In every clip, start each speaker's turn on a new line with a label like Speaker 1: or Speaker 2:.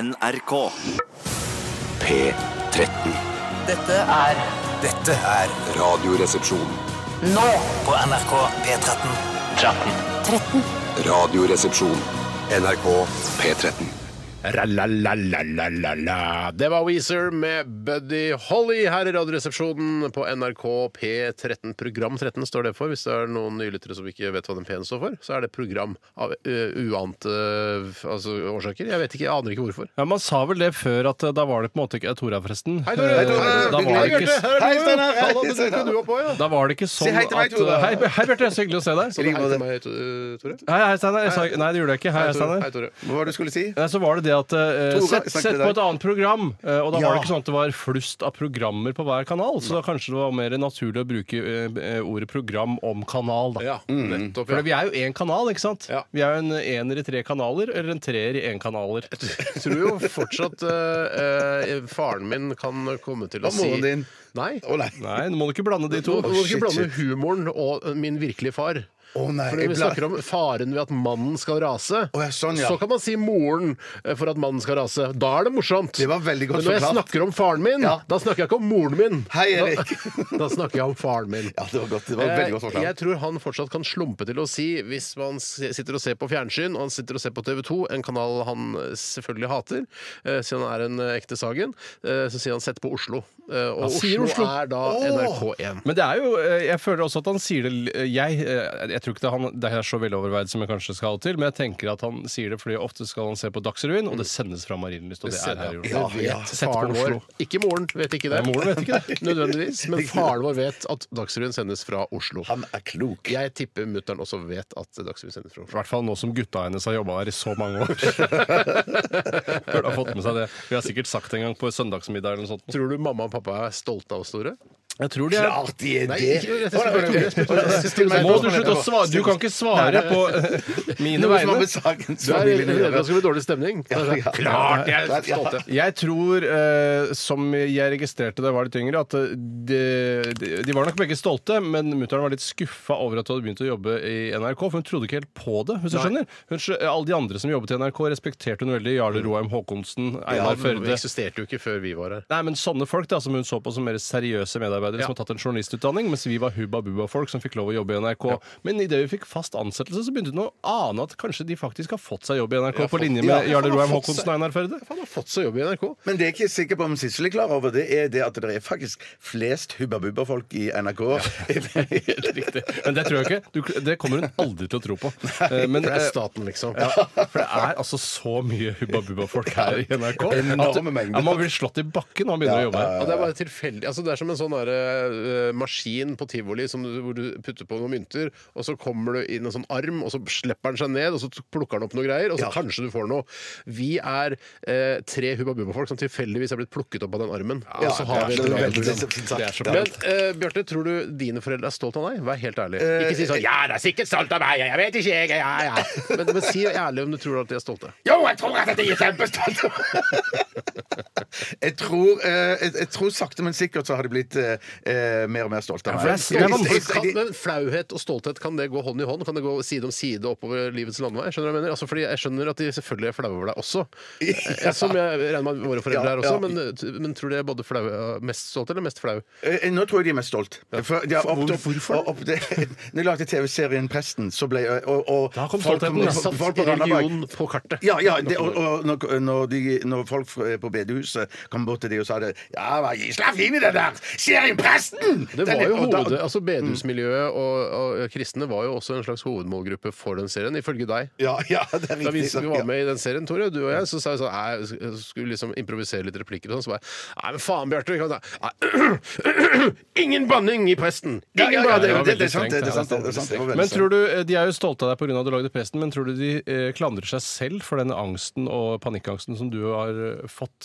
Speaker 1: NRK P13.
Speaker 2: Dette er
Speaker 1: Radioresepsjon.
Speaker 2: nå på NRK P13.
Speaker 1: Radioresepsjon. NRK P13.
Speaker 3: La. Det var Weezer med Buddy Holly her i Radioresepsjonen på NRK P13. Program 13 står det for. Hvis det er noen nylyttere som ikke vet hva den P-en står for, så er det program av uante årsaker. Jeg vet ikke, jeg aner ikke hvorfor.
Speaker 4: Ja, Man sa vel det før, at da var det på en måte ikke Tora, forresten.
Speaker 3: Hei, Tore!
Speaker 4: Da var det ikke,
Speaker 5: Hei, Steinar!
Speaker 4: da var det ikke sånn
Speaker 5: Si hei til meg, Tore.
Speaker 4: Hei, Bjarte, så hyggelig å se deg.
Speaker 3: Så hei til meg, Tore.
Speaker 4: Hei, Steinar. Nei, det gjorde jeg ikke. Hei, Steinar.
Speaker 3: Hei, Tore.
Speaker 5: Hva var det du skulle si?
Speaker 4: Nei, så var det det at sett på et annet program, og da var
Speaker 5: Ja.
Speaker 4: det ikke sånn at det var flust av programmer på hver kanal, så da kanskje det var mer naturlig å bruke ordet program om kanal, da.
Speaker 3: Ja, nettopp.
Speaker 4: For
Speaker 3: Ja.
Speaker 4: vi er jo én kanal, ikke sant?
Speaker 3: Ja.
Speaker 4: Vi er jo en ener i 3 kanaler, eller en 3er i 1 kanaler.
Speaker 3: Jeg tror jo fortsatt faren min kan komme til å
Speaker 5: Og moren
Speaker 3: si
Speaker 5: din.
Speaker 3: Nei.
Speaker 5: Å nei.
Speaker 4: Nei, nå må du ikke blande de to.
Speaker 3: Du må ikke
Speaker 5: shit,
Speaker 3: blande
Speaker 5: shit.
Speaker 3: humoren og min virkelige far.
Speaker 5: Å nei.
Speaker 3: For når vi snakker om faren ved at mannen skal rase,
Speaker 5: Å, ja, sånn, ja.
Speaker 3: så kan man si moren for at mannen skal rase. Da er det morsomt.
Speaker 5: Det var veldig godt
Speaker 3: Men når jeg
Speaker 5: forklart.
Speaker 3: snakker om faren min,
Speaker 5: Ja.
Speaker 3: da snakker jeg ikke om moren min.
Speaker 5: Hei, Erik.
Speaker 3: Da snakker jeg om faren min.
Speaker 5: Ja, det var godt. Det var veldig godt forklart.
Speaker 3: Jeg tror han fortsatt kan slumpe til å si, hvis man sitter og ser på fjernsyn, og han sitter og ser på TV 2, en kanal han selvfølgelig hater, siden han er en ekte Sagen, så sier han 'sett på Oslo'. Og
Speaker 4: sier
Speaker 3: Oslo
Speaker 4: Oslo.
Speaker 3: er da NRK1.
Speaker 4: Men det er jo, jeg føler også at han sier det jeg tror ikke det er så veloverveid som jeg kanskje skal ha det til, men jeg tenker at han sier det fordi ofte skal han se på Dagsrevyen, og det sendes fra Marienlyst, og det er her i Oslo.
Speaker 3: Det vet
Speaker 4: Sett på
Speaker 3: faren vår.
Speaker 4: Oslo.
Speaker 3: Ikke moren vet ikke det.
Speaker 4: Nei, moren vet ikke det.
Speaker 3: Nødvendigvis, men faren vår vet at Dagsrevyen sendes fra Oslo.
Speaker 5: Han er klok.
Speaker 3: Jeg tipper mutteren også vet at Dagsrevyen sendes fra
Speaker 4: I
Speaker 3: Oslo.
Speaker 4: hvert fall nå som gutta hennes har jobba her i så mange år. Burde ha fått med seg det. Vi har sikkert sagt det en gang på søndagsmiddag eller noe sånt.
Speaker 3: Tror du mamma og pappa er stolte av oss, Tore?
Speaker 4: Jeg tror de er
Speaker 5: Klart de er
Speaker 3: Nei,
Speaker 5: det.
Speaker 4: Må du slutte å svare? Du kan ikke svare på mine
Speaker 5: Noe som har
Speaker 4: vegne.
Speaker 5: med Sagens
Speaker 3: Du er
Speaker 5: familie å
Speaker 3: redd
Speaker 5: gjøre.
Speaker 3: det skal bli dårlig stemning? Klart jeg er stolte.
Speaker 4: Jeg tror, som jeg registrerte da jeg var litt yngre, at de var nok begge stolte, men mutter'n var litt skuffa over at hun hadde begynt å jobbe i NRK, for hun trodde ikke helt på det. Hvis du skjønner. Alle de andre som jobbet i NRK, respekterte hun veldig. Jarle Roheim Håkonsen, Einar
Speaker 3: Det
Speaker 4: Førde.
Speaker 3: eksisterte jo ikke før vi var her.
Speaker 4: Nei, men sånne folk da, som hun så på som mer seriøse medarbeidere som har tatt en journalistutdanning, mens vi var hubba-bubba-folk som fikk lov å jobbe i NRK. Men idet vi fikk fast ansettelse, så begynte hun å ane at kanskje de faktisk har fått seg jobb i NRK, på linje med Jarle Roheim Håkonsen og Einar Førde.
Speaker 3: Han har fått seg jobb i NRK.
Speaker 5: Men det er ikke sikker på om Sissel er klar over, det er det at det er faktisk flest hubba-bubba-folk i NRK.
Speaker 4: Helt riktig. Men det tror jeg ikke. Det kommer hun aldri til å tro på. Men,
Speaker 3: Det er staten, liksom.
Speaker 4: for det er altså så mye hubba-bubba-folk her i NRK.
Speaker 5: Enorme mengder.
Speaker 4: Ja, man blir slått i bakken når man begynner å jobbe her.
Speaker 3: Og det er bare tilfeldig. Altså, det er som en sånn maskin på tivoli hvor du putter på noen mynter, og så kommer du inn en sånn arm, og så slipper den seg ned, og så plukker den opp noe greier, og så kanskje du får noe. Vi er 3 hubba-bubba-folk som tilfeldigvis er blitt plukket opp av den armen. Og så har vi et radioprogram.
Speaker 4: Det er så
Speaker 3: Men Bjarte, tror du dine foreldre er stolt av deg? Vær helt ærlig. Ikke si sånn 'ja, de er sikkert stolt av meg', jeg vet ikke, jeg, ja. Men si ærlig om du tror at de er stolte.
Speaker 5: Jo, jeg tror at de er kjempestolte! Jeg tror sakte, men sikkert så har de blitt mer og mer stolte av meg.
Speaker 3: Men flauhet og stolthet, kan det gå hånd i hånd? Kan det gå side om side oppover livets landvei? Skjønner du hva jeg mener? Altså, fordi jeg skjønner at de selvfølgelig er flaue over deg også. Som jeg regner med at våre foreldre er også. Men tror du de er både mest stolte eller mest flau?
Speaker 5: Nå tror jeg de er mest stolt.
Speaker 3: Hvorfor?
Speaker 5: Når jeg lagde TV-serien Presten, så ble
Speaker 4: Da kom stoltheten.
Speaker 5: folk på Randaberg.
Speaker 3: Religion på kartet.
Speaker 5: Ja, og når folk på bedehuset kom bort til de og sa det 'Ja, hva slapp inn i det der! Serien Presten!'
Speaker 3: Det var jo hodet, altså Bedehusmiljøet og kristne var jo også en slags hovedmålgruppe for den serien, ifølge deg.
Speaker 5: Ja, det er
Speaker 3: Da vi
Speaker 5: riktig.
Speaker 3: var med i den serien, Tore, du og jeg, så sa jeg sånn jeg skulle liksom improvisere litt replikker og sånn, så var jeg nei, men faen, Bjarte, vi kan ingen banning i Presten! Ingen banning!
Speaker 5: Det er sant, det er sant. Det var veldig
Speaker 4: Men
Speaker 5: sant.
Speaker 4: tror du, De er jo stolte av deg pga. at du lagde Presten, men tror du de klandrer seg selv for den angsten og panikkangsten som du har fått, som sannsynligvis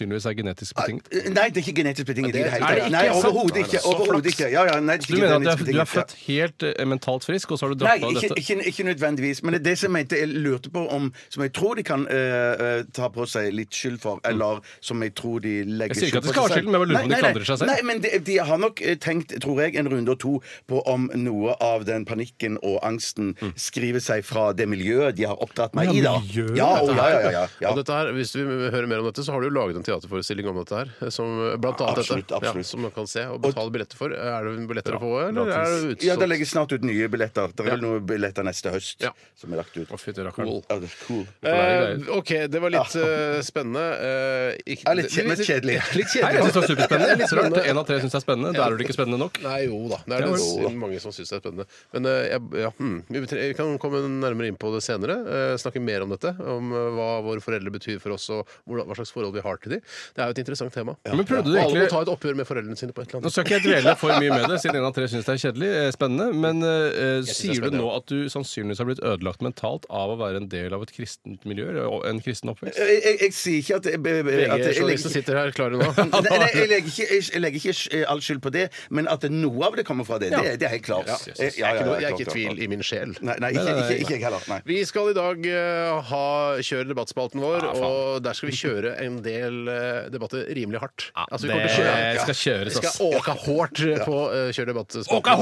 Speaker 4: sannsynligvis er genetisk betinget?
Speaker 5: Nei, det er ikke genetisk betinget i det hele
Speaker 3: er det
Speaker 5: tatt.
Speaker 3: ikke
Speaker 5: Nei,
Speaker 3: sant?
Speaker 5: overhodet ikke. Overhodet ikke. Ja, ja, nei, det
Speaker 4: Du
Speaker 5: er ikke
Speaker 4: mener
Speaker 5: genetisk
Speaker 4: at du er
Speaker 5: betinget,
Speaker 4: født helt mentalt frisk, og så har du
Speaker 5: Nei,
Speaker 4: droppa dette?
Speaker 5: ikke nødvendigvis. Men det er det som jeg lurte på om som jeg tror de kan ta på seg litt skyld for, eller som jeg tror de legger
Speaker 4: Jeg sier ikke at de
Speaker 5: skyld
Speaker 4: skal ha
Speaker 5: på seg
Speaker 4: skylden, men jeg bare lurer på om de klandrer seg selv.
Speaker 5: Nei, men de har nok tenkt, tror jeg, en runde og to på om noe av den panikken og angsten skriver seg fra det miljøet de har oppdratt meg i, da.
Speaker 4: miljøet,
Speaker 5: Ja.
Speaker 3: Og dette her, hvis vi hører mer om dette, så har du jo laget en teaterforestilling om dette her. Som blant annet
Speaker 5: Absolutt,
Speaker 3: dette.
Speaker 5: absolutt.
Speaker 3: Ja, som man kan se og betale billetter for. Er det billetter å få, eller er det utsolgt?
Speaker 5: Ja, det legges snart ut nye billetter. Det er vel noen billetter neste høst som er lagt ut.
Speaker 4: Å, fytti rakkeren.
Speaker 5: Ja, det er cool.
Speaker 3: OK, det var litt spennende.
Speaker 5: Litt kjedelig.
Speaker 3: Litt
Speaker 4: Nei, jeg
Speaker 3: kjedelig.
Speaker 4: syns det var superspennende.
Speaker 3: Litt
Speaker 4: Så rart.
Speaker 3: spennende.
Speaker 4: 1 av 3 syns det er spennende. Da er det ikke spennende nok.
Speaker 3: Nei, jo da. Det er det mange som syns det er spennende. Men vi kan komme nærmere inn på det senere. Snakke mer om dette. Om hva våre foreldre betyr for oss, og hva slags forhold vi har til dem. Det er jo et interessant tema.
Speaker 4: Men prøvde du
Speaker 3: Alle
Speaker 4: egentlig
Speaker 3: må ta et oppgjør med foreldrene sine på et eller
Speaker 4: Nå
Speaker 3: annet.
Speaker 4: skal ikke jeg dvele for mye med det, siden 1 av 3 syns det er kjedelig, spennende. Men
Speaker 3: synes
Speaker 4: sier
Speaker 3: det er
Speaker 4: du nå
Speaker 3: spennende,
Speaker 4: at du sannsynligvis har blitt ødelagt mentalt av å være en del av et kristent miljø, eller en kristen oppvekst?
Speaker 5: Jeg sier ikke at
Speaker 3: Begge journalister sitter her klare nå.
Speaker 5: Nei, jeg legger ikke all skyld på det, men at noe av det kommer fra det, det er helt klart.
Speaker 3: Jeg er ikke i tvil i min sjel.
Speaker 5: Nei, ikke jeg heller. Nei.
Speaker 3: Vi skal i dag kjøre debattspalten vår, og der skal vi kjøre en del debatter rimelig hardt. Altså, vi kommer til å
Speaker 4: Det skal kjøres,
Speaker 3: Vi
Speaker 4: ass.
Speaker 3: skal åka hårdt på kjøre debattspalten.
Speaker 4: Åka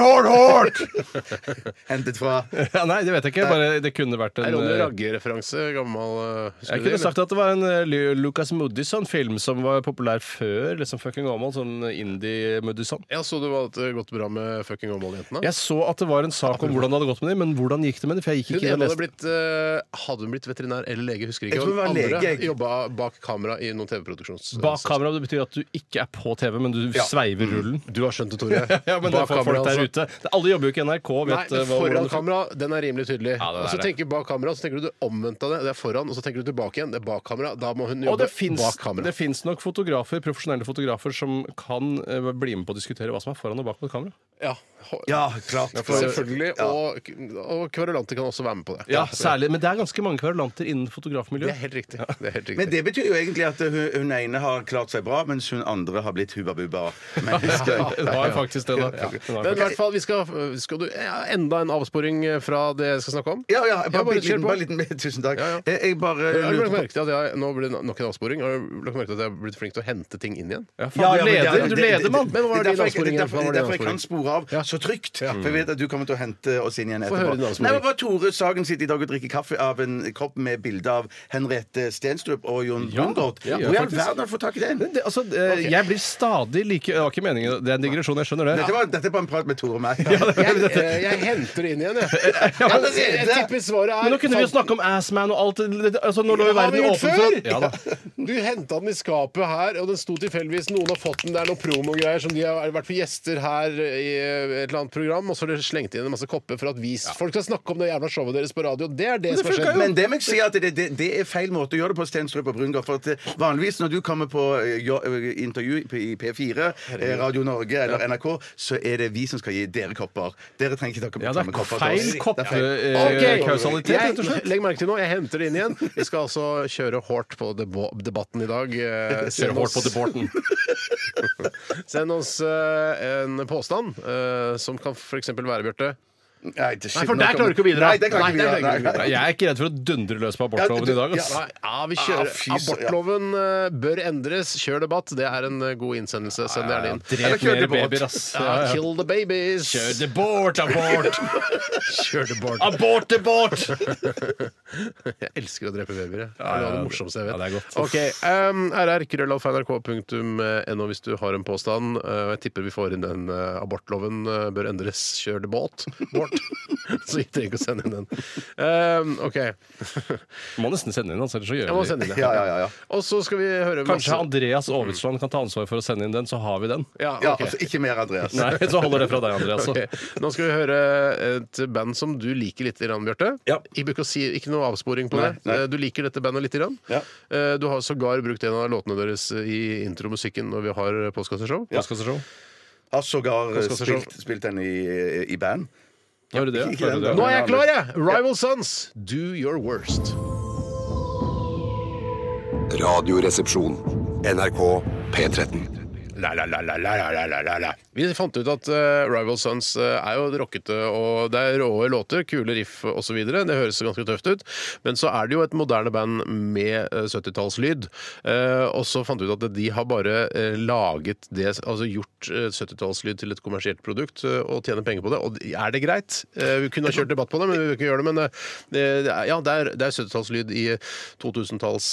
Speaker 4: hårdt!
Speaker 5: Hentet fra
Speaker 4: Ja, nei, det vet jeg ikke. Bare det kunne vært
Speaker 3: Er
Speaker 4: en
Speaker 3: Ronny Ragge-referanse? Gammel
Speaker 4: Jeg kunne sagt at det var en Lucas Moodysson-film som var populær før liksom fucking Åmål, sånn indie-Moodysson.
Speaker 3: Ja, så du var at det gått bra med fucking Åmål-jentene?
Speaker 4: Jeg så at det var en sak om hvordan det hadde gått med dem, men hvordan gikk det med dem? For jeg gikk
Speaker 3: Hun
Speaker 4: ikke inn og
Speaker 3: ene hadde
Speaker 4: leste.
Speaker 3: hadde hun blitt veterinær eller lege, husker ikke.
Speaker 5: Jeg tror hun var
Speaker 3: Og andre
Speaker 5: lege.
Speaker 3: jobba bak kamera i noen TV-produksjons...
Speaker 4: Bak kamera, det betyr at du ikke er på TV, men du sveiver rullen.
Speaker 3: Du har skjønt det, Tore.
Speaker 4: Ja, men det er
Speaker 3: Bak
Speaker 4: for folk
Speaker 3: kamera,
Speaker 4: der
Speaker 3: altså.
Speaker 4: ute. Alle jobber jo ikke i NRK.
Speaker 3: Nei,
Speaker 4: Vet
Speaker 3: men
Speaker 4: hvordan
Speaker 3: foran
Speaker 4: det-
Speaker 3: kamera, den er rimelig tydelig.
Speaker 4: Ja, det er
Speaker 3: og så
Speaker 4: det.
Speaker 3: tenker du bak kamera, så tenker du det omvendt av det. Det er foran, og så tenker du tilbake igjen. Det er bak kamera. Da må hun
Speaker 4: Og
Speaker 3: jobbe
Speaker 4: det fins
Speaker 3: bak kamera.
Speaker 4: nok fotografer, profesjonelle fotografer som kan bli med på å diskutere hva som er foran og bak mot kamera.
Speaker 3: Ja,
Speaker 5: Ja, klart.
Speaker 3: selvfølgelig. Og kverulanter kan også være med på det.
Speaker 4: Ja, særlig, Men det er ganske mange kverulanter innen
Speaker 3: Det
Speaker 4: fotografmiljøet.
Speaker 3: er helt riktig. Det er helt riktig.
Speaker 5: Men det betyr jo egentlig at hun ene har klart seg bra, mens hun andre har blitt hubba-bubba. mennesker.
Speaker 4: Det var jo faktisk det, da. Det var
Speaker 3: Men i
Speaker 4: faktisk-
Speaker 3: hvert fall, skal du enda en avsporing fra det jeg skal snakke om?
Speaker 5: Ja,
Speaker 3: Ja, bare kjør på.
Speaker 5: bare litt mer. Tusen takk.
Speaker 3: Ja, ja.
Speaker 5: Jeg bare
Speaker 3: Har du lagt
Speaker 5: lurte på
Speaker 3: merke til at jeg nå blir det nok en avsporing? Har du lagt merke til at jeg har blitt flink til å hente ting inn igjen?
Speaker 4: Ja, faen, du leder, mann!
Speaker 3: Men hva var
Speaker 5: det
Speaker 3: din
Speaker 5: er
Speaker 3: avsporing?
Speaker 5: derfor
Speaker 3: Hva var din
Speaker 5: jeg kan
Speaker 3: avsporing?
Speaker 5: spore av så trygt. For jeg vet at du kommer til å hente oss inn igjen
Speaker 3: Få høre din
Speaker 5: etterpå.
Speaker 3: avsporing.
Speaker 5: Nei, men bare Tore Sagen sitter i dag og drikker kaffe av en kopp med bilde av Henriette Stenstrup og Jon Brungot.
Speaker 4: ja,
Speaker 5: Hvor i all
Speaker 4: faktisk.
Speaker 5: verden har du fått tak i den?
Speaker 4: Jeg blir stadig like Det var ikke meningen, det er en digresjon, jeg skjønner det.
Speaker 5: Dette er bare en prat med Tore og meg.
Speaker 3: Jeg henter det inn igjen, jeg. Jeg tipper svaret er
Speaker 4: Men nå kunne vi jo snakke om Assman og alt altså, Nå lå jo
Speaker 3: Det har vi
Speaker 4: verden
Speaker 3: gjort
Speaker 4: åpen
Speaker 3: før!
Speaker 4: for ja, da.
Speaker 3: Du henta den i skapet her, og den sto tilfeldigvis. Noen har fått den. Det er noen promogreier som de har vært for gjester her i et eller annet program, og så har de slengt inn en masse kopper for at folk skal snakke om det jævla showet deres på radio. Det er det som har skjedd.
Speaker 5: Men det må jeg si at det er feil måte å gjøre det på, Stenstrup og Brungot. For at vanligvis når du kommer på intervju i P4, Radio Norge eller NRK, så er det vi som skal gi dere kopper. Dere trenger ikke
Speaker 4: Ja,
Speaker 5: ta
Speaker 4: det
Speaker 5: med
Speaker 4: er
Speaker 5: kopper til
Speaker 4: feil
Speaker 5: oss. Det er feil.
Speaker 4: kausalitet, rett og slett.
Speaker 3: Legg merke til nå, jeg henter det inn igjen. Vi skal altså kjøre hårdt på debatten i dag.
Speaker 4: Kjøre hårdt på deporten.
Speaker 3: Send oss en påstand som kan f.eks. være, Bjarte.
Speaker 5: Nei,
Speaker 3: for der klarer du ikke å bidra.
Speaker 5: Nei, det klarer
Speaker 3: Nei,
Speaker 5: ikke
Speaker 3: der
Speaker 5: vi
Speaker 3: klarer
Speaker 5: å
Speaker 3: ikke
Speaker 5: gjøre.
Speaker 4: Jeg er ikke redd for å dundre løs på abortloven i dag. Ass.
Speaker 3: Vi kjører.
Speaker 5: fy så-
Speaker 3: Abortloven bør endres. Kjør debatt. Det er en god innsendelse. Send det gjerne inn.
Speaker 4: Drep
Speaker 5: kjør
Speaker 4: mer
Speaker 5: debort.
Speaker 4: babyer, ass.
Speaker 3: Ja, kill the babies.
Speaker 4: Kjør debort, abort!
Speaker 3: Kjør det bort.
Speaker 4: Abort, debort!
Speaker 3: Jeg elsker å drepe babyer. Det er noe av det morsomste jeg vet.
Speaker 4: Ja, det er godt.
Speaker 3: Ok, rr.krøllalfa.nrk.no hvis du har en påstand. Jeg tipper vi får inn den abortloven bør endres. Kjør det båt. Bort. Så jeg trenger ikke å sende inn den. OK.
Speaker 4: Må nesten sende inn, altså, ellers så gjør
Speaker 3: Jeg må
Speaker 4: vi det.
Speaker 3: sende inn den.
Speaker 5: Ja.
Speaker 3: Og så skal vi høre
Speaker 4: Kanskje Andreas Aavitsland kan ta ansvar for å sende inn den, så har vi den.
Speaker 3: Ja,
Speaker 5: Ja,
Speaker 3: ok.
Speaker 5: altså, ikke mer, Andreas.
Speaker 4: Nei, så holder det fra deg, Andreas.
Speaker 3: Ok. Nå skal vi høre et band som du liker litt, Bjarte.
Speaker 5: Ja.
Speaker 3: Ikke noe avsporing på
Speaker 5: Nei,
Speaker 3: det.
Speaker 5: nei.
Speaker 3: Du liker dette bandet litt.
Speaker 5: Ja.
Speaker 3: Du har sågar brukt en av låtene deres i intromusikken når vi har postkasseshow.
Speaker 4: Postkasseshow.
Speaker 5: Har sågar
Speaker 3: Postkasseshow.
Speaker 5: spilt den i band.
Speaker 4: Hører du det?
Speaker 5: Ikke den,
Speaker 4: Hører du det?
Speaker 3: Nå er jeg klar, jeg! Rival Sons, Do Your Worst.
Speaker 1: Radioresepsjon. NRK P13.
Speaker 3: Vi fant ut at Rival Sons er jo rockete, og det er råe låter, kule riff og så videre. Det høres ganske tøft ut. Men så er det jo et moderne band med 70-tallslyd. Og så fant vi ut at de har bare laget det, altså gjort 70-tallslyd til et kommersielt produkt og tjener penger på det. Og er det greit? Vi kunne ha kjørt debatt på det, men vi vil ikke gjøre det. Men ja, det er 70-tallslyd i 2000-talls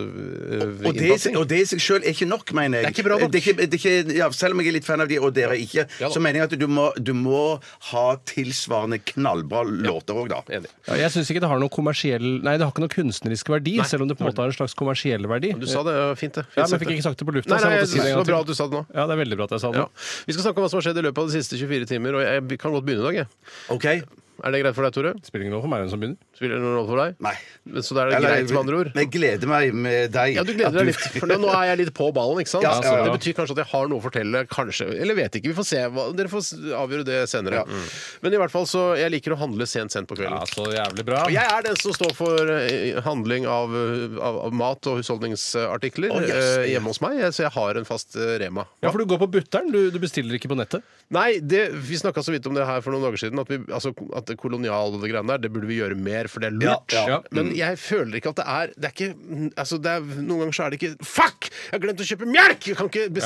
Speaker 5: og det i seg selv er ikke nok, mener jeg.
Speaker 3: Det er ikke bra nok.
Speaker 5: Selv om jeg er litt fan av de, og dere ikke, så mener jeg at du må ha tilsvarende knallbra låter òg, da.
Speaker 4: Ja, jeg syns ikke det har noe kommersiell. Nei, det har ikke noe kunstnerisk verdi, selv om det på en måte har en slags kommersiell verdi.
Speaker 3: Du sa det fint, det.
Speaker 4: Ja, men jeg fikk ikke sagt det på lufta.
Speaker 3: Nei, det var bra at du sa det nå.
Speaker 4: Ja, det er veldig bra at jeg sa det.
Speaker 3: Ja. Vi skal snakke om hva som har skjedd i løpet av de siste 24 timer, og jeg kan godt begynne i dag, jeg.
Speaker 5: Ok.
Speaker 3: Er det greit for deg, Tore?
Speaker 4: Spiller ingen rolle for meg hvem som begynner.
Speaker 3: Spiller det noen rolle for deg?
Speaker 5: Nei.
Speaker 3: Så da er det greit med andre ord?
Speaker 5: Jeg gleder meg med deg.
Speaker 3: Ja, du gleder deg litt, for nå er jeg litt på ballen, ikke sant?
Speaker 5: Ja.
Speaker 3: Det betyr kanskje at jeg har noe å fortelle, kanskje, eller vet ikke, vi får se, dere får avgjøre det senere. Men i hvert fall så, jeg liker å handle sent på kvelden.
Speaker 4: Ja, så jævlig bra.
Speaker 3: Og jeg er den som står for handling av mat og husholdningsartikler hjemme hos meg, så jeg har en fast Rema.
Speaker 4: Ja, for du går på butteren, du bestiller ikke på nettet?
Speaker 3: Nei, vi snakket så vidt om det her for noen dager siden, at det koloniale greiene der, det burde vi gjøre mer, for det er lurt.
Speaker 4: Ja.
Speaker 3: Men jeg føler ikke at det er ikke, altså noen ganger så er det ikke, fuck! Jeg har glemt å kjøpe mjelk! Jeg kan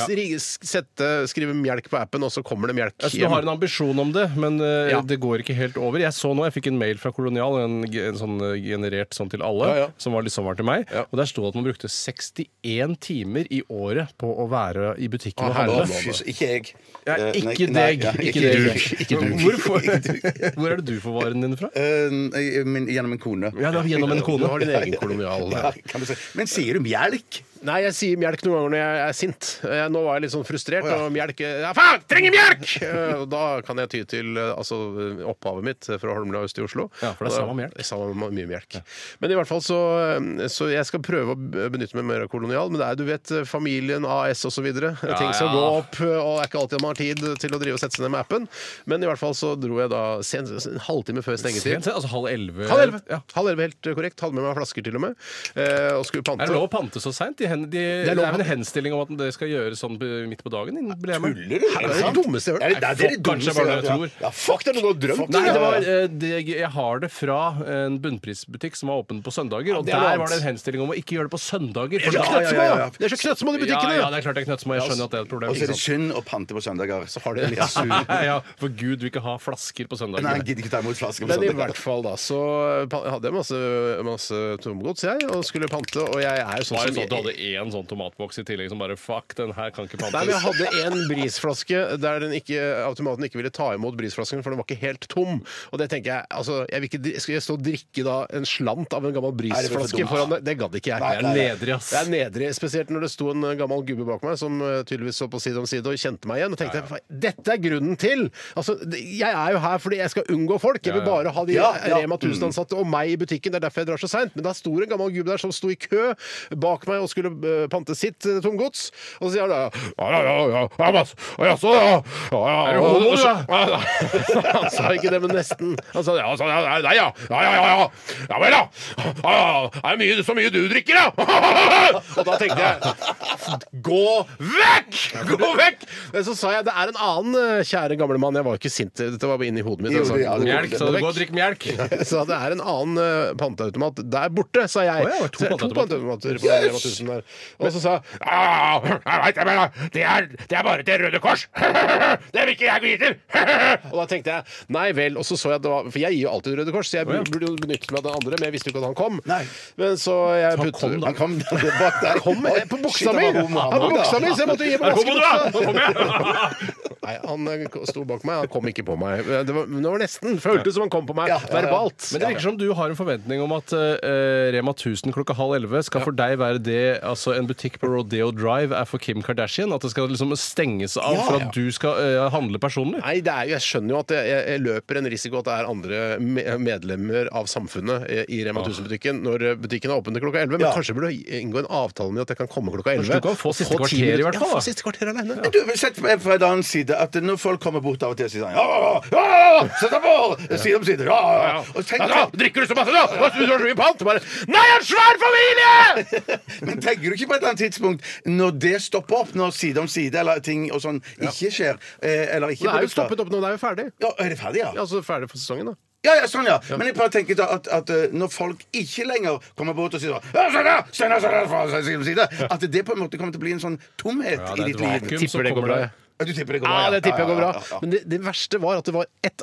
Speaker 3: ikke skrive mjelk på appen, og så kommer det mjelk
Speaker 4: hjem. Du har en ambisjon om det, men det går ikke helt over. Jeg så nå, jeg fikk en mail fra Kolonial, en sånn generert sånn til alle, som var litt sommer til meg, og der stod at man brukte 61 timer i året på å være i butikken og handle.
Speaker 5: Ikke jeg.
Speaker 4: Ikke deg. Ikke du. Hvorfor? Hvor er det du får varen din fra?
Speaker 5: Gjennom en kone.
Speaker 4: Ja, gjennom en kone.
Speaker 3: Du har din egen kolonial.
Speaker 5: Ja, kan du si. Men sier du mjelk?
Speaker 3: Nei, jeg sier mjelk noen ganger når jeg er sint. Nå var jeg litt sånn frustrert, og mjelk faen, trenger mjelk! Da kan jeg ty til opphavet mitt fra Holmlia øst i Oslo.
Speaker 4: Ja, for det er samme mjelk.
Speaker 3: Det er samme mye mjelk. Men i hvert fall så jeg skal prøve å benytte meg mer av kolonial, men det er, du vet, familien, AS og så videre. Ting skal gå opp, og det er ikke alltid man har tid til å drive og sette seg ned med appen. Men i hvert fall så dro jeg da en halvtime før stengetid.
Speaker 4: Altså 10:30?
Speaker 3: Halv 11. Ja. 10:30, helt korrekt. Hadde med meg flasker til og med. Og skulle pante.
Speaker 4: Er det lov å pante så sent? Det er vel en henstilling om at det skal gjøres sånn midt på dagen?
Speaker 5: Tuller du?
Speaker 3: Det er det dummeste jeg har hørt.
Speaker 5: Det er det dummeste jeg har hørt.
Speaker 3: Ja, fuck, det er noe du har drømt.
Speaker 4: Nei, jeg har det fra en bunnprisbutikk som var åpen på søndager, og der var det en henstilling om å ikke gjøre det på søndager.
Speaker 3: Det er så knøttsmå de butikkene.
Speaker 4: Ja, det er klart det er knøttsmå. Jeg skjønner at det er et problem.
Speaker 5: Og så er det synd å pante på søndager.
Speaker 3: Så har det litt sur.
Speaker 4: Ja, for Gud vil ikke ha flasker på søndager.
Speaker 5: Nei, jeg gidder ikke ta imot flasker på
Speaker 3: Men i
Speaker 5: søndager.
Speaker 3: hvert fall da, så hadde jeg masse tomgods, jeg, og skulle pante, og jeg er jo sånn som...
Speaker 4: Du hadde en sånn tomatboks i tillegg som bare, fuck, den her kan ikke pantes.
Speaker 3: Nei, men jeg hadde en brisflaske der automaten ikke ville ta imot brisflasken, for den var ikke helt tom. Og det tenker jeg, altså, skal jeg stå og drikke da en slant av en gammel brisflaske foran det? Det gadd ikke jeg.
Speaker 4: Det er nedrig, ass.
Speaker 3: Det er nedrig, spesielt når det sto en gammel gubbe bak meg som tydeligvis så på side om side og kjente meg igjen, og tenkte, dette er grunnen til! Altså, jeg er jo her fordi jeg skal unngå folk. Jeg vil bare ha de Rema 1000-ansatte og meg i butikken. Det er derfor jeg drar så sent. Men da sto en gammel gubbe der som sto i kø bak meg og skulle pante sitt tomgods. Og så sier han
Speaker 4: Er du homo, du, da?
Speaker 3: Han sa ikke det, men nesten. Han sa nei, ja vel da. Er det så mye du drikker, da? Og da tenkte jeg, gå vekk! Så sa jeg, det er en annen kjære gamle mann. Jeg var ikke sint. Dette var bare inn i hodet mitt.
Speaker 4: Melk, så du går og drikker melk.
Speaker 3: Så det er en annen panteautomat der borte, sa jeg. To panteautomater på Rema 1000 der. Og så sa det er bare til Røde Kors. Det vil ikke jeg gå til. Og da tenkte jeg, nei vel. Og så jeg at det var, for jeg gir jo alltid Røde Kors, så jeg burde jo benytte meg av den andre, men jeg visste jo ikke at han kom.
Speaker 5: Nei.
Speaker 3: Men så jeg puttet...
Speaker 5: Han kom bak der.
Speaker 3: Kom på buksa mi! Han på buksa mi, så jeg måtte gi meg vaskebuksa. Nei, han sto bak meg, han kom ikke på meg. Det var nesten, føltes som han kom på meg verbalt.
Speaker 4: Men det virker som du har en forventning om at Rema 1000 klokka 10:30 skal for deg være det, altså en butikk på Rodeo Drive er for Kim Kardashian, at det skal liksom stenges av for at du skal handle personlig?
Speaker 3: Nei, jeg skjønner jo at jeg løper en risiko at det er andre medlemmer av samfunnet i Rema 1000-butikken når butikken er åpen til klokka 11, men kanskje burde jeg inngå en avtale med at jeg kan komme klokka 11.
Speaker 4: Kanskje du kan få siste kvarter i hvert fall, da.
Speaker 3: Få siste kvarter alene.
Speaker 5: Men du, sett fra en annen side at når folk kommer bort av og til og sier sånn sett deg på! Side om side. Og
Speaker 3: drikker du så masse, da? Du har så mye pant! Bare, nei, jeg er en svær familie!
Speaker 5: Men tenker du ikke på et eller annet tidspunkt når det stopper opp, når side om side eller ting og sånn ikke skjer? Eller ikke
Speaker 3: Det er jo stoppet opp nå, det er jo ferdig.
Speaker 5: Ja, er det ferdig, ja?
Speaker 3: Ja, altså ferdig for sesongen, da.
Speaker 5: Ja, sånn, ja. Men jeg bare tenker da at når folk ikke lenger kommer bort og sier at det på en måte kommer til å bli en sånn tomhet i ditt liv.
Speaker 3: Tipper det går bra.
Speaker 5: Du tipper det går bra?
Speaker 3: Ja, det tipper jeg går bra. Men det verste var at det var et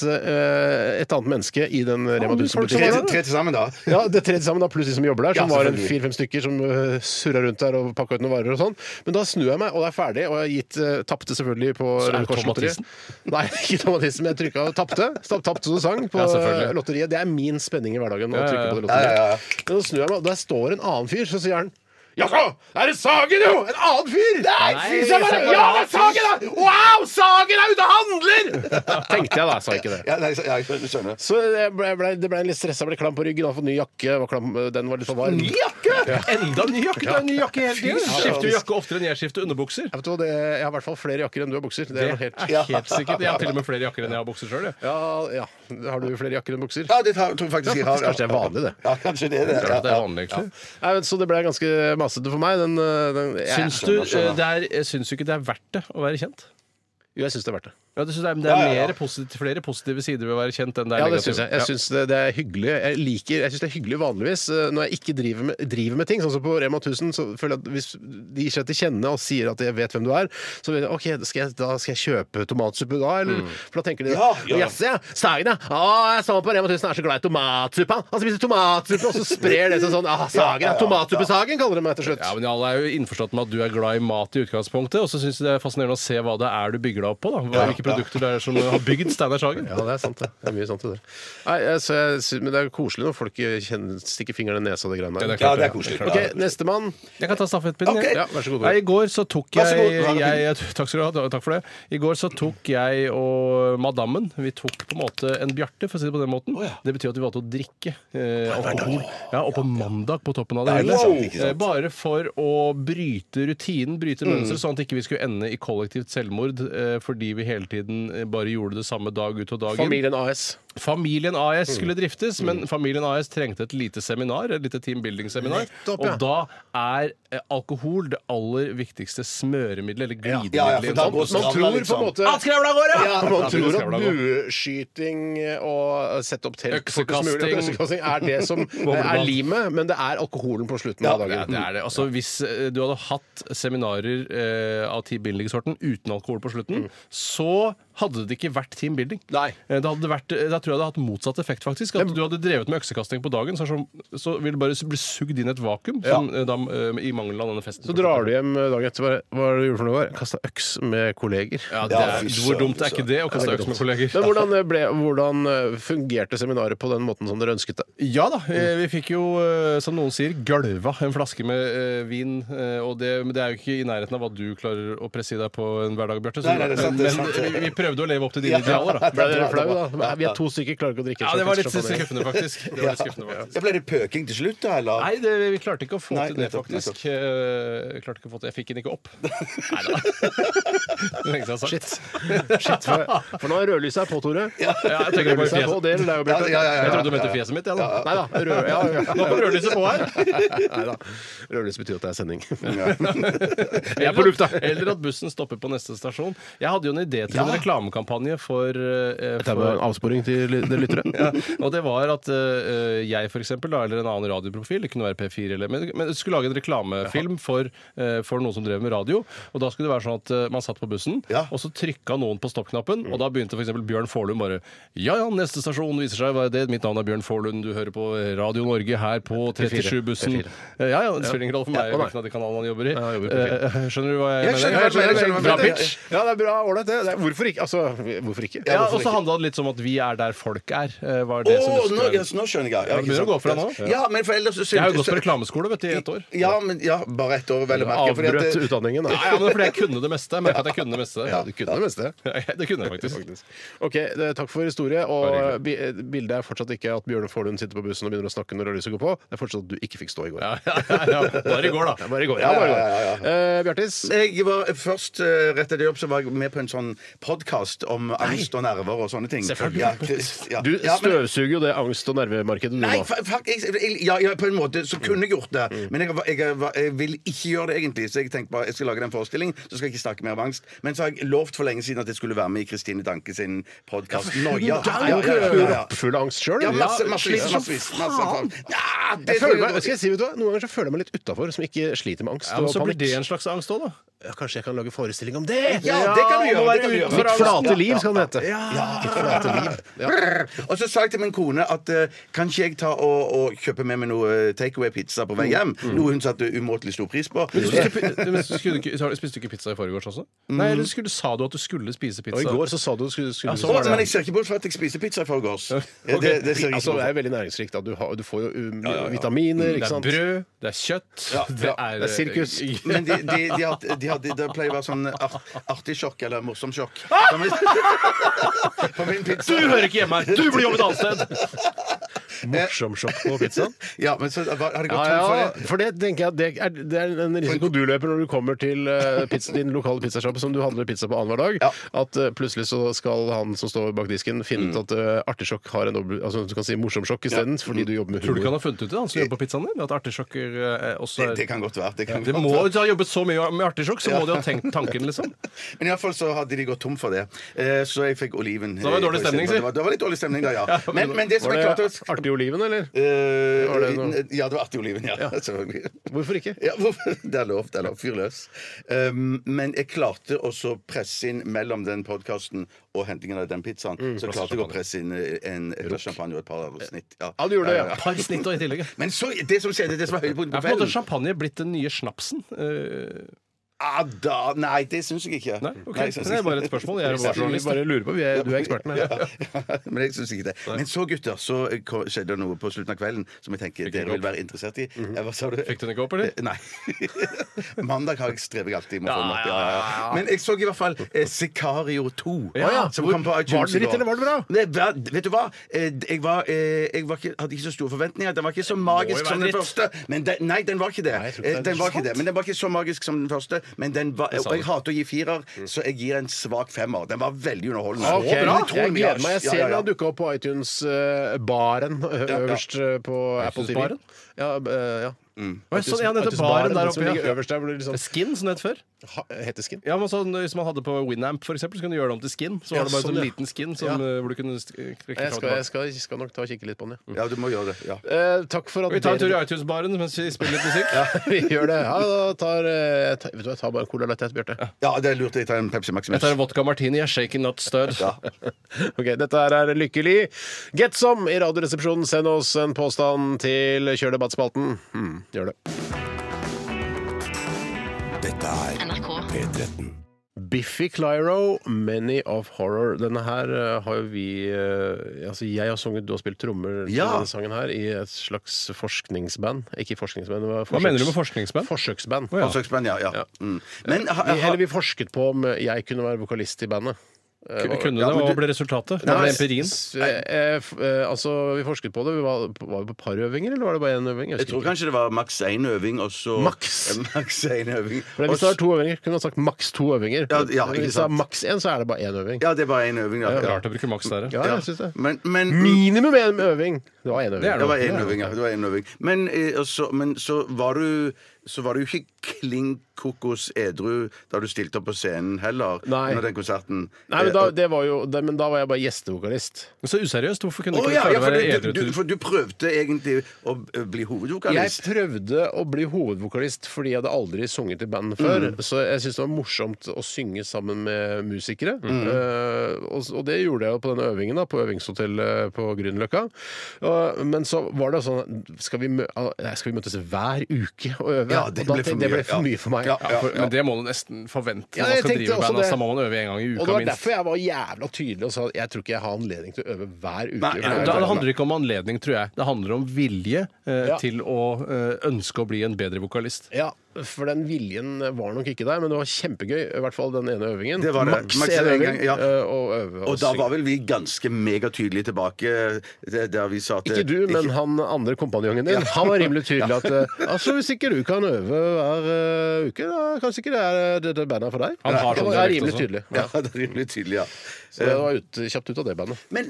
Speaker 3: annet menneske i den Rema 1000-butikken.
Speaker 5: Tre til sammen, da?
Speaker 3: Ja, det er tre til sammen, da, pluss de som jobber der, som var 4-5 stykker som surra rundt der og pakka ut noen varer og sånn. Men da snur jeg meg, og det er ferdig, og jeg har tapte selvfølgelig på Røde Kors-lotteriet. Nei, ikke Tom Mathisen, men jeg trykka og tapte som du sang på lotteriet. Det er min spenning i hverdagen å trykke på det lotteriet. Men da snur jeg meg, og der står en annen fyr, så sier han Jaså, er det Sagen, jo! En annen fyr! Nei, ja, det er Sagen, da! Wow, Sagen er ute og handler! Tenkte jeg da, sa ikke det.
Speaker 5: Ja, jeg skjønner.
Speaker 3: Så det ble en litt stressa, ble klam på ryggen, hadde fått ny jakke, den var litt for varm.
Speaker 5: Ny jakke?
Speaker 4: Ja. Enda ny jakke? Det er ny jakke hele tiden. Skifter du jakke oftere enn jeg skifter underbukser?
Speaker 3: Jeg har i hvert fall flere jakker enn du har bukser. Det er helt
Speaker 4: sikkert. Jeg har til og med flere jakker enn jeg har bukser selv.
Speaker 3: Ja. Har du flere jakker enn bukser?
Speaker 5: Ja, det tror jeg faktisk jeg har.
Speaker 3: Kanskje det er vanlig, det.
Speaker 5: Ja, kanskje det er det.
Speaker 4: Det er vanlig, egentlig.
Speaker 3: Så det ble ganske massete for meg.
Speaker 4: Syns du ikke det er verdt det å være kjent?
Speaker 3: Jo, jeg syns det er verdt det.
Speaker 4: Ja, det er flere positive sider ved å være kjent enn det er
Speaker 3: negativt. Ja, det
Speaker 4: syns
Speaker 3: jeg. Jeg syns det er hyggelig. Jeg syns det er hyggelig vanligvis når jeg ikke driver med ting. Sånn som på Rema 1000, så føler jeg at hvis de gir seg til kjenne og sier at jeg vet hvem du er, så vet jeg, ok, da skal jeg kjøpe tomatsuppe da, eller? For da tenker de Sagen, ja! Jeg sa på Rema 1000 er så glad i tomatsuppe. Han spiser tomatsuppe, og så sprer det seg sånn Sagen, tomatsuppesagen, kaller de meg til slutt.
Speaker 4: Ja, men alle er jo innforstått med at du er glad i mat i utgangspunktet, og så syns jeg det er fascinerende å se hva det er du bygger deg opp på, da. Hvilke produkter det er som har bygd Steinar Sagen.
Speaker 3: Ja, det er sant, det. Det er mye sant i det. Nei, men det er koselig når folk stikker fingeren i nesa og det greiene der.
Speaker 5: Ja, det er koselig.
Speaker 3: Ok, nestemann.
Speaker 4: Jeg kan ta stafettpinnen.
Speaker 5: Okay.
Speaker 3: Ja, vær så god.
Speaker 4: I går så tok takk skal du ha, takk for det. I går så tok jeg og madammen, vi tok på en måte en Bjarte, for å si det på den måten. Det betyr at vi valgte å drikke alkohol. Ja, og på mandag på toppen av det hele. Bare for å bryte rutinen, bryte mønster, sånn at ikke vi skulle ende i kollektivt selvmord, fordi vi hele tiden bare gjorde det samme dag ut og dag inn. Familien AS skulle driftes, men Familien AS trengte et lite seminar, et lite teambuilding-seminar. Og da er alkohol det aller viktigste smøremiddelet, eller glidemiddelet.
Speaker 3: Man tror på en måte Man tror at bueskyting og sette opp telt øksekasting er det som er limet, men det er alkoholen på slutten av dagen.
Speaker 4: Ja, det er det. Altså, hvis du hadde hatt seminarer av teambuilding-sorten uten alkohol på slutten, så hadde det ikke vært teambuilding.
Speaker 3: Nei.
Speaker 4: Da tror jeg det hadde hatt motsatt effekt, faktisk. At du hadde drevet med øksekasting på dagen, så vil det bare bli sugd inn et vakuum i mangel av denne festen.
Speaker 3: Så drar du hjem dagen etter. Hva var det du gjorde for noe? Kasta øks med kolleger.
Speaker 4: Ja, hvor dumt er ikke det å kaste øks med kolleger?
Speaker 3: Men hvordan fungerte seminaret på den måten som dere ønsket det?
Speaker 4: Ja da, vi fikk jo, som noen sier, gølva en flaske med vin. Og det er jo ikke i nærheten av hva du klarer å presse i deg på en hverdag, Bjarte. Men vi prøvde å leve opp til dine idealer, da.
Speaker 3: Ble dere flau, da? Vi er 2 stykker, klarer ikke å drikke.
Speaker 4: Ja, det var litt skuffende, faktisk.
Speaker 5: Ble det pøking til slutt, da? Eller?
Speaker 4: Nei, vi klarte ikke å få til det, faktisk. Jeg fikk den ikke opp. Neida. Lenge siden sagt.
Speaker 3: Shit. For nå er rødlyset her på, Tore.
Speaker 4: Ja, jeg tenker på fjeset.
Speaker 3: Jeg
Speaker 4: trodde du mente fjeset mitt, jeg, da.
Speaker 3: Neida.
Speaker 4: Nå kom rødlyset på her.
Speaker 3: Neida. Rødlyset betyr at det er sending. Jeg er på lufta.
Speaker 4: Eller at bussen stopper på neste stasjon. Jeg hadde jo en idé til en reklamekampanje for
Speaker 3: Det var en avsporing til dere lyttere.
Speaker 4: Og det var at jeg for eksempel, eller en annen radioprofil, det kunne være P4 men skulle lage en reklamefilm for noen som drev med radio. Og da skulle det være sånn at man satt på bussen, og så trykka noen på stoppknappen, og da begynte for eksempel Bjørn Forlund bare ja, neste stasjon viser seg hva er det. Mitt navn er Bjørn Forlund, du hører på Radio Norge her på 37-bussen. Ja, det spiller ingen rolle for meg hvilken av de kanalene han jobber i. Skjønner du hva jeg mener?
Speaker 3: Bra pitch. Ja, det er bra, ålreit det. Hvorfor ikke? Altså, hvorfor ikke?
Speaker 4: Ja, og så handla det litt om at vi er der folk er. Var det som du skulle...
Speaker 5: Nå skjønner jeg.
Speaker 4: Ja, det begynner å gå fra nå.
Speaker 5: Ja, men for ellers så
Speaker 4: Jeg har jo gått på reklameskole, vet du, i 1 år.
Speaker 5: Ja, bare 1 år, vel å merke.
Speaker 3: Avbrøt utdanningen, da.
Speaker 4: Ja, men fordi jeg kunne det meste. Jeg merket at jeg kunne det meste.
Speaker 3: Ja, du kunne det meste.
Speaker 4: Det kunne jeg faktisk.
Speaker 3: Ok, takk for historie. Og bildet er fortsatt ikke at Bjørne Forlund sitter på bussen og begynner å snakke når du har lyst til å gå på. Det er fortsatt at du ikke fikk stå i går.
Speaker 4: Ja. Bare i går, da.
Speaker 3: Bare i går. Bjartis?
Speaker 5: Jeg var først rett etter jobb så var jeg med på en sånn podkast om angst og nerver og sånne ting.
Speaker 3: Selvfølgelig. Du støvsuger jo det angst- og nervemarkedet du
Speaker 5: Nei,
Speaker 3: nå.
Speaker 5: på en måte så kunne jeg gjort det. Men jeg vil ikke gjøre det egentlig. Så jeg tenkte bare jeg skal lage den forestillingen, så skal jeg ikke snakke mer om angst. Men så har jeg lovt for lenge siden at jeg skulle være med i Kristine Danke sin podkast.
Speaker 3: Full av angst sjøl?
Speaker 5: Ja, massevis.
Speaker 3: Skal jeg si, vet du hva? Noen ganger så føler jeg meg litt utafor, som ikke sliter med angst.
Speaker 4: Ja, men så
Speaker 3: og
Speaker 4: blir
Speaker 3: panikk.
Speaker 4: det en slags angst òg, da.
Speaker 3: Ja, kanskje jeg kan lage forestilling om det?
Speaker 5: Ja, det kan du gjøre.
Speaker 3: Mitt flate liv skal den hete.
Speaker 5: Mitt flate liv. Og så sa jeg til min kone at kan ikke jeg ta og kjøpe med meg noe takeaway-pizza på vei hjem? Noe hun satte umåtelig stor pris på.
Speaker 4: Spiste du ikke pizza i forgårs også? Nei, eller sa du at du skulle spise pizza?
Speaker 3: Og i går så sa du at du skulle
Speaker 5: Men jeg ser ikke bort fra at jeg spiser pizza i forgårs. Det
Speaker 3: er veldig næringsrikt. Du får jo vitaminer, ikke sant?
Speaker 4: Det er brød, det er kjøtt,
Speaker 3: det er sirkus.
Speaker 5: Men det pleier å være sånn artig sjokk eller morsom sjokk. På min pizza.
Speaker 4: Du hører ikke hjemme her! Du blir jobbet annet sted!
Speaker 3: Morsom sjokk på pizzaen?
Speaker 5: Ja, men så har det gått tom for det.
Speaker 3: For det tenker jeg at det er en risiko du løper når du kommer til din lokale pizzasjappe som du handler pizza på annenhver dag. At plutselig så skal han som står bak disken finne ut at artigsjokk har en altså du kan si morsom sjokk isteden, fordi du jobber med humor.
Speaker 4: Tror du ikke han har funnet ut det, han som jobber på pizzaen din? At artigsjokker også er...
Speaker 5: Det kan godt være.
Speaker 4: Det må jo ha jobbet så mye med artigsjokk, så må de ha tenkt tanken, liksom.
Speaker 5: Men iallfall så hadde de gått tom for det. Så jeg fikk oliven.
Speaker 4: Så det var dårlig stemning, si.
Speaker 5: Det var litt dårlig stemning da, ja. Men det som jeg klarte å...
Speaker 3: Artig oliven, eller?
Speaker 5: Ja, det var artig oliven, ja.
Speaker 3: Hvorfor ikke?
Speaker 5: Ja, det er lov. Fyr løs. Men jeg klarte også presse inn mellom den podkasten og hentingen av den pizzaen. Så klarte jeg å presse inn et glass champagne og et par snitt. Ja,
Speaker 3: du gjorde det, ja.
Speaker 4: Et par snitt og i tillegg.
Speaker 5: Men så, det som skjedde, det som var høydepunktet på
Speaker 4: kvelden.
Speaker 5: kvelden
Speaker 4: Champagne blitt den nye snapsen?
Speaker 5: Nei, det syns jeg ikke.
Speaker 4: Nei, okay. Det er bare et spørsmål. Jeg bare lurer på. Du er eksperten her.
Speaker 5: Men jeg syns ikke det. Men så, gutter, så skjedde det noe på slutten av kvelden som jeg tenker dere vil være interessert i. Hva sa du?
Speaker 4: Fikk du den ikke opp, eller?
Speaker 5: Nei. Mandag strever jeg alltid med å få den opp. Men jeg så i hvert fall Sicario 2. Som kom på iTunes.
Speaker 3: Var det dritt, eller var det bra?
Speaker 5: Vet du hva? Jeg hadde ikke så store forventninger. Den var ikke så magisk som den første. Nei, den var ikke det. Men den var ikke så magisk som den første. Men og jeg hater å gi 4-er, så jeg gir en svak 5-er. Den var veldig underholdende.
Speaker 3: Okay, jeg gleder meg. Jeg ser den har dukket opp på iTunes-baren øverst på Apple TV. Ja.
Speaker 4: Sånn, nettopp baren der oppe.
Speaker 3: Liksom...
Speaker 4: Skin, som det het før.
Speaker 3: Heter Skin?
Speaker 4: Ja, men sånn, hvis man hadde på Winamp, for eksempel, så kunne du gjøre det om til Skin. Så var det bare sånn liten Skin hvor du kunne
Speaker 3: Jeg skal nok ta og kikke litt på den,
Speaker 5: ja. Du må gjøre det.
Speaker 3: Takk for at
Speaker 4: vi tar en tur i iTunes-baren mens vi spiller litt musikk.
Speaker 3: Ja, vi gjør det. Vet du hva, jeg tar bare en Cola Light, Bjarte.
Speaker 5: Ja, det er lurt. Jeg tar en Pepsi Maximus.
Speaker 4: Jeg tar en vodka martini. Jeg shaking not stirred.
Speaker 3: Ok, dette er Lykkelig. Get some i Radioresepsjonen. Send oss en påstand til Kjør debattspalten. Gjør det.
Speaker 1: Dette er
Speaker 6: NRK
Speaker 1: P13.
Speaker 3: Biffy Clyro, Many of Horror. Denne her har jo vi jeg har sunget, du har spilt trommer til denne sangen her i et slags forskningsband. Ikke forskningsband, det var
Speaker 4: Hva mener du med forskningsband?
Speaker 3: Forsøksband.
Speaker 5: Forsøksband, ja. Men
Speaker 3: vi forsket på om jeg kunne være vokalist i bandet.
Speaker 4: Kunne det, hva ble resultatet? Hva ble empirien?
Speaker 3: Vi forsket på det. Var vi på parøvinger, eller var det bare én øving?
Speaker 5: Jeg tror kanskje det var maks 1 øving, og så
Speaker 3: Maks
Speaker 5: 1 øving.
Speaker 3: Hvis det var 2 øvinger, kunne man sagt maks 2 øvinger. Hvis det er maks 1, så er det bare 1 øving.
Speaker 5: Ja, det er bare 1 øving.
Speaker 4: Rart å bruke maks der.
Speaker 3: Ja, jeg synes det.
Speaker 5: Men
Speaker 3: minimum 1 øving. Det var 1 øving.
Speaker 5: Det var 1 øving, ja. Det var 1 øving. Men så var du ikke klink kokos edru da du stilte opp på scenen heller.
Speaker 3: Nei.
Speaker 5: Under den konserten.
Speaker 3: Nei, men da var jeg bare gjestevokalist.
Speaker 4: Så useriøst. Hvorfor kunne du ikke klare å være edru?
Speaker 5: For du prøvde egentlig å bli hovedvokalist.
Speaker 3: Jeg prøvde å bli hovedvokalist fordi jeg hadde aldri sunget i band før. Så jeg syntes det var morsomt å synge sammen med musikere. Og det gjorde jeg jo på den øvingen da, på øvingshotellet på Grünerløkka. Men så var det sånn, skal vi møtes hver uke og øve?
Speaker 5: Ja, det ble for mye.
Speaker 3: Det ble for mye for meg.
Speaker 4: Men det må du nesten forvente
Speaker 3: Ja,
Speaker 4: når man
Speaker 3: jeg
Speaker 4: skal
Speaker 3: tenkte
Speaker 4: drive
Speaker 3: også
Speaker 4: band.
Speaker 3: det.
Speaker 4: Altså, da må man øve en gang i
Speaker 3: Og
Speaker 4: uka
Speaker 3: det var
Speaker 4: minst.
Speaker 3: derfor jeg var jævla tydelig og sa at jeg tror ikke jeg har anledning til å øve hver uke.
Speaker 5: Nei,
Speaker 4: Det handler ikke om anledning, tror jeg. Det handler om vilje
Speaker 3: Ja.
Speaker 4: til å ønske å bli en bedre vokalist.
Speaker 3: Ja, for den viljen var nok ikke der, men det var kjempegøy. I hvert fall den ene øvingen.
Speaker 5: Det var det.
Speaker 3: Maks
Speaker 5: Maks
Speaker 3: en
Speaker 5: en
Speaker 3: øving.
Speaker 5: gang, ja.
Speaker 3: Å øve
Speaker 5: Og da
Speaker 3: synge.
Speaker 5: var vel vi ganske megatydelige tilbake der vi sa at
Speaker 3: Ikke du, men han andre kompanjongen din. Han var rimelig tydelig at altså, hvis ikke du kan øve hver uke, da kanskje ikke det er bandet for deg.
Speaker 4: Han har
Speaker 3: det
Speaker 4: sånn
Speaker 3: var
Speaker 4: dialekt
Speaker 3: rimelig
Speaker 4: også.
Speaker 3: tydelig.
Speaker 5: Ja, det er rimelig tydelig, ja.
Speaker 3: Så det var kjapt ut av det bandet.
Speaker 5: Men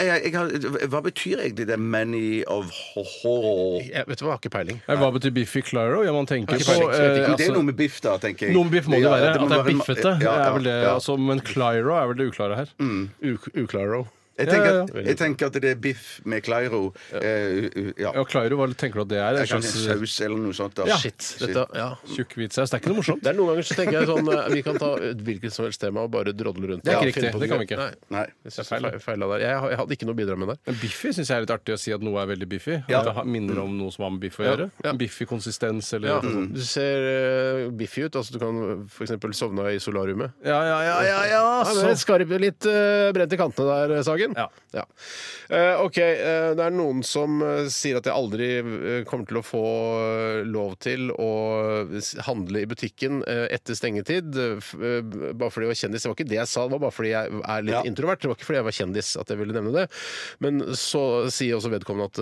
Speaker 5: hva betyr egentlig det Many of Horror?
Speaker 3: Jeg vet du hva, jeg har ikke peiling.
Speaker 4: Hva betyr Biffy Clyro? Ja, man tenker
Speaker 3: Har ikke
Speaker 4: på
Speaker 3: peiling, så vet ikke.
Speaker 5: Det er noe med biff, da, tenker jeg.
Speaker 4: Noe med biff må det
Speaker 5: Ja,
Speaker 4: være.
Speaker 5: må
Speaker 4: At det er
Speaker 5: være en-
Speaker 4: biffete.
Speaker 5: Ja,
Speaker 4: Er vel det,
Speaker 5: ja.
Speaker 4: altså, men Clyro er vel det uklare her.
Speaker 3: Uklaro.
Speaker 5: Jeg tenker at det er biff med Clyro. Ja.
Speaker 4: Ja, Clyro, hva tenker du at det er? En
Speaker 5: Kanskje
Speaker 4: slags
Speaker 5: en saus eller noe sånt. Da.
Speaker 4: Ja.
Speaker 3: Shit. Dette, ja.
Speaker 4: tjukk hvit saus. Det er ikke noe morsomt.
Speaker 3: Det er noen ganger så tenker jeg sånn vi kan ta et hvilket som helst tema og bare drodle rundt.
Speaker 4: Det er ikke
Speaker 3: Ja,
Speaker 4: riktig.
Speaker 3: finne på
Speaker 4: Det kan
Speaker 3: noe.
Speaker 4: vi ikke.
Speaker 3: Nei.
Speaker 5: Nei.
Speaker 3: Jeg synes jeg feila der. Jeg hadde ikke noe å bidra med der.
Speaker 4: Men Biffy syns jeg er litt artig å si at noe er veldig biffy.
Speaker 5: Ja.
Speaker 4: At det minner om noe som har med biff å
Speaker 3: Ja.
Speaker 4: gjøre.
Speaker 3: Ja.
Speaker 4: Biffy konsistens eller
Speaker 3: Ja,
Speaker 4: noe sånt.
Speaker 3: Du ser biffy ut. Altså, du kan f.eks. sovne i solariumet.
Speaker 4: Ja,
Speaker 3: Ja, men skarp, litt brent i kantene der, Sagen.
Speaker 4: Ja.
Speaker 3: OK, det er noen som sier at jeg aldri kommer til å få lov til å handle i butikken etter stengetid. Bare fordi jeg var kjendis. Det var ikke det jeg sa, det var bare fordi jeg er litt introvert. Det var ikke fordi jeg var kjendis at jeg ville nevne det. Men så sier også vedkommende at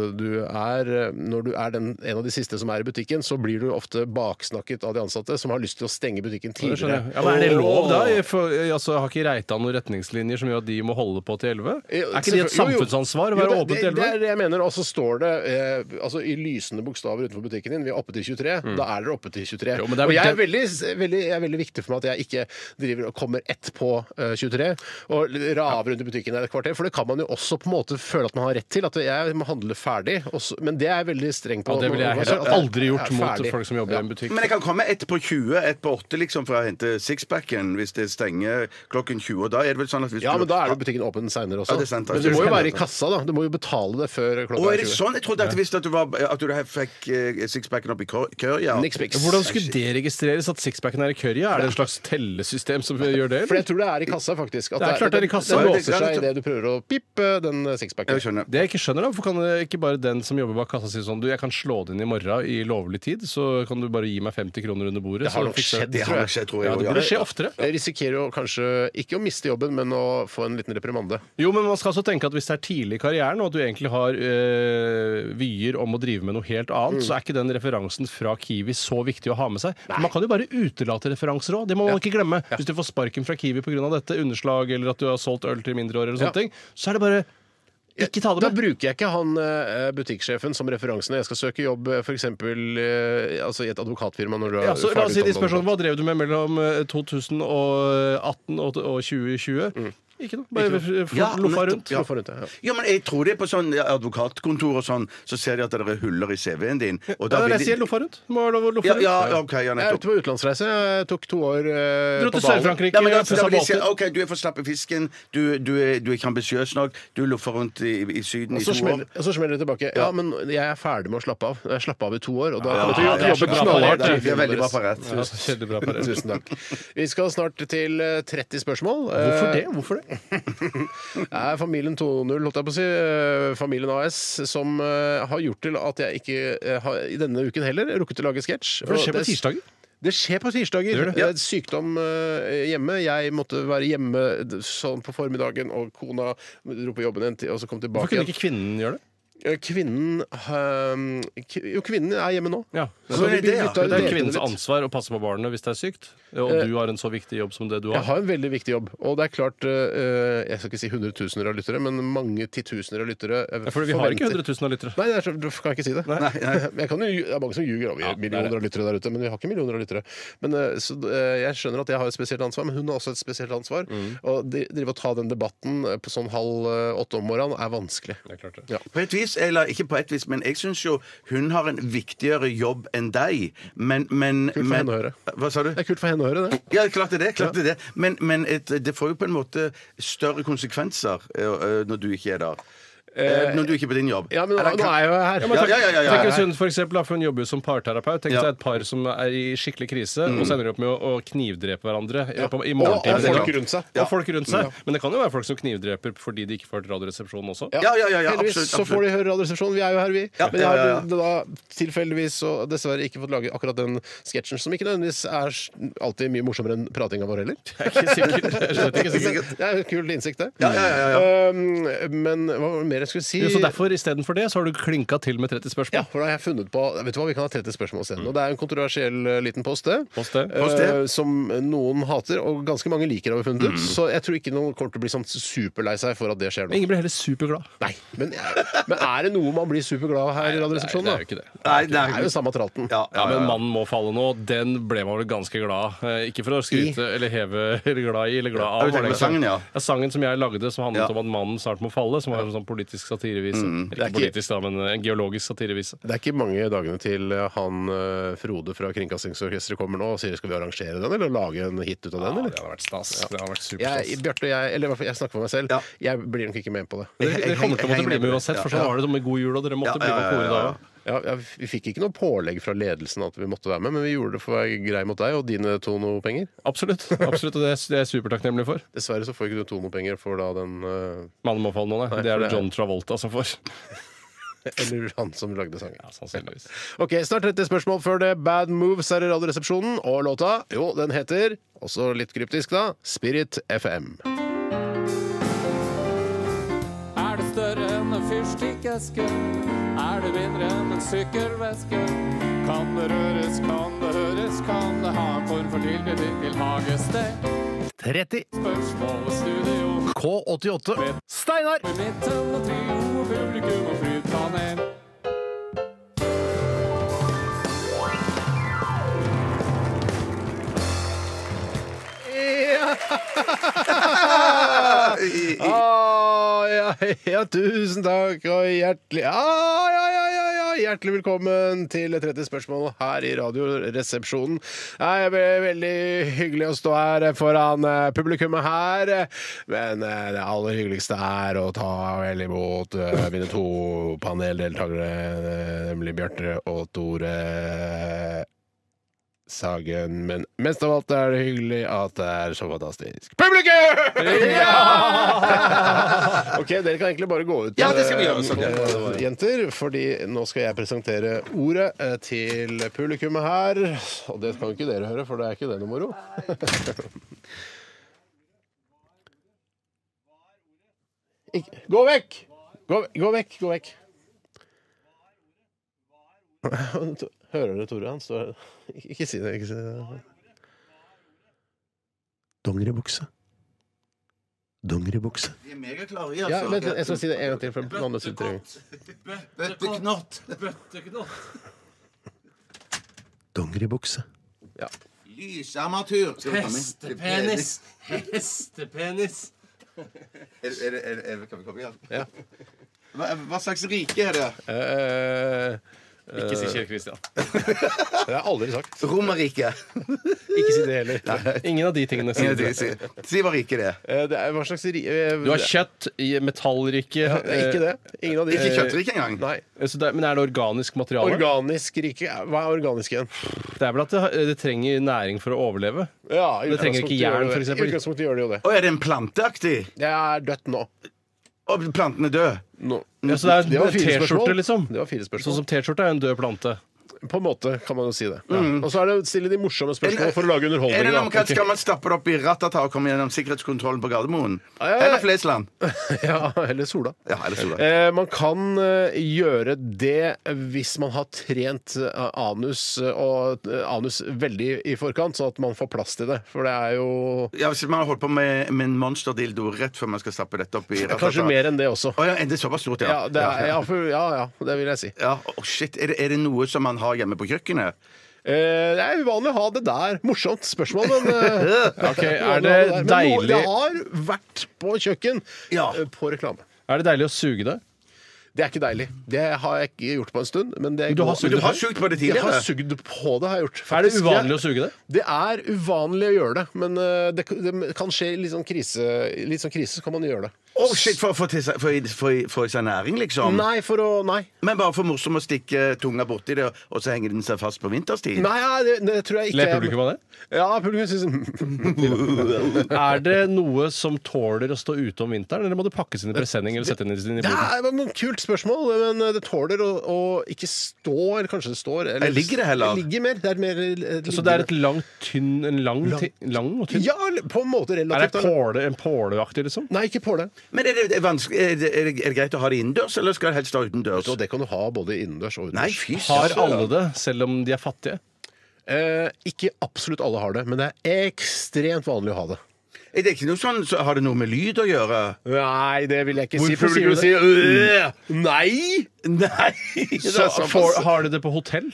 Speaker 3: når du er en av de siste som er i butikken, så blir du ofte baksnakket av de ansatte som har lyst til å stenge butikken
Speaker 4: Det skjønner
Speaker 3: tidligere.
Speaker 4: jeg. Ja, men Er det lov, da? Altså, har ikke Reitan noen retningslinjer som gjør at de må holde på til 11? Er ikke det et samfunnsansvar å være
Speaker 3: Jo,
Speaker 4: åpen til
Speaker 3: det
Speaker 4: 11?
Speaker 3: er det jeg mener. Og så står det altså, i lysende bokstaver utenfor butikken din vi er oppe til 23. Da er dere oppe til 23.
Speaker 4: Jo, men det er
Speaker 3: og
Speaker 4: vel
Speaker 3: jeg er veldig viktig for meg at jeg ikke driver og kommer ett på 23 og raver rundt i butikken et kvarter. For det kan man jo også på en måte føle at man har rett til. At jeg må handle ferdig. Men det er jeg veldig streng på.
Speaker 4: Ja, det ville jeg
Speaker 3: At
Speaker 4: heller aldri gjort mot
Speaker 3: ferdig.
Speaker 4: folk som jobber i en butikk.
Speaker 5: Men jeg kan komme ett på 20, ett på 8 liksom, for å hente sixpacken hvis det stenger klokken 20. Og da er det vel sånn at hvis
Speaker 3: Ja,
Speaker 5: du
Speaker 3: men da er jo butikken åpen seinere også.
Speaker 5: Ja, det er sant.
Speaker 3: Men du må jo være i kassa, da. Du må jo betale det før
Speaker 5: Å,
Speaker 3: klokka
Speaker 5: er
Speaker 3: er
Speaker 5: det
Speaker 3: 20.
Speaker 5: sånn? Jeg trodde at hvis at du fikk sixpacken opp i kør, ja.
Speaker 3: Niks piks.
Speaker 4: Hvordan skulle det registreres at sixpacken er i curry? Er det en slags tellesystem som gjør det?
Speaker 3: For
Speaker 4: eller?
Speaker 3: jeg tror det er i kassa, faktisk. At
Speaker 4: Det er klart det er i kassa.
Speaker 3: Det låser
Speaker 5: Ja,
Speaker 3: seg
Speaker 5: det-
Speaker 3: idet du prøver å pippe den sixpacken.
Speaker 5: Jeg skjønner.
Speaker 4: Det jeg ikke skjønner, da, hvorfor kan ikke bare den som jobber bak kassa si sånn du, jeg kan slå det inn i morgen i lovlig tid, så kan du bare gi meg 50 kroner under bordet?
Speaker 3: Det har
Speaker 4: så
Speaker 3: nok
Speaker 4: fikser jeg
Speaker 3: skjedd,
Speaker 4: det.
Speaker 5: Det har nok skjedd, tror jeg.
Speaker 4: Ja, det
Speaker 5: også,
Speaker 4: burde skje oftere.
Speaker 3: Jeg risikerer jo kanskje ikke å miste jobben, men å få en liten reprimande.
Speaker 4: Jo, men man skal altså tenke at hvis det er tidlig i karrieren, og at du egentlig har vyer om å drive med noe helt annet, så er ikke den referansen fra Kiwi så viktig å ha med seg. For man kan jo bare utelate referanser òg. Det må man ikke glemme. Hvis du får sparken fra Kiwi pga. dette, underslag, eller at du har solgt øl til mindreårige, eller sånne ting, så er det bare ikke ta det
Speaker 3: Da
Speaker 4: med.
Speaker 3: bruker jeg ikke han butikksjefen som referanse når jeg skal søke jobb, f.eks. Altså i et advokatfirma. Når du er
Speaker 4: Ja, så la oss si de
Speaker 3: ferdig
Speaker 4: spør sånn,
Speaker 3: utdannet.
Speaker 4: hva drev du med mellom 2018 og 2020? Ikke noe. Bare
Speaker 5: Ja,
Speaker 4: loffa
Speaker 5: nettopp,
Speaker 4: rundt.
Speaker 5: ja.
Speaker 3: Hvorfor ikke? Ja.
Speaker 5: Ja, men jeg tror det er på sånn advokatkontor og sånn, så ser de at det er huller i CV-en din. Og
Speaker 4: Ja, det er
Speaker 5: vil
Speaker 4: det jeg sier, loffa rundt. Du må ha lov å loffe
Speaker 5: Ja,
Speaker 4: rundt.
Speaker 5: ja, OK, ja,
Speaker 3: Jeg er
Speaker 5: nettopp.
Speaker 3: ute på utenlandsreise. Jeg tok 2 år
Speaker 4: Dro
Speaker 3: på
Speaker 4: til
Speaker 3: Bali.
Speaker 4: Sør-Frankrike,
Speaker 5: Ja, men da
Speaker 4: pussa
Speaker 5: vil de si
Speaker 4: båter.
Speaker 5: OK, du er for slapp i fisken, du er ikke ambisiøs nok, du loffer rundt i Syden
Speaker 3: Og
Speaker 5: i
Speaker 3: så
Speaker 5: 2
Speaker 3: smeller,
Speaker 5: år.
Speaker 3: og så smeller det tilbake. Ja, men jeg er ferdig med å slappe av. Jeg slapper av i 2 år, og da
Speaker 5: Ja,
Speaker 3: kommer jeg til å
Speaker 4: det er så
Speaker 3: jobbe
Speaker 4: bra
Speaker 3: knallhardt.
Speaker 4: parert.
Speaker 5: Det er veldig bra parert.
Speaker 4: Ja, kjedelig bra, Per.
Speaker 3: Tusen takk. Vi skal snart til 30 spørsmål.
Speaker 4: Hvorfor det? Hvorfor det?
Speaker 3: Det er familien 2.0, holdt jeg på å si. Familien AS, som har gjort til at jeg ikke har i denne uken heller rukket å lage sketsj.
Speaker 4: For det skjer
Speaker 3: Og
Speaker 4: på tirsdager.
Speaker 3: Det skjer på tirsdager.
Speaker 4: Det gjør det.
Speaker 3: Det er sykdom hjemme. Jeg måtte være hjemme sånn på formiddagen, og kona dro på jobben en tid, og så kom tilbake
Speaker 4: Hvorfor kunne
Speaker 3: igjen.
Speaker 4: ikke kvinnen gjøre det?
Speaker 3: Kvinnen Jo, kvinnen er hjemme nå.
Speaker 4: Ja.
Speaker 3: Så vi
Speaker 5: det, ja.
Speaker 3: bytta-
Speaker 4: Det er
Speaker 3: delte
Speaker 4: kvinnens
Speaker 3: litt.
Speaker 4: ansvar å passe på barnet hvis det er sykt, og du har en så viktig jobb som det du
Speaker 3: Jeg
Speaker 4: har.
Speaker 3: har en veldig viktig jobb, og det er klart jeg skal ikke si hundretusener av lyttere, men mange titusener av lyttere
Speaker 4: Ja, for vi har ikke 100 000 av lyttere.
Speaker 3: Nei, det er så, du kan ikke si det. Jeg kan jo, det er mange som ljuger. Vi har millioner av lyttere der ute, men vi har ikke millioner av lyttere. Men, jeg skjønner at jeg har et spesielt ansvar, men hun har også et spesielt ansvar. Og drive og ta den debatten på sånn 7:30 om morgenen er vanskelig.
Speaker 4: Det er klart det.
Speaker 3: Ja.
Speaker 5: På et vis, eller ikke på et vis, men jeg syns jo hun har en viktigere jobb enn deg. Men
Speaker 3: Kult for henne å høre.
Speaker 5: Hva sa du?
Speaker 3: Det er kult for henne å høre det.
Speaker 5: Ja, klart det er det. Klart det er det. Men det får jo på en måte større konsekvenser når du ikke er der. Når du ikke er på din jobb.
Speaker 3: Ja, men nå er jeg jo her.
Speaker 4: Tenk hvis hun for eksempel, for hun jobber jo som parterapeut. Tenk seg et par som er i skikkelig krise, og så ender de opp med å knivdrepe hverandre i morgentiden.
Speaker 3: Og folk rundt seg.
Speaker 4: Og folk rundt seg. Men det kan jo være folk som knivdreper fordi de ikke får Radioresepsjonen også.
Speaker 3: Heldigvis så får de høre Radioresepsjonen. Vi er jo her, vi. Men jeg har da tilfeldigvis og dessverre ikke fått lage akkurat den sketsjen, som ikke nødvendigvis er alltid mye morsommere enn pratinga vår heller.
Speaker 4: Jeg er ikke sikker. Jeg er slett ikke sikker.
Speaker 3: Det er en kul innsikt, det. Men hva var det mer jeg skulle si?
Speaker 4: Jo, så derfor istedenfor det så har du klinka til med 30 spørsmål.
Speaker 3: Ja, for da har jeg funnet på vet du hva, vi kan ha 30 spørsmål sen. Og det er en kontroversiell liten post, som noen hater, og ganske mange liker å ha funnet ut. Så jeg tror ikke noen kommer til å bli sånn superlei seg for at det skjer nå.
Speaker 4: Ingen blir heller superglad.
Speaker 3: Nei, men er det noe man blir superglad her i Radioresepsjonen?
Speaker 4: Nei, det er jo ikke det.
Speaker 3: Nei, det er jo samme tralten.
Speaker 4: Ja, men Mannen må falle nå, den ble man vel ganske glad. Ikke for å skryte eller heve eller glad i, eller glad av.
Speaker 5: Sangen,
Speaker 4: sangen som jeg lagde, som handlet om at mannen snart må falle, som var en sånn politisk satirevise. Ikke politisk, da, men en geologisk satirevise. Det
Speaker 3: er ikke mange dagene til han Frode fra Kringkastingsorkestret kommer nå og sier skal vi arrangere den, eller lage en hit ut av den, eller?
Speaker 4: Det har vært stas. Det har vært superstas.
Speaker 3: Bjarte og jeg snakker for meg selv. Jeg blir nok ikke med på det.
Speaker 4: Dere kommer til å måtte bli med uansett, for sånn var det med God jul, og dere måtte bli med kore da.
Speaker 3: Vi fikk ikke noe pålegg fra ledelsen at vi måtte være med, men vi gjorde det for å være grei mot deg og dine Tono-penger.
Speaker 4: Absolutt, og det er jeg supertakknemlig for.
Speaker 3: Dessverre så får ikke du Tono-penger for da den
Speaker 4: Mannen må falle nå, nei. Det er det John Travolta som får.
Speaker 3: Eller han som lagde sangen.
Speaker 4: Ja, sannsynligvis.
Speaker 3: Ok, snart 30 spørsmål før det. Bad Moves er i Radioresepsjonen. Og låta, jo, den heter, også litt kryptisk da, Spirit FM.
Speaker 6: Er det større enn en fyrstikkeske? Er det mindre enn en sykkelveske? Kan det røres, kan det høres, kan det ha en form for tilknytning til hagested?
Speaker 3: 30
Speaker 6: Spørsmål og studio
Speaker 3: K88 Steinar
Speaker 6: Midten og trio og publikum og flytpanel.
Speaker 3: Tusen takk og hjertelig hjertelig velkommen til 30 spørsmål her i Radioresepsjonen. Det er veldig hyggelig å stå her foran publikummet her, men det aller hyggeligste er å ta vel imot mine to paneldeltakere, nemlig Bjarte og Tore Sagen, men mest av alt er det hyggelig at det er så fantastisk publikum! Ja! Ok, dere kan egentlig bare gå ut,
Speaker 5: det skal vi gjøre,
Speaker 3: jenter, fordi nå skal jeg presentere ordet til publikummet her, og det kan ikke dere høre, for det er ikke det noe moro. Gå vekk! Gå vekk! Hører du, Tore? Han står her. Ikke si det. Dongeribukse.
Speaker 5: De er megaklare, altså.
Speaker 3: Ja, vent, jeg skal si det en gang til. For andre sitter
Speaker 5: Bøtteknott.
Speaker 3: Dongeribukse. Ja.
Speaker 5: Lysarmatur.
Speaker 4: Hestepenis.
Speaker 5: Kan vi komme igjen?
Speaker 3: Ja.
Speaker 5: Hva slags rike er det?
Speaker 4: Ikke si Kjell Kristian.
Speaker 3: Det har jeg aldri sagt.
Speaker 5: Romerrike.
Speaker 3: Ikke si det heller.
Speaker 4: Nei. Ingen av de tingene.
Speaker 5: Si hva rike det er.
Speaker 3: Det er hva slags
Speaker 4: Du har kjøtt i metallrike.
Speaker 3: Ikke det. Ingen av de.
Speaker 5: Ikke kjøttrike engang.
Speaker 3: Nei.
Speaker 4: Men er det organisk materiale?
Speaker 3: Organisk rike. Hva er organisk igjen?
Speaker 4: Det er vel at det trenger næring for å overleve.
Speaker 3: Ja,
Speaker 4: det trenger ikke jern, for eksempel.
Speaker 3: I utgangspunktet gjør det jo det.
Speaker 5: Er det en planteaktig?
Speaker 3: Det er dødt nå.
Speaker 5: Og planten er død?
Speaker 3: No.
Speaker 4: Ja, så det er T-skjorte, liksom.
Speaker 3: Det var 4 spørsmål.
Speaker 4: Sånn som T-skjorte er en død plante.
Speaker 3: På en måte kan man jo si det. Og så er det å stille de morsomme spørsmål for å lage underholdning.
Speaker 5: Er det noe, skal man stappe det opp i Ratata og komme gjennom sikkerhetskontrollen på Gardermoen? Eller Flesland?
Speaker 3: Ja, eller Sola. Man kan gjøre det hvis man har trent anus veldig i forkant, sånn at man får plass til det. For det er jo
Speaker 5: Ja, hvis man har holdt på med en monsterdildo rett før man skal stappe dette opp i Ratata.
Speaker 3: Kanskje mer enn det også.
Speaker 5: Ja, det er såpass stort, ja.
Speaker 3: Det vil jeg si.
Speaker 5: Ja, shit. Er det noe som man har hjemme på kjøkkenet?
Speaker 3: Det er uvanlig å ha det der. Morsomt spørsmål, men
Speaker 4: er det deilig?
Speaker 3: Det har vært på kjøkken på reklame.
Speaker 4: Er det deilig å suge det?
Speaker 3: Det er ikke deilig. Det har jeg ikke gjort på en stund. Men
Speaker 4: du har
Speaker 5: Men du har sugd på det
Speaker 3: Jeg
Speaker 5: tidligere?
Speaker 3: har sugd på det, har jeg gjort.
Speaker 4: Er det uvanlig å suge det?
Speaker 3: Det er uvanlig å gjøre det, men det kan skje i litt sånn krise, så kan man gjøre det.
Speaker 5: Shit, for å seg næring, liksom?
Speaker 3: Nei.
Speaker 5: Men bare for morsom å stikke tunga borti det, og så henger den seg fast på vinterstid?
Speaker 3: Nei, det tror jeg ikke.
Speaker 4: Ler publikum av det?
Speaker 3: Ja, publikum synes
Speaker 4: Er det noe som tåler å stå ute om vinteren, eller må det pakkes inn i presenning eller sette inn i
Speaker 3: Det
Speaker 4: boden?
Speaker 3: er et kult spørsmål, men det tåler å ikke stå, eller kanskje det står eller,
Speaker 5: Ligger det heller?
Speaker 3: Det ligger mer. Det er mer
Speaker 4: Så det er et lang og tynn?
Speaker 3: Ja, på en måte
Speaker 4: Er
Speaker 3: relativt.
Speaker 4: det en påleaktig, liksom?
Speaker 3: Nei, ikke påle.
Speaker 5: Men er det greit å ha det innendørs, eller skal det helst stå utendørs?
Speaker 3: Og det kan du ha både innendørs og
Speaker 5: Nei,
Speaker 3: utendørs.
Speaker 5: fy
Speaker 4: Har
Speaker 5: søren.
Speaker 4: alle det, selv om de er fattige?
Speaker 3: Ikke absolutt alle har det, men det er ekstremt vanlig å ha det.
Speaker 5: Er det ikke noe sånn, så har det noe med lyd å gjøre?
Speaker 3: Nei, det vil jeg ikke si.
Speaker 4: Hvorfor
Speaker 3: Publikum
Speaker 4: sier du
Speaker 3: sier Nei!
Speaker 5: Nei! det
Speaker 4: Så
Speaker 5: er såpass.
Speaker 4: har de det på hotell?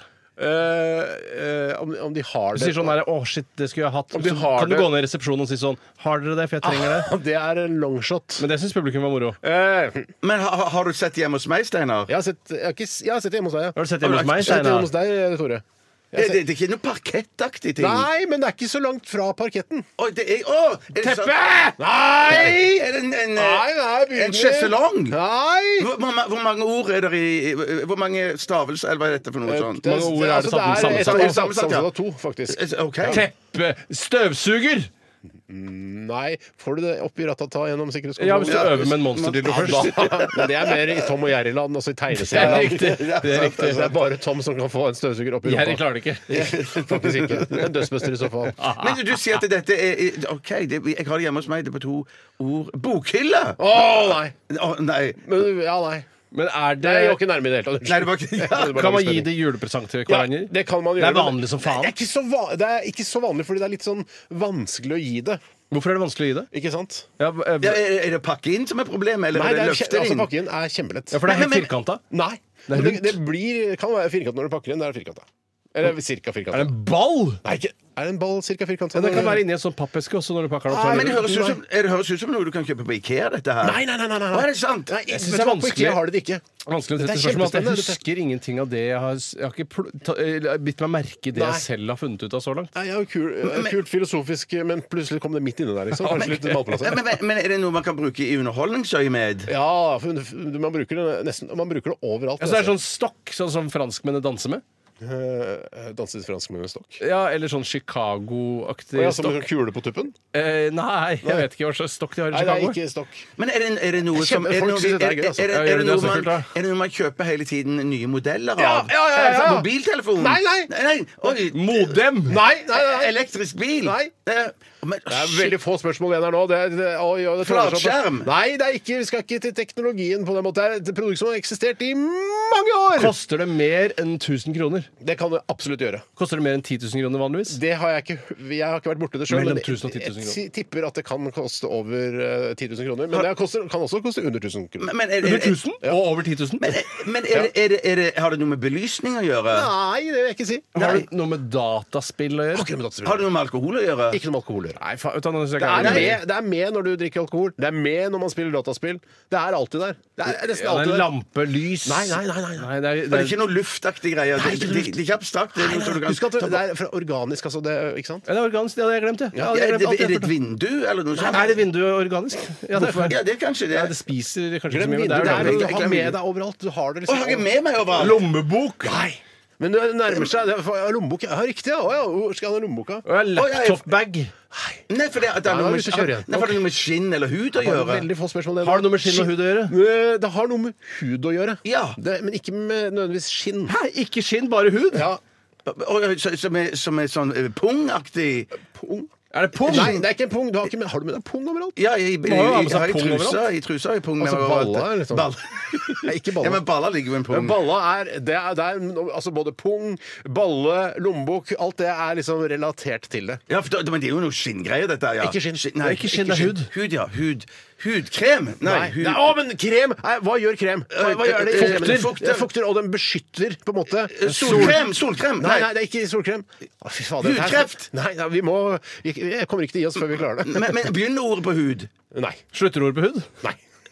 Speaker 3: Om de har
Speaker 4: Du
Speaker 3: det
Speaker 4: sier sånn der, shit, det skulle jeg hatt.
Speaker 3: Om de
Speaker 4: Så
Speaker 3: har
Speaker 4: kan du
Speaker 3: det-
Speaker 4: gå ned i resepsjonen og si sånn, har dere det, for jeg trenger det?
Speaker 3: Det er en longshot.
Speaker 4: Men det syns publikum var moro.
Speaker 5: Men har du sett hjemme hos meg, Steinar?
Speaker 3: Jeg har sett det hjemme hos deg, ja.
Speaker 4: Har du sett hjemme hos meg,
Speaker 3: Jeg har sett det hjemme
Speaker 4: Steinar?
Speaker 3: hos deg, Tore.
Speaker 5: Det er ikke noe parkettaktig ting?
Speaker 3: Nei, men det er ikke så langt fra parketten.
Speaker 5: Oi, er det
Speaker 3: Teppe!
Speaker 5: sant?
Speaker 3: Nei!
Speaker 5: Er det en
Speaker 3: begynner.
Speaker 5: sjeselong?
Speaker 3: Nei!
Speaker 5: Hvor mange ord er det i Hvor mange stavelser, eller hva er dette for noe sånt?
Speaker 4: mange ord er det sammensatt?
Speaker 3: Det er
Speaker 5: Sammensatt, ja.
Speaker 3: sammensatt av to, faktisk.
Speaker 5: OK.
Speaker 4: Teppe! Støvsuger!
Speaker 3: Nei, får du det opp i ratata gjennom sikkerhetskontrollen?
Speaker 4: Ja, hvis du øver med en monsterdildo først.
Speaker 3: Men det er mer i Tom og Jerry-land, altså i
Speaker 4: Det er
Speaker 3: tegneserieland.
Speaker 4: riktig. Det er riktig.
Speaker 3: Det er bare Tom som kan få en støvsuger opp i
Speaker 4: Jerry
Speaker 3: rumpa.
Speaker 4: klarer det ikke.
Speaker 3: Faktisk ikke. En dødsbuster i så fall.
Speaker 5: Men du sier at dette er OK, jeg har det hjemme hos meg. Det er på 2 ord. Bokhylle!
Speaker 3: Å, nei!
Speaker 5: Nei.
Speaker 3: Men, ja, nei.
Speaker 4: Men er det
Speaker 3: Det er jo ikke nærme i det hele tatt.
Speaker 5: Nei, det var ikke ja.
Speaker 4: Kan man gi det julepresang til
Speaker 3: Ja,
Speaker 4: hverandre?
Speaker 3: det kan man
Speaker 4: Det
Speaker 3: gjøre.
Speaker 4: er vanlig som faen.
Speaker 3: Det er ikke så vanlig, fordi det er litt sånn vanskelig å gi det.
Speaker 4: Hvorfor er det vanskelig å gi det?
Speaker 3: Ikke sant?
Speaker 4: Ja,
Speaker 5: Ja, er det pakke inn som er problemet, eller
Speaker 3: Nei,
Speaker 5: er
Speaker 3: det
Speaker 5: det
Speaker 3: er,
Speaker 5: løfte
Speaker 3: altså,
Speaker 5: inn?
Speaker 3: pakken er kjempelett.
Speaker 4: for det er helt
Speaker 5: Men-
Speaker 4: firkanta.
Speaker 3: Nei.
Speaker 4: Det er
Speaker 3: Men
Speaker 4: rundt.
Speaker 3: kan være firkant når du pakker inn. Det er firkanta. Eller cirka firkanta.
Speaker 4: Er det en ball?
Speaker 3: Nei, ikke. Er det en ball cirka firkanta?
Speaker 4: Ja, det kan være inni en sånn pappeske også når du pakker den opp.
Speaker 5: Men det høres ut som noe du kan kjøpe på Ikea, dette her.
Speaker 3: Nei.
Speaker 5: Å, er det sant?
Speaker 3: Nei,
Speaker 4: Jeg synes
Speaker 3: vet
Speaker 4: det er
Speaker 3: du hva, på
Speaker 4: vanskelig.
Speaker 3: IKEA har de det ikke.
Speaker 4: Vanskelig å
Speaker 3: Det er
Speaker 4: sette spørsmål at jeg
Speaker 3: kjempespennende, dette.
Speaker 4: husker ingenting av det jeg har ikke bitt meg merke i det
Speaker 3: Nei.
Speaker 4: jeg selv har funnet ut av så langt.
Speaker 3: Nei, ja, kult filosofisk, men plutselig kom det midt inni der, liksom. Kanskje litt malplassert.
Speaker 5: Men er det noe man kan bruke i underholdningsøyemed?
Speaker 3: Ja, for man bruker det nesten Man bruker det overalt.
Speaker 4: Ja, så er det sånn stokk, sånn som franskmennene danser med?
Speaker 3: Danset fransk med en stokk.
Speaker 4: Ja, eller sånn Chicago-aktig
Speaker 3: Og ja, som en
Speaker 4: stokk.
Speaker 3: kule på tuppen?
Speaker 4: Nei, jeg vet ikke hva slags stokk de har i
Speaker 3: Nei, det er
Speaker 4: Chicago.
Speaker 3: ikke stokk.
Speaker 5: Men er det noe som
Speaker 3: Folk synes det er gøy, altså.
Speaker 5: er
Speaker 4: Ja, gjør det,
Speaker 5: det noe
Speaker 4: så kult, da.
Speaker 5: er det noe man kjøper hele tiden nye modeller
Speaker 3: Ja,
Speaker 5: av?
Speaker 3: ja.
Speaker 5: Altså, mobiltelefon?
Speaker 3: Nei.
Speaker 5: Oi.
Speaker 4: Modem!
Speaker 3: Nei.
Speaker 5: Elektrisk bil?
Speaker 3: Nei.
Speaker 5: Men,
Speaker 3: Det er veldig få spørsmål igjen her nå. Det
Speaker 5: Flatskjerm?
Speaker 3: Nei, vi skal ikke til teknologien på den måten. Det er et produkt som har eksistert i mange år.
Speaker 4: Koster det mer enn 1000 kroner?
Speaker 3: Det kan det absolutt gjøre.
Speaker 4: Koster det mer enn 10 000 kroner vanligvis?
Speaker 3: Det har jeg har ikke vært borti det sjøl.
Speaker 4: Mellom
Speaker 3: Men
Speaker 4: 1000 og 10 000 kroner.
Speaker 3: jeg tipper at det kan koste over 10 000 kroner. Men det kan også koste under 1000 kroner.
Speaker 5: men
Speaker 4: Under 1000? Og over 10 000?
Speaker 5: Men har det noe med belysning å gjøre?
Speaker 3: Nei, det vil jeg ikke si.
Speaker 4: Har det noe med dataspill å gjøre?
Speaker 3: Ikke noe med dataspill.
Speaker 5: Har det noe med alkohol å gjøre?
Speaker 3: Ikke noe med alkohol å gjøre.
Speaker 4: Nei, faen, vet du hva, nå synes jeg
Speaker 3: Det
Speaker 4: ikke
Speaker 3: er med når du drikker alkohol. Det er med når man spiller dataspill. Det er alltid der. Det er nesten
Speaker 4: Ja,
Speaker 3: alltid
Speaker 4: en
Speaker 3: der.
Speaker 4: lampe, lys
Speaker 3: Nei.
Speaker 4: det er,
Speaker 5: Og det er ikke noe luftaktig greier? Det er ikke abstrakt? Det er noe som du kan
Speaker 3: Husk at det er fra organisk, altså. Ikke sant?
Speaker 4: Ja, det er organisk. Det hadde jeg glemt, jeg.
Speaker 5: Ja,
Speaker 4: Ja, jeg
Speaker 5: er
Speaker 4: glemt alt
Speaker 5: det
Speaker 4: jeg
Speaker 5: et
Speaker 4: hørte.
Speaker 5: vindu, eller noe sånt?
Speaker 4: Er det vinduet organisk? Ja, det er feil.
Speaker 5: Ja, det er kanskje det.
Speaker 4: Ja, det spiser kanskje ikke så
Speaker 3: Glem
Speaker 4: mye, men
Speaker 3: vinduet.
Speaker 4: det er
Speaker 3: Det er
Speaker 4: det.
Speaker 3: noe du har med deg overalt. Du har det
Speaker 5: Å, har jeg
Speaker 3: liksom.
Speaker 5: med meg overalt?
Speaker 4: Lommebok!
Speaker 3: Nei. Men det nærmer seg. Lommebok. Ja, riktig. Ja. Å, ja. Hvor skal jeg ha lommeboka?
Speaker 4: Og laptop-bag.
Speaker 5: Nei, for det er
Speaker 3: Nei, nå
Speaker 5: noe
Speaker 3: er
Speaker 5: med,
Speaker 3: vi ute å kjøre igjen.
Speaker 5: nei, for det er noe med skinn eller hud å gjøre.
Speaker 3: Veldig få spørsmål.
Speaker 4: Har det noe med skinn og hud å gjøre?
Speaker 3: Det har noe med hud å gjøre.
Speaker 5: Ja.
Speaker 3: Men ikke med nødvendigvis skinn.
Speaker 4: Hæ, ikke skinn, bare hud?
Speaker 3: Ja.
Speaker 5: Som er sånn pungaktig.
Speaker 3: Pung?
Speaker 4: Er det pung?
Speaker 3: Nei, det er ikke en pung. Har du med deg pung overalt?
Speaker 5: Ja,
Speaker 4: må jo ha med seg pung
Speaker 5: i trusa har jeg pung med
Speaker 3: Altså
Speaker 5: meg overalt.
Speaker 3: baller, liksom. Nei, ikke baller.
Speaker 5: Ja, men baller ligger jo i en pung.
Speaker 3: Men balla det er altså både pung, balle, lommebok. Alt det er liksom relatert til det.
Speaker 5: Ja, men det er jo noe skinngreier, dette her. Ja.
Speaker 3: Ikke skinn.
Speaker 5: Nei,
Speaker 4: Det er ikke skinn, det er hud.
Speaker 5: Hud, ja. Hudkrem. Nei, hud.
Speaker 3: Å, men krem! Nei, hva gjør krem? Hva gjør det?
Speaker 5: Fukter.
Speaker 3: Det fukter, og den beskytter, på en måte.
Speaker 5: Solkrem!
Speaker 3: Nei, det er ikke solkrem. Å, fy fader.
Speaker 5: Hudkreft.
Speaker 3: Nei, vi må Jeg kommer ikke til å gi oss før vi klarer det.
Speaker 5: Men begynner ordet på hud?
Speaker 3: Nei.
Speaker 4: Slutter ordet på hud?
Speaker 3: Nei.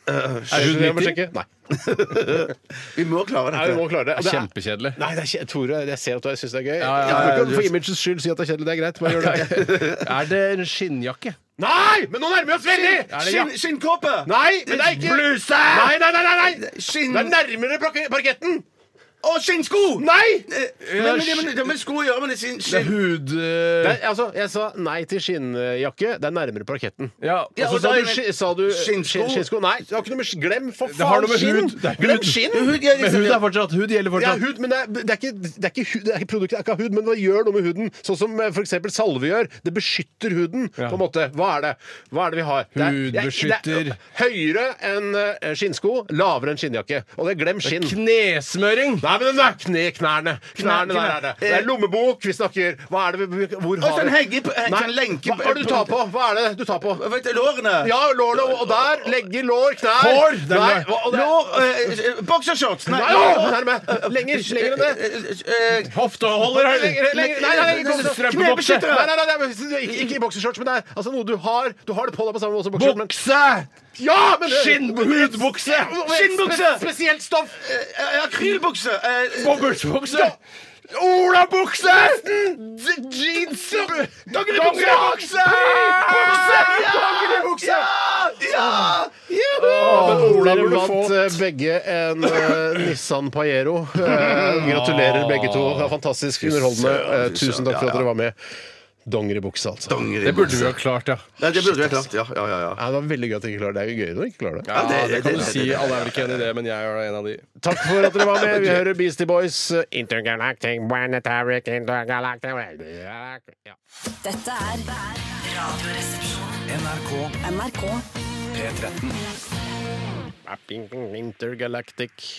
Speaker 3: Jeg må sjekke. Nei.
Speaker 5: Vi må klare
Speaker 3: Nei, vi må
Speaker 5: dette.
Speaker 3: klare det. Og det er-
Speaker 4: Kjempekjedelig.
Speaker 3: Nei, det er Tore, jeg ser at du syns det er gøy.
Speaker 4: Ja,
Speaker 3: Jeg kan ikke for images skyld si at det er kjedelig. Det er greit. Bare gjør det.
Speaker 4: Er det en skinnjakke?
Speaker 3: Nei! Men nå nærmer vi oss veldig!
Speaker 5: Skinnkåpe!
Speaker 3: Nei, men det er ikke
Speaker 5: Bluse!
Speaker 3: Nei!
Speaker 5: Skinn...
Speaker 3: Det er nærmere parketten!
Speaker 5: Og skinnsko!
Speaker 3: Nei!
Speaker 5: Men sko gjør man det
Speaker 4: Det er
Speaker 5: skinn...
Speaker 4: hud...
Speaker 3: Altså, jeg sa nei til skinnjakke. Det er nærmere parketten.
Speaker 4: Ja,
Speaker 3: Og så
Speaker 5: og da
Speaker 3: sa du
Speaker 5: skinnsko.
Speaker 3: skinnsko. Nei, det har ikke noe med glem for faen
Speaker 4: Det har noe med
Speaker 3: skinn.
Speaker 4: hud. Det er
Speaker 3: Glem
Speaker 4: hud.
Speaker 3: skinn.
Speaker 4: Men hud er fortsatt. Hud gjelder
Speaker 3: Ja,
Speaker 4: fortsatt.
Speaker 3: hud, men det er ikke produktet er ikke av hud, men det gjør noe med huden. Sånn som for eksempel salve gjør. Det beskytter huden, på en måte. Hva er det vi har?
Speaker 4: Hudbeskytter.
Speaker 3: Det er høyere enn skinnsko, lavere enn skinnjakke. Og det er glem skinn.
Speaker 4: Knesmøring!
Speaker 3: Nei, men den er knærne. Knærne der er det. Det er lommebok vi snakker. Hva er det vi Hvor
Speaker 5: Og
Speaker 3: har
Speaker 5: sånn
Speaker 3: vi
Speaker 5: sånn lenke...
Speaker 3: Hva er det du tar på? Hva er det du tar på?
Speaker 5: Vet du, lårene.
Speaker 3: Ja, lårene, og der legger lår, knær.
Speaker 4: Hår!
Speaker 3: Nei,
Speaker 5: Lår... Boksershorts.
Speaker 3: Nei, nærme. Lenger enn det.
Speaker 4: Hofteholder her!
Speaker 3: Nei,
Speaker 5: Knebeskyttere.
Speaker 3: Nei, ikke i boksershorts, men det er altså noe du har på deg på samme måte som boksershorts.
Speaker 4: Bukse!
Speaker 3: Ja, men
Speaker 4: Hudbukse!
Speaker 3: Skinnbukse! Spesielt stoff.
Speaker 5: Akrylbukse.
Speaker 4: Bomullsbukse! Olabukse! Jeans! Dongeribukse!
Speaker 3: Dongeribukse!
Speaker 5: Ja!
Speaker 3: Olav vant begge en Nissan Pajero. Gratulerer begge to. Det var fantastisk underholdende. Tusen takk for at dere var med. Dongeribukse, altså.
Speaker 4: Det burde vi ha klart, ja.
Speaker 5: Ja, det burde vi ha klart. Ja.
Speaker 3: Ja, det var veldig gøy at dere ikke klarer det. Det er jo gøy når dere ikke klarer det.
Speaker 4: Ja, det kan du si. Alle er vel ikke enig i det, men jeg er en av de.
Speaker 3: Takk for at dere var med. Vi hører Beastie Boys. Intergalactic, planetary, intergalactic ja.
Speaker 7: Dette er Radioresepsjonen. NRK
Speaker 2: P13.
Speaker 3: Intergalactic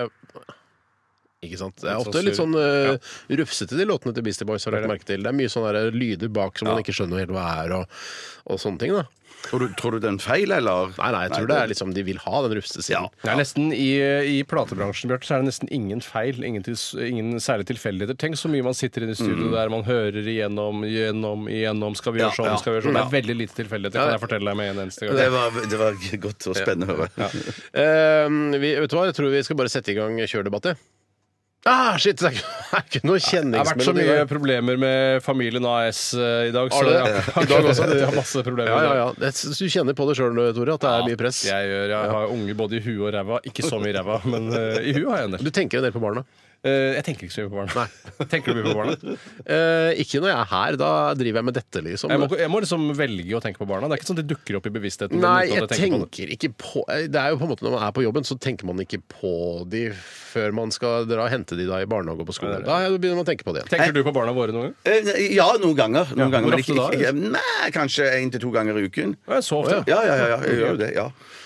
Speaker 3: ikke sant? Det er
Speaker 4: Litt
Speaker 3: ofte
Speaker 4: sånn
Speaker 3: litt sånn rufsete, de låtene til Beastie Boys. Har jeg lagt merke til. Det er mye sånne lyder bak som man ikke skjønner helt hva er, og sånne ting. Da.
Speaker 5: Tror du det er en feil, eller?
Speaker 3: Nei, jeg tror det er liksom de vil ha den rufsete siden.
Speaker 4: Det er nesten I platebransjen, Bjørn, så er det nesten ingen feil. Ingen særlig tilfeldigheter. Tenk så mye man sitter inne I studio der man hører igjennom. Skal vi gjøre sånn? Skal vi gjøre sånn? Det er veldig lite tilfeldigheter, kan jeg fortelle deg med en eneste gang.
Speaker 5: Det var godt og spennende å høre.
Speaker 3: Vet du hva? Jeg tror vi skal bare sette I gang kjørdebatt. Shit, det er ikke noe
Speaker 4: Det har vært så
Speaker 3: kjenningsmelodi.
Speaker 4: mye problemer med familien AS I dag, så
Speaker 3: Har det?
Speaker 4: jeg
Speaker 3: I dag også?
Speaker 4: har masse problemer.
Speaker 3: Ja. Du kjenner på det sjøl, Tore, at det er mye press.
Speaker 4: Jeg har unger både I huet og ræva. Ikke så mye ræva, men I huet har jeg en del.
Speaker 3: Du tenker en del på barna?
Speaker 4: Jeg tenker ikke så mye på barna. Tenker du mye på barna?
Speaker 3: Ikke når jeg er her. Da driver jeg med dette, liksom.
Speaker 4: Jeg må liksom velge å tenke på barna. Det er ikke sånn at de dukker opp I bevisstheten.
Speaker 3: Nei,
Speaker 4: uten
Speaker 3: jeg
Speaker 4: at jeg
Speaker 3: tenker ikke på det jo på en måte når man er på jobben, så tenker man ikke på de før man skal dra og hente de da I barnehage og på skole. Da begynner man å tenke på det igjen.
Speaker 4: Tenker du på barna våre noen gang?
Speaker 5: Ja, noen ganger.
Speaker 4: Hvor
Speaker 5: men
Speaker 4: ofte da?
Speaker 5: Nei, kanskje 1 til 2 ganger I uken.
Speaker 4: Så ofte.
Speaker 5: Ja, jeg gjør jo det, ja.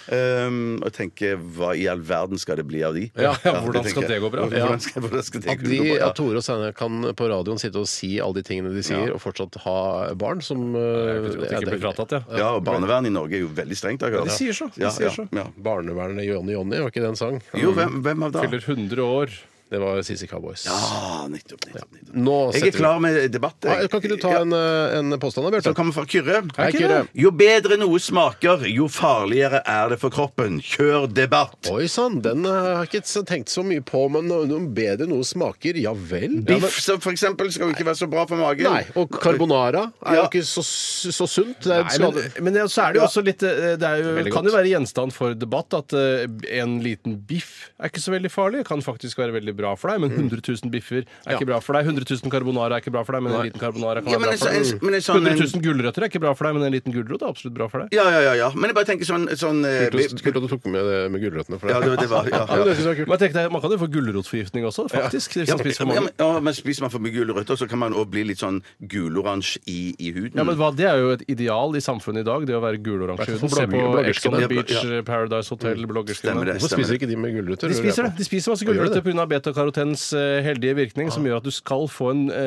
Speaker 5: Og tenker, hva I all verden skal det bli av de?
Speaker 4: Hvordan skal det gå bra?
Speaker 5: Hvordan skal det gå bra?
Speaker 3: At Tore og Steinar kan på radioen sitte og si alle de tingene de sier, og fortsatt ha barn som
Speaker 4: Ikke blir fratatt,
Speaker 5: Ja, og barnevern I Norge jo veldig strengt.
Speaker 4: De sier så.
Speaker 5: Ja.
Speaker 3: Barnevernet Johnny, var ikke det en sang?
Speaker 5: Jo, hvem av da?
Speaker 4: Fyller 100 år.
Speaker 3: Det var CC Cowboys.
Speaker 5: Ja, nettopp.
Speaker 3: Nå
Speaker 5: Jeg klar med debatt.
Speaker 3: Kan ikke du ta en påstand da,
Speaker 5: Som
Speaker 3: Bjørte?
Speaker 5: kommer fra Kyrre.
Speaker 3: Hei, Kyrre.
Speaker 5: Jo bedre noe smaker, jo farligere det for kroppen. Kjør debatt.
Speaker 3: Oi sann, den har jeg ikke tenkt så mye på, men noe bedre noe smaker, ja vel.
Speaker 5: Biff som for eksempel skal jo ikke være så bra for magen.
Speaker 3: Nei, og carbonara jo
Speaker 5: Ja.
Speaker 3: ikke så sunt. Det
Speaker 4: Men så det jo også litt Det
Speaker 3: Veldig
Speaker 4: kan
Speaker 3: godt.
Speaker 4: jo være gjenstand for debatt at en liten biff ikke så veldig farlig. Det kan faktisk være veldig bra for deg, men 100 000 biffer ikke bra for deg. 100 000 carbonara ikke bra for deg, men en liten carbonara kan
Speaker 5: Ja,
Speaker 4: være
Speaker 5: men
Speaker 4: bra for deg.
Speaker 5: men en sånn
Speaker 4: 100 000 gulrøtter ikke bra for deg, men en liten gulrot absolutt bra for deg.
Speaker 5: Ja. Men jeg bare tenker sånn
Speaker 3: Kult at du tok med gulrøttene. For
Speaker 5: Ja, det var
Speaker 3: Ja, det synes jeg var kult.
Speaker 4: Men tenk deg, man kan jo få gulrotforgiftning også, faktisk. Hvis man spiser for mange.
Speaker 5: Men spiser man for mye gulrøtter, så kan man også bli litt sånn guloransje I huden.
Speaker 4: Ja, men Det jo et ideal I samfunnet I dag, det å være guloransje.
Speaker 3: For
Speaker 4: Se på Ex on
Speaker 3: bloggerskene.
Speaker 4: the Beach, Paradise Hotel, bloggerskene.
Speaker 5: Stemmer det.
Speaker 3: Hvorfor spiser ikke de med gulrøtter?
Speaker 4: De spiser det. De spiser masse gulrøtter pga. betakarotens heldige virkning som gjør at du skal få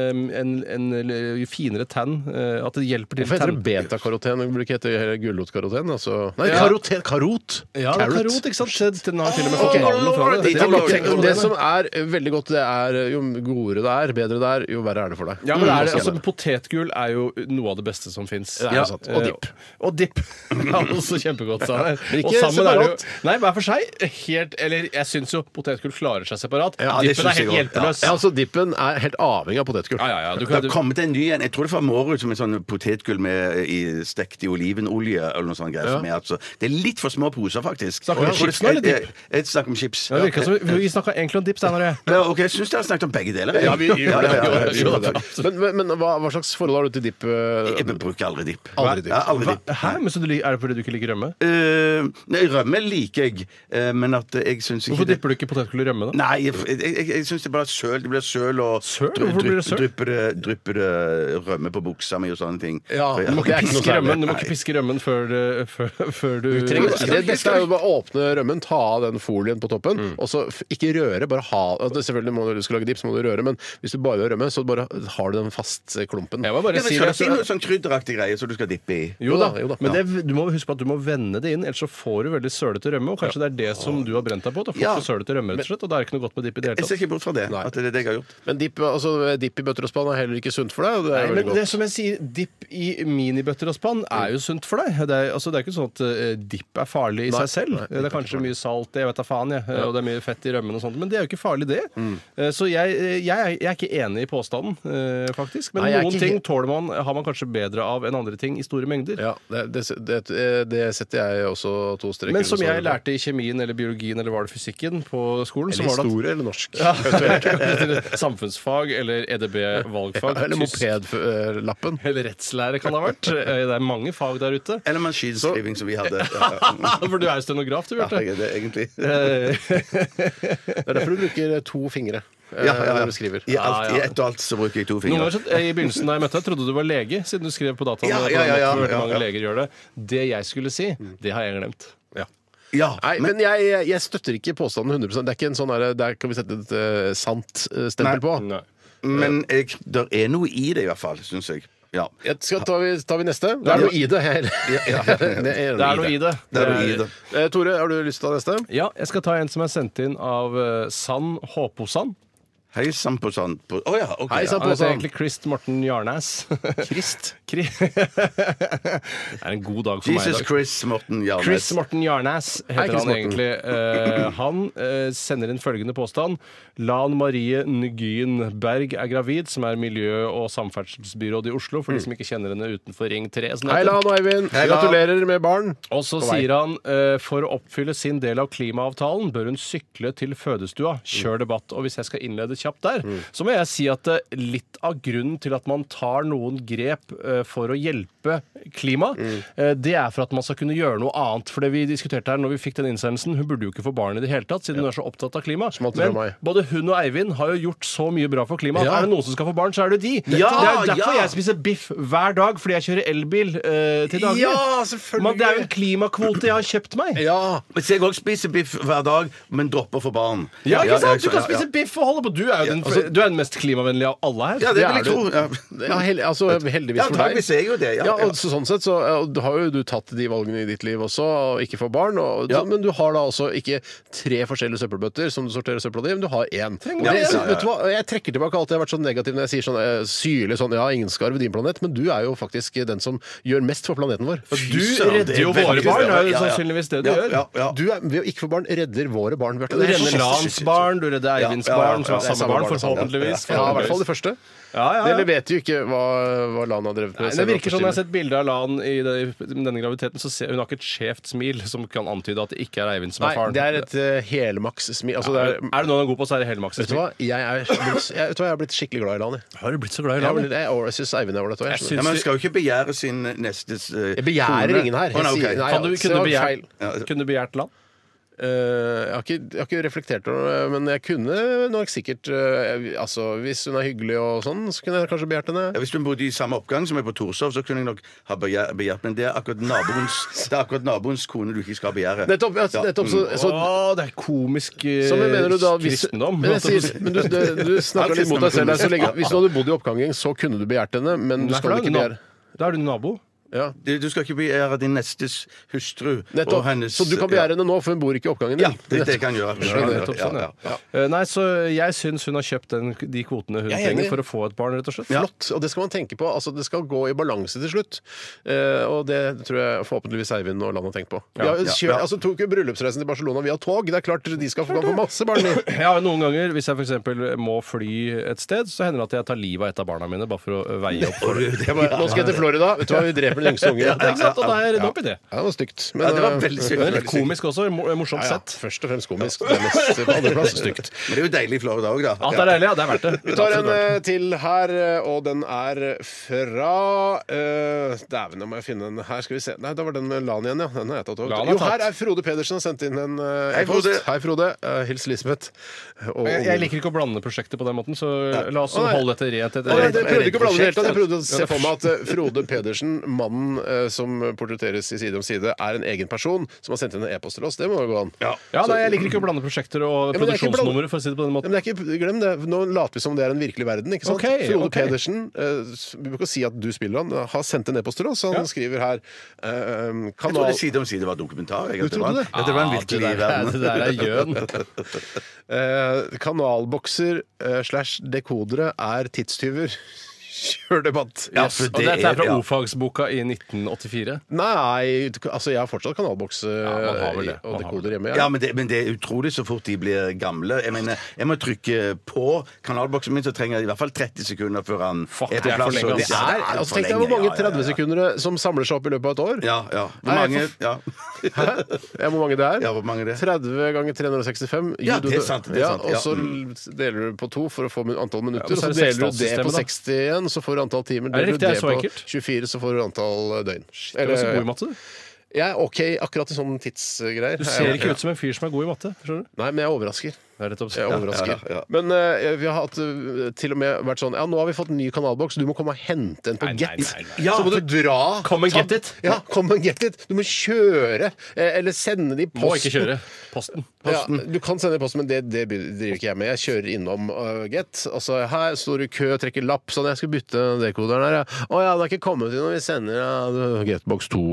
Speaker 4: en finere tann. At det hjelper til
Speaker 3: Hvorfor heter
Speaker 4: tann.
Speaker 3: det betakaroten? Det burde ikke hete gulrotkaroten? Altså. Nei,
Speaker 4: Ja.
Speaker 3: karot!
Speaker 4: Ja, karot, ikke sant? Den har til og med fått
Speaker 3: Ok.
Speaker 4: navnet fra det.
Speaker 3: Det som er veldig godt, det er jo godere det er, bedre det er, jo verre er det for deg.
Speaker 4: Ja, men altså, potetgull er jo noe av det beste som fins.
Speaker 3: Det er jo sant. Og dipp.
Speaker 4: Og dipp. Ja, også kjempegodt. Steinar.
Speaker 3: ikke
Speaker 4: Og sammen er det jo
Speaker 3: separat.
Speaker 4: Nei, hver for seg. Eller jeg syns jo potetgull klarer seg separat.
Speaker 5: Ja, det
Speaker 4: Dippen
Speaker 5: synes
Speaker 4: er
Speaker 5: jeg
Speaker 4: helt
Speaker 5: også.
Speaker 4: hjelpeløs.
Speaker 3: Ja, altså Dippen er helt avhengig av potetgull.
Speaker 4: Ja. Du
Speaker 5: Det
Speaker 4: kan,
Speaker 5: har kommet en ny en. Jeg tror det var Mårud som en sånn potetgull stekt i olivenolje eller noe sånt greier.
Speaker 3: Ja.
Speaker 5: Som er, altså, det er litt for små poser, faktisk.
Speaker 4: Snakker vi om
Speaker 5: Jeg tror
Speaker 4: chips nå, eller
Speaker 5: det-
Speaker 4: dipp?
Speaker 5: Jeg snakker om chips.
Speaker 4: det virker som vi snakka egentlig om dipp, Steinar.
Speaker 5: Ja, ok, jeg syns dere har snakket om begge deler.
Speaker 3: Ja, vi gjør det.
Speaker 5: Ja.
Speaker 3: Men hva slags forhold har du til dipp?
Speaker 5: Jeg bruker aldri dipp.
Speaker 3: Aldri dipp.
Speaker 5: Ja, aldri dipp.
Speaker 4: Hæ? Men så er det fordi du ikke liker rømme?
Speaker 5: Nei, rømme liker jeg, men at jeg syns ikke
Speaker 4: Hvorfor dipper du ikke potetgull i rømme, da?
Speaker 5: Nei, jeg syns det er bare søl. Det blir søl og
Speaker 4: Søl? Hvorfor blir det søl?
Speaker 5: drypper det rømme på buksa mi og sånne ting.
Speaker 3: Ja,
Speaker 5: For jeg-
Speaker 3: du må ikke piske rømmen.
Speaker 4: Du må ikke piske rømmen før du
Speaker 3: Det beste er jo bare å åpne rømmen, ta av den folien på toppen, og så ikke røre. Bare ha selvfølgelig må du skal lage dipp, så må du røre, men hvis du bare gjør rømme, så bare har du den fast klumpen.
Speaker 4: Jeg må bare
Speaker 5: Ja, men
Speaker 4: si
Speaker 5: skal
Speaker 4: det.
Speaker 5: det ikke noe sånn krydderaktig greie som du skal dippe i?
Speaker 4: Jo da,
Speaker 3: Jo da.
Speaker 4: men du må huske på at du må vende det inn, ellers så får du veldig sølete rømme. Og kanskje det er det som du har brent deg på. Da får
Speaker 5: Ja.
Speaker 4: du sølete rømme, rett og slett. Og det er ikke noe godt med dipp i det
Speaker 5: Jeg
Speaker 4: hele
Speaker 5: ser
Speaker 4: tatt.
Speaker 5: ikke bort fra det. At det er det jeg har gjort.
Speaker 3: Men dipp i bøtter og spann er heller ikke sunt for deg. Og det er
Speaker 4: Nei,
Speaker 3: veldig
Speaker 4: men
Speaker 3: godt.
Speaker 4: det som jeg sier, dipp i minibøtter og spann er jo sunt for deg. Det er ikke sånn at dipp er farlig i seg selv. Det er kanskje mye salt, jeg vet da faen, og det er mye fett i rømmen og sånt, men det er jo ikke farlig, det. Så jeg er ikke enig i påstanden, faktisk. Men
Speaker 3: Nei, jeg er
Speaker 4: noen
Speaker 3: ikke
Speaker 4: ting har man kanskje bedre av enn andre ting i store mengder.
Speaker 3: Ja, det setter jeg også to streker.
Speaker 4: Men som jeg
Speaker 3: under.
Speaker 4: lærte i kjemien eller biologien eller var det fysikken på skolen, så
Speaker 3: Eller
Speaker 4: var det at
Speaker 3: historie eller norsk.
Speaker 4: eller samfunnsfag eller EDB-valgfag.
Speaker 3: Eller mopedlappen.
Speaker 4: Eller rettslære kan det ha vært. Det er mange fag der ute.
Speaker 5: Eller maskinskriving, som vi hadde. Ja,
Speaker 4: For du er jo stenograf, du, Bjarte.
Speaker 5: jeg er det egentlig.
Speaker 3: Det er derfor du bruker to fingre når du skriver.
Speaker 5: I ett og alt så bruker jeg to
Speaker 4: Noen
Speaker 5: fingre.
Speaker 4: ganger så, I begynnelsen da jeg møtte deg, trodde du var lege, siden du skrev på dataen.
Speaker 5: Ja.
Speaker 4: Veldig mange leger gjør det. Det jeg skulle si, det har jeg glemt.
Speaker 5: Ja,
Speaker 3: Nei, men jeg støtter ikke påstanden 100%. Det er ikke en sånn der kan vi sette et sant stempel på.
Speaker 4: Nei.
Speaker 5: men det er noe i det, i hvert fall, syns jeg. Ja.
Speaker 3: Tar vi neste? Det er noe i det. Det er
Speaker 4: noe i det.
Speaker 5: Det er noe i det.
Speaker 3: Tore, har du lyst til å ta neste?
Speaker 4: Ja, jeg skal ta en som er sendt inn av Sann Håposan.
Speaker 5: Hei sann på sann på Å ja, OK.
Speaker 3: Hei sann
Speaker 4: Han
Speaker 3: på
Speaker 4: heter
Speaker 3: sann.
Speaker 4: egentlig Krist Morten Jarnæs.
Speaker 3: Krist.
Speaker 4: Det er en god dag for meg i
Speaker 5: Jesus
Speaker 4: dag.
Speaker 5: Chris Morten Jarnes.
Speaker 4: Chris Morten Jarnæs heter
Speaker 3: Chris
Speaker 4: han
Speaker 3: Morten.
Speaker 4: egentlig. Han sender inn følgende påstand. Lan Marie Nguyen Berg er gravid, som er miljø- og samferdselsbyråd i Oslo, for de som ikke kjenner henne utenfor Ring 3. som det
Speaker 3: Hei,
Speaker 4: heter.
Speaker 3: Lan og Eivind.
Speaker 5: Hei, Lan.
Speaker 3: Gratulerer med barn.
Speaker 4: Og så
Speaker 3: På vei.
Speaker 4: sier han for å oppfylle sin del av klimaavtalen bør hun sykle til fødestua. Kjør debatt. Og hvis jeg skal innlede kjapt der, så må jeg si at litt av grunnen til at man tar noen grep for å hjelpe klima, det er for at man skal kunne gjøre noe annet. For det vi diskuterte her når vi fikk den innsendelsen, hun burde jo ikke få barn i det hele tatt, siden hun er så opptatt av klima.
Speaker 3: Smalt fra
Speaker 4: Men
Speaker 3: meg.
Speaker 4: både hun og Eivind har jo gjort så mye bra for klimaet.
Speaker 3: Ja.
Speaker 4: Er det noen som skal få barn, så er det de.
Speaker 5: Ja,
Speaker 4: det er derfor
Speaker 5: ja.
Speaker 4: jeg spiser biff hver dag, fordi jeg kjører elbil til daglig.
Speaker 3: Ja, selvfølgelig.
Speaker 4: Men det er jo en klimakvote jeg har kjøpt meg.
Speaker 3: Ja.
Speaker 5: Så jeg òg spiser biff hver dag, men dropper for barn.
Speaker 4: Ja, ikke sant? Du kan
Speaker 5: ja,
Speaker 4: spise biff og holde på. Du er jo du er den mest klimavennlige av alle her.
Speaker 5: Ja, det vil jeg
Speaker 3: Det
Speaker 5: tro.
Speaker 3: er
Speaker 5: Ja.
Speaker 3: Ja, heldigvis
Speaker 5: Ja,
Speaker 3: for deg.
Speaker 5: antakeligvis er jeg jo det.
Speaker 3: Ja, og så, sånn sett så har jo du tatt de valgene i ditt liv også, og ikke få barn.
Speaker 5: Ja.
Speaker 3: Men du har da også ikke 3 forskjellige søppelbøtter som du sorterer søpla di, men du har 1. Og
Speaker 5: Ja,
Speaker 3: det,
Speaker 5: ja, ja.
Speaker 3: vet du hva? Jeg trekker tilbake alt jeg har vært så negativ når jeg sier sånn syrlig sånn ja, ingen skal arve din planet, men du er jo faktisk den som gjør mest for planeten vår.
Speaker 4: Du
Speaker 5: søren, det
Speaker 4: redder jo
Speaker 5: er
Speaker 4: våre
Speaker 5: veldig
Speaker 4: barn, er jo
Speaker 5: Ja, ja.
Speaker 4: sannsynligvis det du
Speaker 5: Ja,
Speaker 4: gjør.
Speaker 5: ja, ja.
Speaker 3: Du er, ved å ikke få barn redder våre barn, Bjarte.
Speaker 4: Du
Speaker 3: Det er
Speaker 4: redder
Speaker 3: så-
Speaker 4: Lans barn, du redder Eivinds barn, som
Speaker 3: Det
Speaker 4: er
Speaker 3: er
Speaker 4: samme barn,
Speaker 3: barn,
Speaker 4: forhåpentligvis.
Speaker 3: Ja, i hvert fall det første.
Speaker 4: Ja.
Speaker 3: Dere vet jo ikke hva Lan har drevet
Speaker 4: Nei,
Speaker 3: med.
Speaker 4: det virker sånn Når jeg har sett bilde av Lan i denne graviditeten, så ser hun har ikke et skjevt smil som kan antyde at det ikke er Eivind som er
Speaker 3: Nei,
Speaker 4: faren.
Speaker 3: det er et helmaks smil. Altså, det er,
Speaker 4: Er det noe han er god på, så er det helmaks.
Speaker 3: vet du hva? Jeg har blitt skikkelig glad i Lan.
Speaker 4: Har du blitt så glad i
Speaker 3: Jeg,
Speaker 4: Lan?
Speaker 3: jeg syns Eivind er ålreit òg.
Speaker 4: Jeg
Speaker 5: Ja,
Speaker 4: syns
Speaker 5: men man skal jo ikke begjære sin nestes
Speaker 3: Jeg begjærer ingen her.
Speaker 5: Å, nei, ok.
Speaker 3: Jeg sier- nei,
Speaker 4: Kan du,
Speaker 3: ja, så det var feil.
Speaker 4: kunne du begjært Lan?
Speaker 3: Jeg har ikke reflektert over det, men jeg kunne nok sikkert altså, hvis hun er hyggelig og sånn, så kunne jeg kanskje begjært henne.
Speaker 5: Ja, hvis du bodde i samme oppgang som er på Torshov, så kunne jeg nok ha begjært, men det er akkurat naboens kone du ikke skal begjære.
Speaker 3: Nettopp,
Speaker 4: det er komisk
Speaker 3: så mener du da,
Speaker 4: kristendom.
Speaker 3: Men du snakker litt mot deg selv her, så lenge, hvis du hadde bodd i oppgangen, så kunne du begjært henne, men du skal ikke begjære.
Speaker 4: Da er du nabo.
Speaker 3: Ja.
Speaker 5: Du skal ikke begjære din nestes hustru og hennes...
Speaker 3: Så du kan begjære henne nå, for hun bor ikke i oppgangen din?
Speaker 5: Ja, det kan jeg gjøre.
Speaker 4: Nei, så jeg syns hun har kjøpt de kvotene hun trenger for å få et barn, rett og slett.
Speaker 3: Flott, og det skal man tenke på. Altså, det skal gå i balanse til slutt. Og det tror jeg forhåpentligvis Eivind og Land har tenkt på. Altså, tok jo bryllupsreisen til Barcelona via tog. Det er klart de skal få masse barn.
Speaker 4: Ja, noen ganger, hvis jeg for eksempel må fly et sted, så hender det at jeg tar livet av et av barna mine, bare for å veie opp for det.
Speaker 3: Nå skal jeg til Florida. Vet du hva, vi dreper den yngste unge.
Speaker 4: Ikke sant? Og det er en idé.
Speaker 3: Ja, det var stygt.
Speaker 5: Men det var veldig stygt.
Speaker 4: Litt komisk også. Morsomt sett.
Speaker 3: Først og fremst komisk. Det er mest på andreplass stygt.
Speaker 5: Men det er jo deilig i Florida òg, da.
Speaker 4: Ja, det er deilig. Ja, det er verdt det.
Speaker 3: Vi tar en til her, og den er fra dæven, nå må jeg finne den her. Skal vi se. Nei, da var den med Lan igjen, ja. Den har jeg tatt over. Jo, her er Frode Pedersen sendt inn en e-post. Hei, Frode. Hils Lisbeth.
Speaker 4: Jeg liker ikke å blande prosjekter på den måten, så la oss holde dette rent.
Speaker 3: Jeg prøvde ikke å blande det helt. Jeg prøvde å se for meg at Frode Pedersen, mannen som portretteres i Side om side, er en egen person som har sendt inn en e-post til oss. Det må jo gå an.
Speaker 4: Nei, jeg liker ikke å blande prosjekter og produksjonsnumre, for å si det på den måten.
Speaker 3: Men glem det. Nå later vi som det er en virkelig verden, ikke sant? Frode Pedersen, vi må ikke si at du spiller han, har sendt en e-post til oss. Han skriver her
Speaker 5: Jeg trodde Side om side var dokumentar.
Speaker 3: Du trodde det?
Speaker 5: Det var en virkelig verden.
Speaker 4: Det der er gjøn.
Speaker 3: Kanalbokser / dekodere er tidstyver. Kjør debatt.
Speaker 5: Ja, for
Speaker 4: og dette er fra O-fagsboka i 1984?
Speaker 3: Nei, altså jeg har fortsatt kanalboks og dekoder hjemme.
Speaker 5: Ja, men det er utrolig så fort de blir gamle. Jeg mener, jeg må trykke på kanalboksen min, så trenger jeg i hvert fall 30 sekunder før han er på plass.
Speaker 3: Altså, tenk deg hvor mange 30-sekundere som samler seg opp i løpet av et år.
Speaker 5: Ja. Hvor mange?
Speaker 3: Hæ? Hvor mange det er?
Speaker 5: Ja, hvor mange det er?
Speaker 3: 30 ganger 365.
Speaker 5: Ja, det er sant.
Speaker 3: Og så deler du på 2 for å få antall minutter, og så deler du det på 60 igjen. Så får du antall timer.
Speaker 4: Er det riktig? Er det så enkelt?
Speaker 3: 24, så får du antall døgn.
Speaker 4: Er du så god i matte, du?
Speaker 3: Jeg er OK akkurat i sånne tidsgreier.
Speaker 4: Du ser ikke ut som en fyr som er god i matte. Skjønner du?
Speaker 3: Nei, men jeg overrasker.
Speaker 4: Jeg
Speaker 3: overrasker. Men vi har hatt til og med vært sånn ja, nå har vi fått en ny kanalboks, du må komme og hente en på Get.
Speaker 5: Ja,
Speaker 3: så må du dra.
Speaker 4: Come and get it.
Speaker 3: Ja, come and get it. Du må kjøre, eller sende det i posten.
Speaker 4: Må ikke kjøre. Posten.
Speaker 3: Ja, du kan sende det i posten, men det driver ikke jeg med. Jeg kjører innom Get. Altså, her står du i kø og trekker lapp. Sånn, jeg skal bytte dekoderen her. Å ja, det er ikke kommet inn når vi sender Getbox 2.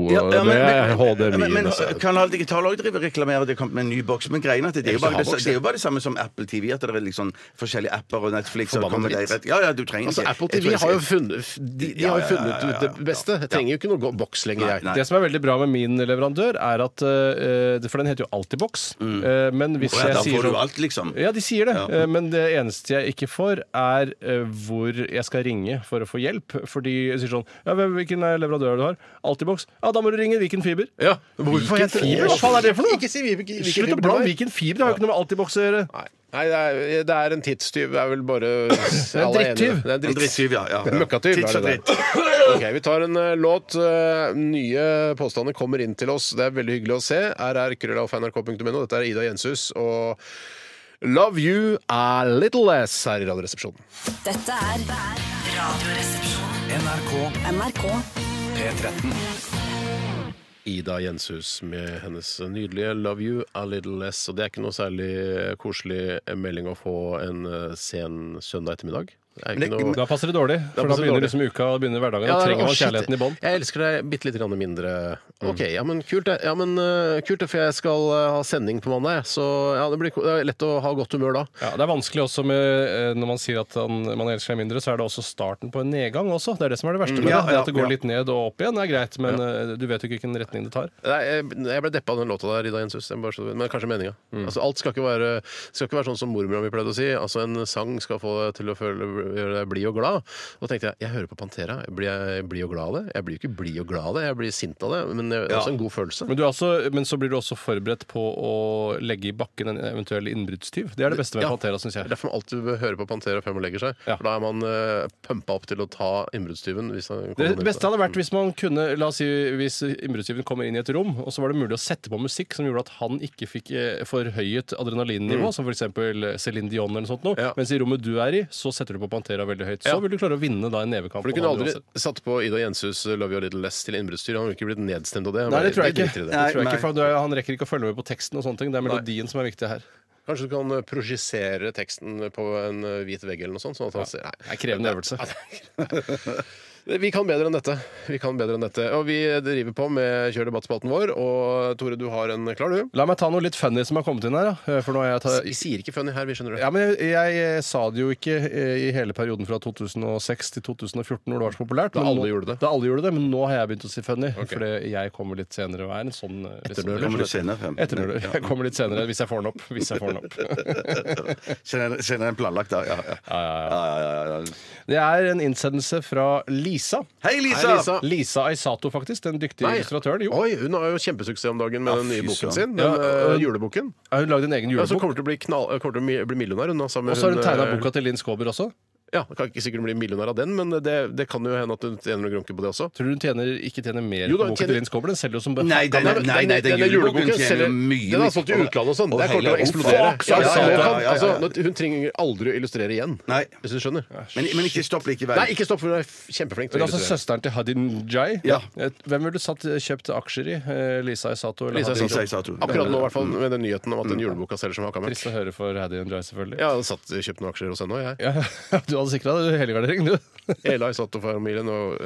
Speaker 5: Men Kanal Digital også driver reklamerer det kommer med en ny boks. Men greien er at det er jo bare det samme som Apple TV, at det er liksom forskjellige apper og Netflix og ja, du trenger
Speaker 3: ikke. Apple TV har jo funnet ut det beste. Jeg trenger jo ikke noe boks lenger, jeg.
Speaker 4: Det som er veldig bra med min leverandør, er at for den heter jo Altibox. Men hvis jeg
Speaker 5: da
Speaker 4: sier
Speaker 5: får du alt, liksom.
Speaker 4: Ja, de sier det. Men det eneste jeg ikke får, er hvor jeg skal ringe for å få hjelp. Fordi jeg sier sånn ja, hvilken leverandør du har? Altibox. Ja, da må du ringe Viken Fiber.
Speaker 3: Ja, hvorfor heter
Speaker 4: Fiber? Hva faen er det for noe?
Speaker 3: Ikke si Viken Fiber.
Speaker 4: Slutt å blande Viken Fiber, det har jo ikke noe med Altibox å gjøre.
Speaker 3: Nei, det er en tidstyv. Det er vel bare
Speaker 4: en drittyv.
Speaker 3: Det er en
Speaker 5: drittyv, ja.
Speaker 3: Møkkatyv. Ok, vi tar en låt. Nye påstander kommer inn til oss. Det er veldig hyggelig å se. rr.nrk.no. Dette er Ida Jenshus og Love You A Little Less her i Radioresepsjonen.
Speaker 7: Dette er Radioresepsjonen. NRK
Speaker 1: P13.
Speaker 3: Ida Jenshus med hennes nydelige Love You A Little Less. Og det er ikke noe særlig koselig melding å få en sen søndag ettermiddag.
Speaker 4: Da passer det dårlig, for da begynner liksom uka og begynner hverdagen. Da trenger man kjærligheten i bånd.
Speaker 3: Jeg elsker deg bitte litt mindre. Ok, ja, men kult det. Ja, men kult det, for jeg skal ha sending på mandag. Så ja, det er lett å ha godt humør da. Ja,
Speaker 4: det er vanskelig også med, når man sier at man elsker deg mindre, så er det også starten på en nedgang også. Det er det som er det verste med det. At det går litt ned og opp igjen er greit, men du vet jo ikke hvilken retning det tar.
Speaker 3: Jeg ble deppa av den låta der, Ida Jenshus, men kanskje meninga. Altså, alt skal ikke være sånn som mormora mi pleide å si. Altså, en sang skal få deg til å føle gjøre deg blid og glad. Og da tenkte jeg hører på Pantera. Blir jeg blid og glad av det? Jeg blir jo ikke blid og glad av det, jeg blir sint av det. Men det er også en god følelse.
Speaker 4: Men så blir du også forberedt på å legge i bakken en eventuell innbruddstyv. Det er det beste med Pantera, synes jeg.
Speaker 3: Derfor må man alltid høre på Pantera før man legger seg.
Speaker 4: Ja.
Speaker 3: For da er man pumpa opp til å ta innbruddstyven.
Speaker 4: Det beste hadde vært hvis man kunne, la oss si, hvis innbruddstyven kommer inn i et rom, og så var det mulig å sette på musikk som gjorde at han ikke fikk forhøyet adrenalinnivå, som for eksempel Céline Dion eller noe sånt noe. Mens i rommet du er i, så setter du på Pantera veldig høyt. Så vil du klare å vinne da en nevekamp.
Speaker 3: For du kunne aldri satt på Ida Jenshus Love You A Little Less til innbruddsstyr. Han ville ikke blitt nedstemt av det.
Speaker 4: Nei, det tror jeg ikke. For han rekker ikke å følge med på teksten og sånne ting. Det er melodien som er viktig her.
Speaker 3: Kanskje du kan projisere teksten på en hvit vegg eller noe sånt, sånn at han ser
Speaker 4: Det er krevende øvelse.
Speaker 3: Vi kan bedre enn dette. Og vi driver på med Kjør debattspalten vår. Og Tore, du har en klar, du?
Speaker 4: La meg ta noe litt funny som har kommet inn her. For nå har
Speaker 3: Vi sier ikke funny her, vi skjønner det.
Speaker 4: Ja, men jeg sa det jo ikke i hele perioden fra 2006 til 2014, når det var så populært.
Speaker 3: Da alle gjorde det.
Speaker 4: Men nå har jeg begynt å si funny. Fordi jeg kommer litt senere og er en sånn Etternøler. Jeg kommer litt senere hvis jeg får den opp.
Speaker 5: Senere enn planlagt, da. Ja.
Speaker 4: Det er en innsendelse fra Lisa.
Speaker 5: Hei, Lisa!
Speaker 4: Lisa Aisato, faktisk. Den dyktige illustratøren.
Speaker 3: Oi, hun har jo kjempesuksess om dagen med den nye boken sin. Den juleboken.
Speaker 4: Hun lagde en egen julebok.
Speaker 3: Så kommer til å bli millionær. Og så
Speaker 4: har hun tegna boka til Linn Skåber også.
Speaker 3: Ja, det kan ikke sikkert bli millionær av den, men det kan jo hende at hun tjener noen grunker på det også.
Speaker 4: Tror du hun ikke tjener mer på boka til Linn Skåber? Den selger jo som
Speaker 5: Nei, den juleboken tjener mye.
Speaker 3: Den har solgt i utlandet og sånn. Det kommer til å eksplodere. Hun trenger aldri å illustrere igjen, hvis du skjønner.
Speaker 5: Men ikke stopp likevel.
Speaker 3: Nei, ikke stopp, for hun er kjempeflink til å illustrere.
Speaker 4: Søsteren til Hadin Jai. Hvem ville du kjøpt aksjer i? Lisa Aisato eller Hadin
Speaker 5: Aisato?
Speaker 3: Akkurat nå, i hvert fall, med den nyheten om at den juleboka selger som hakka møkk.
Speaker 4: Trist å høre for Hadin Jai, selvfølgelig.
Speaker 3: Jeg hadde kjøpt noen aksjer hos henne òg, jeg.
Speaker 4: Du hadde sikra deg helgardering, du.
Speaker 3: Hele Aisato-familien og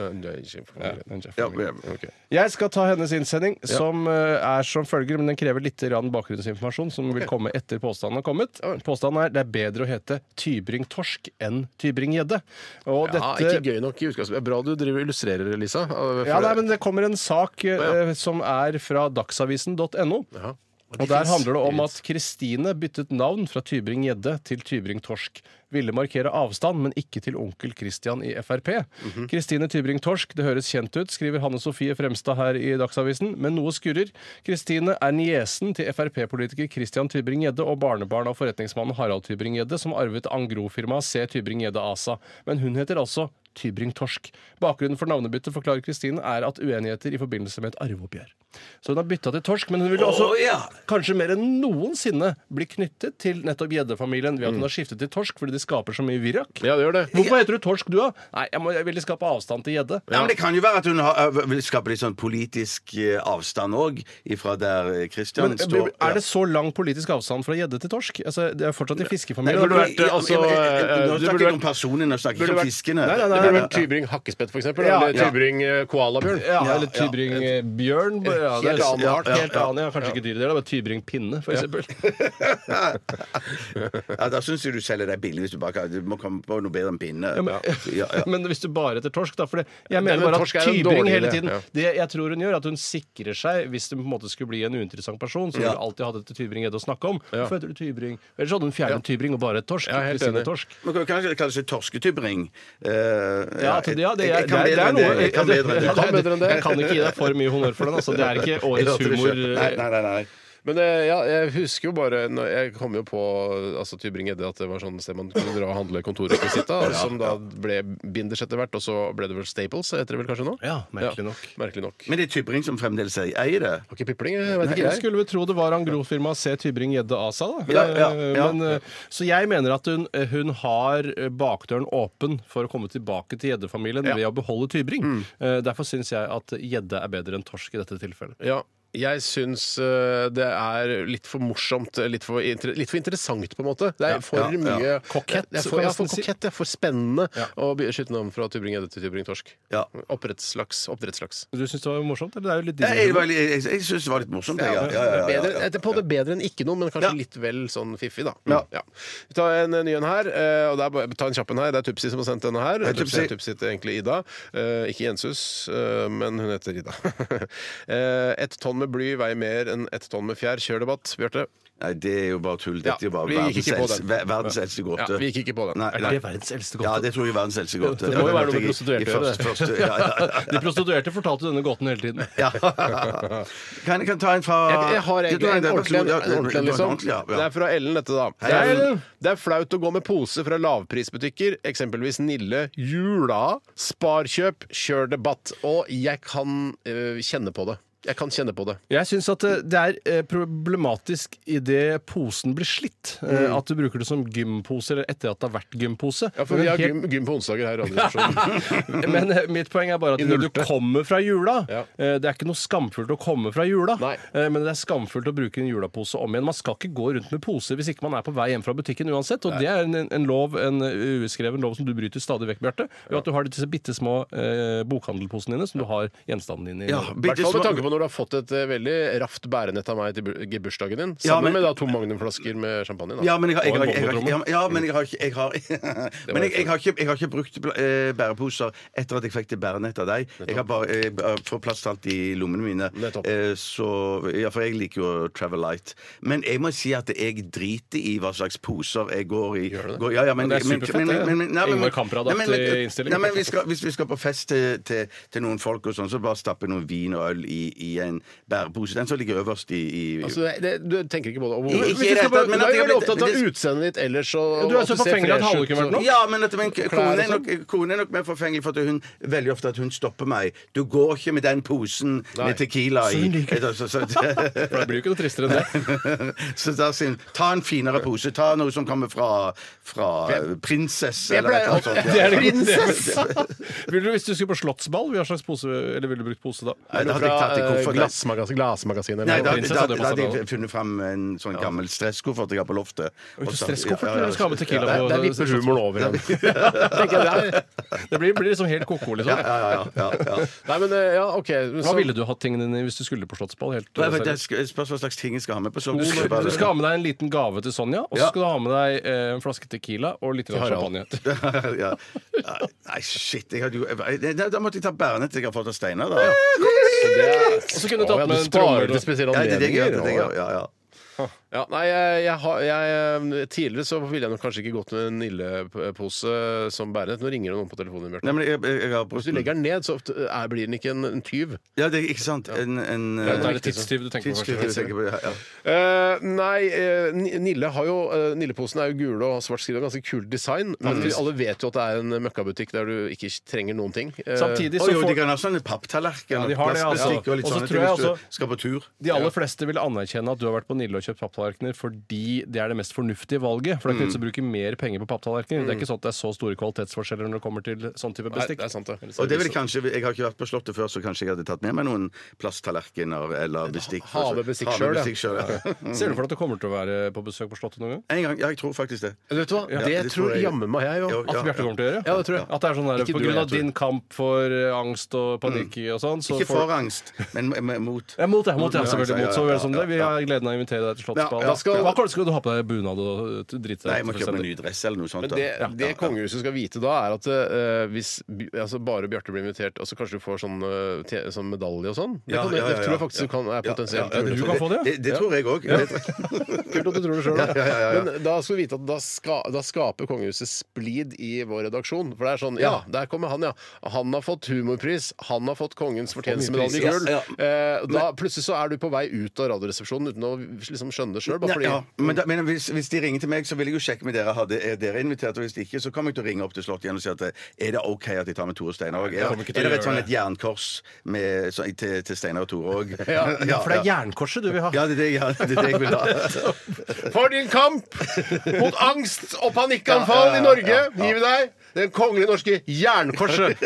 Speaker 4: okay. Jeg skal ta hennes innsending, som er som følger, men den krever litt bakgrunnsinformasjon, som vil komme etter påstanden har kommet. Påstanden er: det er bedre å hete Tybring-torsk enn Tybring-gjedde.
Speaker 3: Ikke gøy nok i utgangspunktet. Det er bra du driver og illustrerer, Lisa.
Speaker 4: Men det kommer en sak som er fra dagsavisen.no. Og der handler det om at Kristine byttet navn fra Tybring-gjedde til Tybring-torsk. Ville markere avstand, men ikke til onkel Christian i FrP. Kristine Tybring-torsk, det høres kjent ut, skriver Hanne Sofie Fremstad her i Dagsavisen, men noe skurrer. Kristine er niesen til FrP-politiker Christian Tybring-gjedde og barnebarn av forretningsmannen Harald Tybring-gjedde, som arvet Angro-firmaet C. Tybring-gjedde ASA. Men hun heter altså Tybring-torsk. Bakgrunnen for navnebyttet, forklarer Kristine, er at uenigheter i forbindelse med et arveoppgjør. Så hun har bytta til torsk, men hun vil også kanskje mer enn noensinne bli knyttet til nettopp gjeddefamilien ved at hun har skiftet til torsk, fordi det skaper så mye virak.
Speaker 3: Ja, det gjør det.
Speaker 4: Hvorfor heter du torsk, du da? Nei, jeg ville skape avstand til gjedde.
Speaker 5: Ja, men det kan jo være at hun vil skape litt sånn politisk avstand òg, ifra der Christian står.
Speaker 4: Er det så lang politisk avstand fra gjedde til torsk? Altså, det er fortsatt i fiskefamilien.
Speaker 5: Nå snakker jeg om personen, nå snakker jeg ikke om fiskene.
Speaker 3: Det burde vært Tybring-hakkespett, for eksempel. Eller Tybring-koalabjørn.
Speaker 4: Eller Tybring-bjørn.
Speaker 3: Helt annen art.
Speaker 4: Kanskje ikke dyret, det er bare Tybring-pinne, for eksempel.
Speaker 5: Da syns jeg du selger deg billig hvis du må komme på noe bedre enn pinne.
Speaker 4: Men hvis du bare heter torsk, da. For jeg mener bare at Tybring hele tiden det jeg tror hun gjør, at hun sikrer seg hvis det på en måte skulle bli en uinteressant person, så vil du alltid ha dette Tybring-gjedde å snakke om. Hvorfor heter du Tybring? Ellers hadde hun fjernet Tybring og bare et torsk.
Speaker 3: Helt enig.
Speaker 5: Man kan kanskje kalle seg torsketybring.
Speaker 4: Det er noe. Jeg kan ikke gi deg for mye honnør for den. Altså. Det er ikke årets humor.
Speaker 5: Nei.
Speaker 3: Men jeg husker jo bare jeg kom jo på Tybring-gjedde, at det var sånn sted man kunne dra og handle kontorrekvisitter, som da ble binders etter hvert, og så ble det vel Staples, heter det vel kanskje nå?
Speaker 4: Ja, merkelig nok.
Speaker 5: Men det er Tybring som fremdeles eier det?
Speaker 3: Har ikke Pipling, jeg vet ikke.
Speaker 4: Jeg skulle vel tro det var Angro-firmaet C. Tybring-gjedde ASA, da. Så jeg mener at hun har bakdøren åpen for å komme tilbake til gjeddefamilien ved å beholde Tybring. Derfor syns jeg at gjedde er bedre enn torsk i dette tilfellet.
Speaker 3: Ja. Jeg syns det er litt for morsomt, litt for interessant, på en måte. Det er for mye
Speaker 4: kokett.
Speaker 3: Det er for kokett, det er for spennende å skyte navn fra Tybring-gjedde til Tybring-torsk. Oppdrettslaks.
Speaker 4: Du syns det var morsomt, eller det er jo litt
Speaker 5: jeg syns det var litt morsomt.
Speaker 3: Bedre enn ikke noe, men kanskje litt vel sånn fiffig, da. Vi tar en ny en her, og ta en kjapp en her. Det er Tupsi som har sendt denne her. Tupsi heter egentlig Ida. Ikke Jenshus, men hun heter Ida. Et tonn tonn med bly veier mer enn 1 tonn med fjær. Kjør debatt, Bjarte.
Speaker 5: Nei, det er jo bare tull. Dette er jo bare
Speaker 3: vi gikk ikke på
Speaker 5: verdens eldste gåte.
Speaker 3: Ja, vi gikk ikke på den.
Speaker 5: Nei,
Speaker 4: Er
Speaker 5: nei.
Speaker 4: det verdens eldste gåte?
Speaker 5: Ja, det tror jeg er verdens eldste gåte.
Speaker 4: Det må jo være noe med
Speaker 5: I
Speaker 4: prostituerte å gjøre,
Speaker 5: første- ja.
Speaker 4: De prostituerte fortalte denne gåten hele tiden.
Speaker 5: Ja. Kan jeg ta en fra
Speaker 3: Jeg har egentlig en ordentlig en, liksom.
Speaker 5: Ja.
Speaker 3: Det er fra Ellen, dette, da.
Speaker 5: Hei, Ellen.
Speaker 3: Det er flaut å gå med pose fra lavprisbutikker, eksempelvis Nille, Jula, Sparkjøp, Kjør debatt. Og jeg kan kjenne på det. Jeg kan kjenne på det.
Speaker 4: Jeg syns at det er problematisk idet posen blir slitt. At du bruker det som gympose eller etter at det har vært gympose.
Speaker 3: Ja, for vi har gym på onsdager her i Radioresepsjonen.
Speaker 4: Men mitt poeng er bare at når du kommer fra jula
Speaker 3: Ja.
Speaker 4: Det er ikke noe skamfullt å komme fra jula,
Speaker 3: Nei.
Speaker 4: men det er skamfullt å bruke en julapose om igjen. Man skal ikke gå rundt med pose hvis ikke man er på vei hjem fra butikken uansett. Og det er en lov, en uskreven lov som du bryter stadig vekk, Bjarte. Ved at du har disse bitte små bokhandelposene dine som du har gjenstandene dine i.
Speaker 5: Ja,
Speaker 3: I hvert fall med tanke på når du har fått et veldig raft bærenett av meg til bursdagen din,
Speaker 5: Ja,
Speaker 3: sammen
Speaker 5: men-
Speaker 3: med da 2 Magnum-flasker med champagne. Da.
Speaker 5: Ja, men jeg har
Speaker 4: Og en bobletromme.
Speaker 5: ikke brukt bæreposer etter at jeg fikk det bærenettet av deg. Jeg har bare fått plass til alt i lommene mine.
Speaker 3: Nettopp.
Speaker 5: For jeg liker jo Travel Light. Men jeg må si at jeg driter i hva slags poser jeg går i.
Speaker 3: Gjør du det?
Speaker 5: Ja, men,
Speaker 4: Det er superfett, det. Ingvar Kamprad-aktig innstilling.
Speaker 5: Hvis vi skal på fest til noen folk og sånn, så bare stappe noen vin og øl i en bærepose. Den som ligger øverst i
Speaker 3: Altså, du tenker ikke på det
Speaker 5: Ikke
Speaker 3: overhodet?
Speaker 5: i det hele tatt, men
Speaker 3: Du
Speaker 5: at
Speaker 3: er
Speaker 5: jeg
Speaker 3: jo
Speaker 5: har
Speaker 3: veldig opptatt av
Speaker 5: blitt-
Speaker 3: utseendet ditt ellers. Og
Speaker 4: Du er
Speaker 3: at
Speaker 4: så
Speaker 3: ser
Speaker 4: forfengelig at
Speaker 3: fresh
Speaker 4: halve
Speaker 3: ut,
Speaker 4: kunne vært
Speaker 3: så-
Speaker 4: nok.
Speaker 5: Ja, men at min
Speaker 3: Klær
Speaker 5: kone er nok mer forfengelig for at hun veldig ofte at hun stopper meg. Du går ikke med den posen
Speaker 3: Nei.
Speaker 5: med Tequila i.
Speaker 4: For det blir jo ikke noe tristere enn det.
Speaker 5: Så da sier hun ta en finere pose. Ta noe som kommer fra prinsesse eller
Speaker 3: pleier-
Speaker 5: noe sånt.
Speaker 4: Det er det Vil du, hvis du skulle på slottsball, hva slags pose, eller ville du brukt pose da?
Speaker 5: Nei, da hadde jeg tatt i kofferten.
Speaker 3: Glassmagasinet.
Speaker 5: Nei, da
Speaker 4: Prinsesse hadde jo
Speaker 5: hadde
Speaker 4: passet
Speaker 5: jeg funnet fram en sånn gammel stresskoffert jeg har på loftet. Og så-
Speaker 4: Stresskoffert
Speaker 5: Ja,
Speaker 4: du skal ha med tequila på.
Speaker 3: Der vipper humoren over igjen.
Speaker 4: Det blir liksom helt koko, liksom.
Speaker 5: Ja.
Speaker 3: Nei, men ja, OK.
Speaker 4: Hva ville du hatt tingene dine hvis du skulle på slottsball? Helt,
Speaker 5: Det spørs hva slags ting jeg skal ha med på sånn.
Speaker 4: du skal ha med deg en liten gave til Sonja, og så
Speaker 5: Ja.
Speaker 4: skal du ha med deg en flaske tequila og litt champagne.
Speaker 5: Ja. Nei, shit. Da måtte jeg ta bærenett jeg har fått av Steinar, da.
Speaker 4: Og så kunne du tatt med en
Speaker 3: sparer
Speaker 4: trommel.
Speaker 3: til spesielle
Speaker 5: Ja, det er det jeg
Speaker 3: anledninger.
Speaker 5: gjør. Ja.
Speaker 3: Ja, nei, tidligere så ville jeg nok kanskje ikke gått med en Nille-pose som bærenett. Nå ringer det noen på telefonen. Bjørte.
Speaker 5: Nei, men jeg har
Speaker 3: Hvis du legger den ned, så blir den ikke en tyv.
Speaker 5: Ja, det er ikke sant. En
Speaker 4: Det er litt tidstyv du tenker på.
Speaker 5: tidskrift, jeg
Speaker 4: kanskje.
Speaker 5: tenker på.
Speaker 3: Nei, Nille har jo Nille-posen er jo gule og svart skrift, ganske kult design. Men alle vet jo at det er en møkkabutikk der du ikke trenger noen ting.
Speaker 4: Samtidig
Speaker 5: Å
Speaker 4: så
Speaker 5: jo, de
Speaker 4: får
Speaker 5: kan ha sånne papptallerkener
Speaker 4: Ja, de har det, altså.
Speaker 5: plastbestikk og litt
Speaker 4: Og så
Speaker 5: sånne
Speaker 4: tror
Speaker 5: ting
Speaker 4: jeg
Speaker 5: hvis du
Speaker 4: altså-
Speaker 5: skal på tur.
Speaker 4: de aller fleste vil anerkjenne at du har vært på Nille og kjøpt papptallerkener fordi det er det mest fornuftige valget. For det er ikke vits å bruke mer penger på papptallerkener. Det er ikke sånn at det er så store kvalitetsforskjeller når det kommer til sånn type
Speaker 3: Nei,
Speaker 4: bestikk.
Speaker 3: det er sant, det.
Speaker 5: Og det vil kanskje, Jeg har ikke vært på Slottet før, så kanskje jeg hadde tatt med meg noen plasttallerkener eller bestikk.
Speaker 3: Havebestikk selv, ja.
Speaker 5: selv, ja.
Speaker 4: Ser du for deg at du kommer til å være på besøk på Slottet noen gang?
Speaker 5: En gang, ja, jeg tror faktisk det.
Speaker 3: Vet du hva?
Speaker 5: Ja,
Speaker 3: det
Speaker 5: det
Speaker 3: tror
Speaker 5: tror jeg.
Speaker 3: jammen meg jeg
Speaker 5: Jo,
Speaker 3: òg.
Speaker 4: At Bjarte kommer til å gjøre?
Speaker 3: Ja, det tror jeg.
Speaker 4: At det er sånn der,
Speaker 3: Ikke
Speaker 4: på
Speaker 3: du,
Speaker 4: grunn
Speaker 3: jeg
Speaker 4: av
Speaker 3: tror.
Speaker 4: din kamp for angst og panikk og sånn, så
Speaker 5: Ikke
Speaker 4: får
Speaker 5: for angst, men mot.
Speaker 4: Ja, mot, selvfølgelig.
Speaker 5: Ja,
Speaker 4: Mot, så vel som det. Vi har gleden av å invitere deg til Slottsball.
Speaker 5: Ja, ja.
Speaker 4: Hva skal du ha på deg bunad og drite
Speaker 5: Nei,
Speaker 4: deg
Speaker 5: jeg må
Speaker 4: ut
Speaker 5: kjøpe meg en
Speaker 4: fullstendig?
Speaker 5: ny dress eller noe sånt.
Speaker 3: Men det kongehuset skal vite da, er at hvis bare Bjarte blir invitert, og så kanskje du får sånn medalje og sånn. Det tror jeg faktisk er potensielt.
Speaker 4: Du kan få det,
Speaker 5: Det tror jeg òg.
Speaker 3: Kult at du tror det sjøl.
Speaker 5: Ja.
Speaker 3: Men da skal du vite at da skaper kongehuset splid i vår redaksjon. For det er sånn Ja, der kommer han, ja. Han har fått humorpris. Han har fått Kongens fortjenstmedalje i gull. Da plutselig så er du på vei ut av Radioresepsjonen uten å liksom skjønne det sjøl.
Speaker 5: Men hvis de ringer til meg, så vil jeg jo sjekke med dere. Er dere invitert? Og hvis ikke, så kommer jeg til å ringe opp til Slottet igjen og si at er det OK at jeg tar med Tore og Steinar òg? Er det et jernkors til Steinar og Tore òg?
Speaker 4: Ja, for det er jernkorset du vil ha.
Speaker 5: Ja, det er det jeg vil ha.
Speaker 3: For din kamp mot angst og panikkanfall i Norge gir vi deg det kongelige norske jernkorset.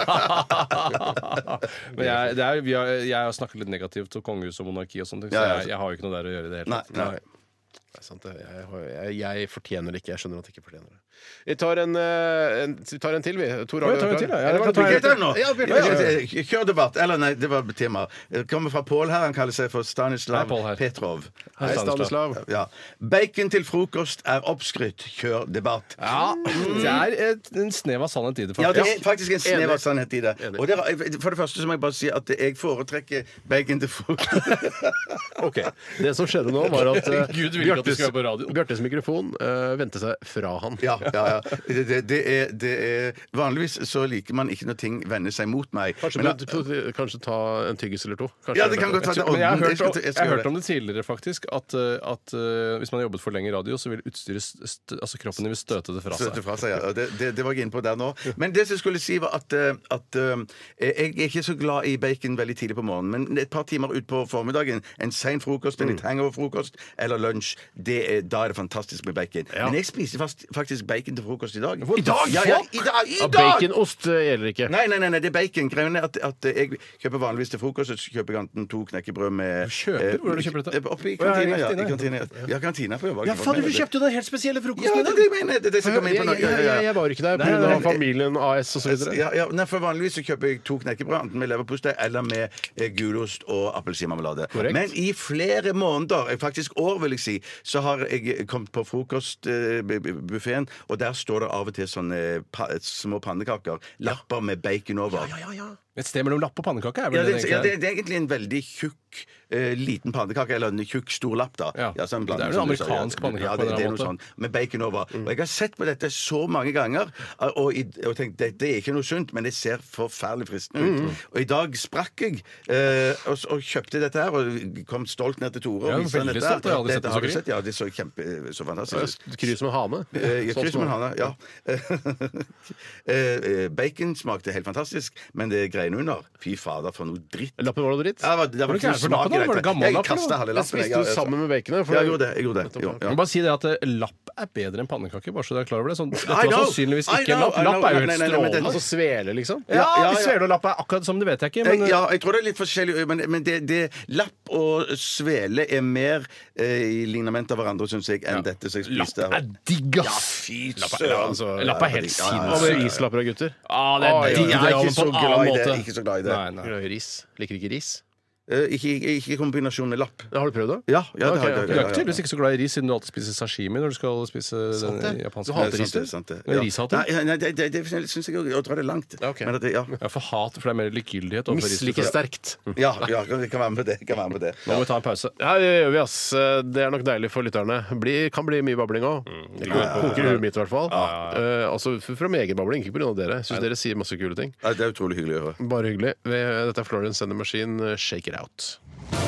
Speaker 4: Men jeg har snakket litt negativt om kongehus og monarki og sånne ting, så jeg har jo ikke noe der å gjøre i det hele tatt.
Speaker 5: Nei.
Speaker 3: Det er sant, jeg fortjener det ikke. Jeg skjønner at jeg ikke fortjener det. Vi tar en til, vi. Tor,
Speaker 4: tar en til, ja.
Speaker 3: Eller var det
Speaker 5: Ikke
Speaker 3: Bjarte?
Speaker 5: nå.
Speaker 3: Ja, Bjarte.
Speaker 5: Kjør debatt. Eller nei, det var tema. Det kommer fra Pål her. Han kaller seg for Stanislav
Speaker 4: Hei, Pål her.
Speaker 5: Petrov.
Speaker 3: Hei, Stanislav.
Speaker 5: Ja. Bacon til frokost er oppskrytt. Kjør debatt.
Speaker 4: Ja, det er en snev av sannhet i det,
Speaker 5: Ja, det
Speaker 4: faktisk.
Speaker 5: er faktisk en snev av sannhet i det. Og for det første så må jeg bare si at jeg foretrekker bacon til frokost.
Speaker 3: Ok. Det som skjedde nå, var at
Speaker 4: Gud ville ikke at du skulle være på radio.
Speaker 3: Bjartes mikrofon vendte seg fra han.
Speaker 5: Ja. Det er vanligvis så liker man ikke når ting vender seg mot meg.
Speaker 3: Kanskje ta en tyggis eller to. Kanskje
Speaker 5: Ja, det kan godt være.
Speaker 4: Men jeg har
Speaker 5: Jeg skal
Speaker 4: hørt
Speaker 5: gjøre
Speaker 4: om det tidligere, faktisk, at hvis man har jobbet for lenge i radio, så vil utstyret altså kroppen din vil støte det fra
Speaker 5: Støtte
Speaker 4: seg.
Speaker 5: fra seg, ja. Det var jeg inne på der nå. Men det som jeg skulle si, var at jeg er ikke så glad i bacon veldig tidlig på morgenen. Men et par timer utpå formiddagen, en sein frokost, en litt hangover-frokost eller lunsj, da er det fantastisk med bacon. Men jeg spiser faktisk bacon til frokost i dag.
Speaker 3: I dag?
Speaker 5: Ja, i dag!
Speaker 3: Baconost gjelder ikke.
Speaker 5: Nei, det er bacon. Greien er at jeg kjøper vanligvis til frokost, så kjøper jeg enten 2 knekkebrød med
Speaker 4: Hvor er det du kjøper dette?
Speaker 5: Oppe i kantina, ja.
Speaker 4: i
Speaker 5: Kantina. Ja, kantina på jobb.
Speaker 4: Ja, faen, du kjøpte jo den helt spesielle
Speaker 5: Ja,
Speaker 4: frokosten i
Speaker 5: det er
Speaker 4: dag!
Speaker 5: det jeg mener. Det er det som kommer inn på nå.
Speaker 3: Jeg var ikke der pga. Familien AS osv.
Speaker 5: Nei, for vanligvis så kjøper jeg 2 knekkebrød, enten med leverpostei eller med gulost og appelsinmarmelade. Men i flere måneder, faktisk år vil jeg si, så har jeg kommet på frokostbuffeen, og der står det av og til sånne små pannekaker, lapper med bacon over.
Speaker 4: Et sted mellom lapp og pannekake er
Speaker 5: Ja,
Speaker 4: vel det
Speaker 5: det
Speaker 4: egentlig?
Speaker 5: er egentlig en veldig tjukk, liten pannekake, eller en tjukk, stor lapp, da.
Speaker 4: Ja.
Speaker 5: Sånn
Speaker 4: Det er jo en amerikansk pannekake
Speaker 5: Ja,
Speaker 4: på en eller
Speaker 5: det er
Speaker 4: annen
Speaker 5: noe
Speaker 4: måte.
Speaker 5: sånn, med bacon over. Og jeg har sett på dette så mange ganger, og tenkt dette er ikke noe sunt, men det ser forferdelig fristende ut. Og i dag sprakk jeg, og kjøpte dette her, og kom stolt ned til Tore.
Speaker 4: Ja,
Speaker 5: Og viste han
Speaker 4: veldig
Speaker 5: dette.
Speaker 4: stolt, jeg har aldri sett
Speaker 5: Dette
Speaker 4: det
Speaker 5: har
Speaker 4: så
Speaker 5: du
Speaker 4: gøy.
Speaker 5: sett, ja. Det så så fantastisk.
Speaker 3: Kryss med hane.
Speaker 5: Kryss med hane, ja. Bacon smakte helt fantastisk, men det greiene under, fy fader, for noe dritt.
Speaker 3: Lappen var noe dritt?
Speaker 5: Ja, det var
Speaker 4: det
Speaker 5: ikke
Speaker 4: gærent for
Speaker 5: smak
Speaker 4: lappen,
Speaker 5: i
Speaker 4: da? Var det
Speaker 5: dette.
Speaker 4: gammel
Speaker 5: Jeg
Speaker 4: lapp, eller
Speaker 5: kastet halve
Speaker 3: Da
Speaker 5: lappen.
Speaker 3: spiste du sammen med baconet?
Speaker 5: Ja, jeg gjorde det. Jo,
Speaker 4: Jeg
Speaker 5: ja.
Speaker 4: må bare si det at lapp er bedre enn pannekake, bare så dere er klar over det. Sånn, dette
Speaker 5: I
Speaker 4: var
Speaker 5: know,
Speaker 4: sannsynligvis
Speaker 5: I
Speaker 4: ikke en
Speaker 5: know,
Speaker 4: lapp.
Speaker 5: I know.
Speaker 4: Lapp er jo helt
Speaker 5: Nei, men
Speaker 4: strålende.
Speaker 3: Altså svele, liksom?
Speaker 4: Ja,
Speaker 5: ja.
Speaker 4: svele og lapp er akkurat som det vet jeg ikke, men
Speaker 5: Ja, jeg tror det er litt forskjellig, men lapp og svele er mer i lignament av hverandre, syns jeg, enn dette som jeg
Speaker 4: lapp
Speaker 5: spiste.
Speaker 4: er digg, ass!
Speaker 5: Fy
Speaker 4: Lapp er helt
Speaker 3: Hva med rislapper av gutter?
Speaker 4: Ja, det er digg.
Speaker 5: Jeg
Speaker 4: Det
Speaker 5: er
Speaker 4: er
Speaker 5: ikke så
Speaker 4: på en
Speaker 5: glad
Speaker 4: annen
Speaker 5: i det.
Speaker 4: måte.
Speaker 5: Ikke så glad i det.
Speaker 4: Nei, nei.
Speaker 3: Glad i ris. Liker ikke ris?
Speaker 5: Ikke kombinasjon med lapp.
Speaker 3: Har du prøvd det?
Speaker 5: Ja, det har
Speaker 3: Ok,
Speaker 5: jeg.
Speaker 3: ok.
Speaker 4: Du er ikke tydeligvis ikke så glad i ris, siden du alltid spiser sashimi når du skal spise
Speaker 3: Sant
Speaker 4: den
Speaker 3: det.
Speaker 4: japanske.
Speaker 3: Du hater ris, du?
Speaker 5: Sant det.
Speaker 4: Men rishater?
Speaker 5: Nei, det syns jeg å dra det langt.
Speaker 3: Ok.
Speaker 5: Men at det, ja.
Speaker 4: Ja, for hat, for det er mer likegyldighet overfor ris.
Speaker 3: Misliker sterkt.
Speaker 5: Ja, jeg kan være med på det.
Speaker 4: Nå må vi ta en pause.
Speaker 3: Ja, det gjør vi, ass. Det er nok deilig for lytterne. Kan bli mye babling òg. Det koker i huet mitt, i hvert fall. Altså fra min egen babling, ikke pga. dere. Jeg syns dere sier masse kule ting.
Speaker 5: Ja, det er utrolig hyggelig å høre.
Speaker 3: Bare hyggelig. Dette er Florian Sender Machine, Shake It Out.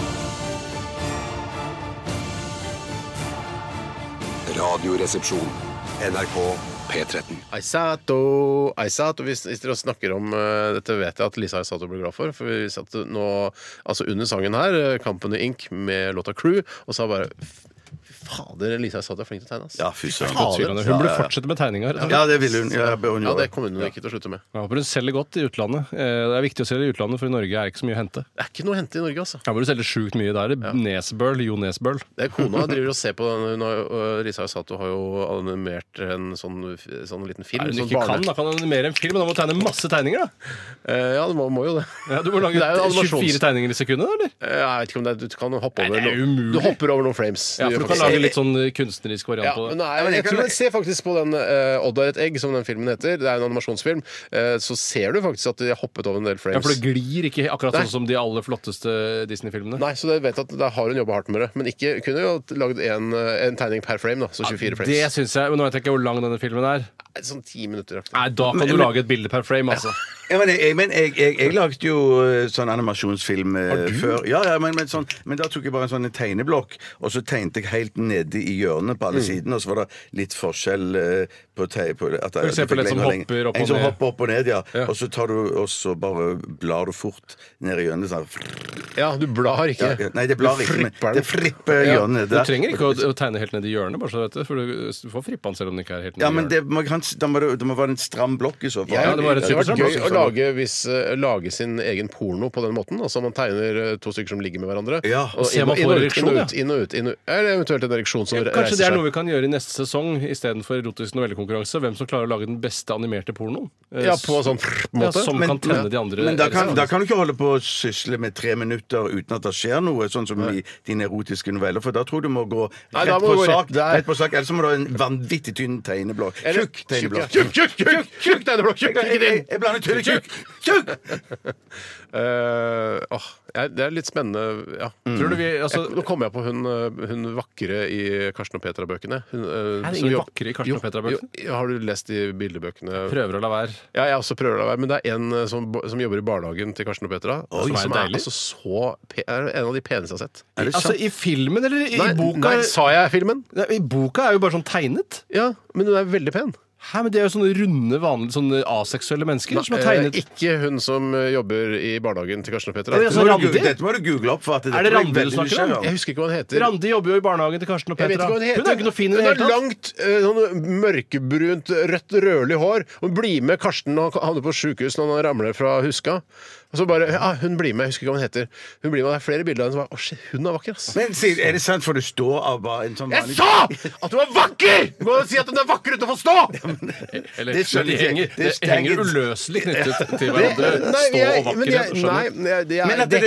Speaker 1: Radioresepsjon. NRK P13.
Speaker 3: Aisato. Hvis dere snakker om dette, vet jeg at Lisa Aisato blir glad for. For vi satt nå altså under sangen her, Company Inc. med låta Crew, og sa bare fader, Lisa Aisato er flink til å tegne. Ass.
Speaker 5: Ja, fy søren.
Speaker 3: Fader.
Speaker 4: Hun burde fortsette med tegninga.
Speaker 5: Ja, det ville hun. Ja,
Speaker 3: Ja,
Speaker 5: gjøre.
Speaker 3: det kommer hun ikke til å slutte med.
Speaker 4: Jeg håper hun selger godt i utlandet. Det er viktig å selge i utlandet, for i Norge er det ikke så mye å hente.
Speaker 3: Det er ikke noe å hente i Norge, altså.
Speaker 4: Her må du selge sjukt mye. Der er det Nesbøl, Jo Nesbøl.
Speaker 3: Det er kona driver og ser på den. Hun har, Lisa Aisato har jo animert en sånn liten film.
Speaker 4: Er det
Speaker 3: sånn
Speaker 4: ikke
Speaker 3: barne-
Speaker 4: kan, da kan du animere en film, men da må du tegne masse tegninger, da.
Speaker 3: Ja, det må jo det.
Speaker 4: Ja, du må lage
Speaker 3: Det er jo
Speaker 4: 24 tegninger i sekundet, eller?
Speaker 3: Jeg vet ikke om du kan hoppe over
Speaker 4: Nei, det er umulig.
Speaker 3: Du hopper over noen frames.
Speaker 4: Ja, for du kan lage litt sånn kunstnerisk variant
Speaker 3: Ja,
Speaker 4: på
Speaker 3: men
Speaker 4: det.
Speaker 3: nei, jeg tror jeg ser faktisk på den Odd er et egg, som den filmen heter. Det er en animasjonsfilm. Så ser du faktisk at de har hoppet over en del frames.
Speaker 4: Ja, for det glir ikke akkurat
Speaker 3: Nei.
Speaker 4: sånn som de aller flotteste Disney-filmene.
Speaker 3: Nei, så jeg vet at der har hun jobba hardt med det. Men ikke kunne jo lagd en tegning per frame, da. Så 24 frames.
Speaker 4: Det syns jeg, men nå vet jeg ikke hvor lang denne filmen er.
Speaker 3: Sånn 10 minutter.
Speaker 4: Nei, da kan du lage et bilde per frame, altså.
Speaker 5: Ja, men jeg lagde jo sånn animasjonsfilm før. Ja, men da tok jeg bare en sånn tegneblokk, og så tegnte jeg helt nede i hjørnet på alle sidene, og så var det litt forskjell på at
Speaker 4: For eksempel en som hopper opp og
Speaker 5: en som
Speaker 4: ned.
Speaker 5: hopper opp og ned, ja.
Speaker 4: Ja.
Speaker 5: Og så tar du, og så bare blar du fort ned i hjørnet. Sånn.
Speaker 3: Ja, du blar ikke.
Speaker 5: Ja, nei, det blar
Speaker 3: Du
Speaker 5: ikke, men
Speaker 3: fripper den.
Speaker 5: det fripper hjørnet
Speaker 4: Du
Speaker 5: der.
Speaker 4: trenger ikke å tegne helt ned i hjørnet, bare så vet du, for du får frippe den selv om den ikke er helt ned
Speaker 5: Ja,
Speaker 4: i
Speaker 5: men
Speaker 4: hjørnet.
Speaker 5: da må det være en stram blokk i så fall.
Speaker 4: Ja, det må være et
Speaker 3: Det hadde vært
Speaker 4: superstram,
Speaker 3: gøy å lage sin egen porno på den måten. Altså man tegner to stykker som ligger med hverandre.
Speaker 5: Ja.
Speaker 3: Og
Speaker 4: ser man får ereksjon,
Speaker 3: inn og ut. Eller eventuelt en ereksjon som reiser seg.
Speaker 4: Kanskje det er noe vi kan gjøre i neste sesong istedenfor erotisk novellekonkurranse. Hvem som klarer å lage den beste animerte pornoen.
Speaker 3: Ja, på sånn måte.
Speaker 4: Som kan tenne de andre.
Speaker 5: Men da kan du ikke holde på å sysle med 3 minutter uten at det skjer noe, sånn som i dine erotiske noveller, for da tror du må gå rett på sak, ellers må du ha en vanvittig tynn tegneblokk. Tjukk tegneblokk.
Speaker 3: Tjukk tegneblokk!
Speaker 5: Jeg blander tynn og tjukk!
Speaker 3: Det er litt spennende, ja.
Speaker 4: Tror du
Speaker 3: Nå kommer jeg på hun vakre i Karsten og Petra-bøkene.
Speaker 4: Er det ingen vakre i Karsten og Petra-bøkene?
Speaker 3: Har du lest de bildebøkene?
Speaker 4: Prøver å la være.
Speaker 3: Ja, jeg også prøver å la være, men det er en som jobber i barnehagen til Karsten og Petra. Som er altså er en av de peneste jeg har sett.
Speaker 4: Altså i filmen eller i boka?
Speaker 3: Nei, sa jeg filmen?
Speaker 4: I boka er jo bare sånn tegnet.
Speaker 3: Ja, men hun er veldig pen.
Speaker 4: Hæ, men det er jo sånne runde, vanlige, sånne aseksuelle mennesker som har tegnet.
Speaker 3: Ikke hun som jobber i barnehagen til Karsten og Petra.
Speaker 5: Dette må du google opp. For
Speaker 4: er det Randi du snakker om?
Speaker 3: Jeg husker ikke hva hun heter.
Speaker 4: Randi jobber jo i barnehagen til Karsten og Petra.
Speaker 3: Hun
Speaker 4: er jo ikke noe fin i det hele tatt.
Speaker 3: Hun har langt, sånn mørkebrunt, rødt, rødlig hår. Hun blir med Karsten og havner på sykehus når han ramler fra Huska. Og så bare, hun blir med, jeg husker ikke hva hun heter. Hun blir med, det er flere bilder av henne som bare, shit, hun er vakker, ass.
Speaker 5: Men er det sant, for du står av bare en sånn vanlig...
Speaker 3: Jeg sa at hun er vakker! Du må si at hun er vakker uten å få stå!
Speaker 4: Eller, det henger uløselig knyttet til hverandre. Stå og vakkerhet.
Speaker 5: Men at det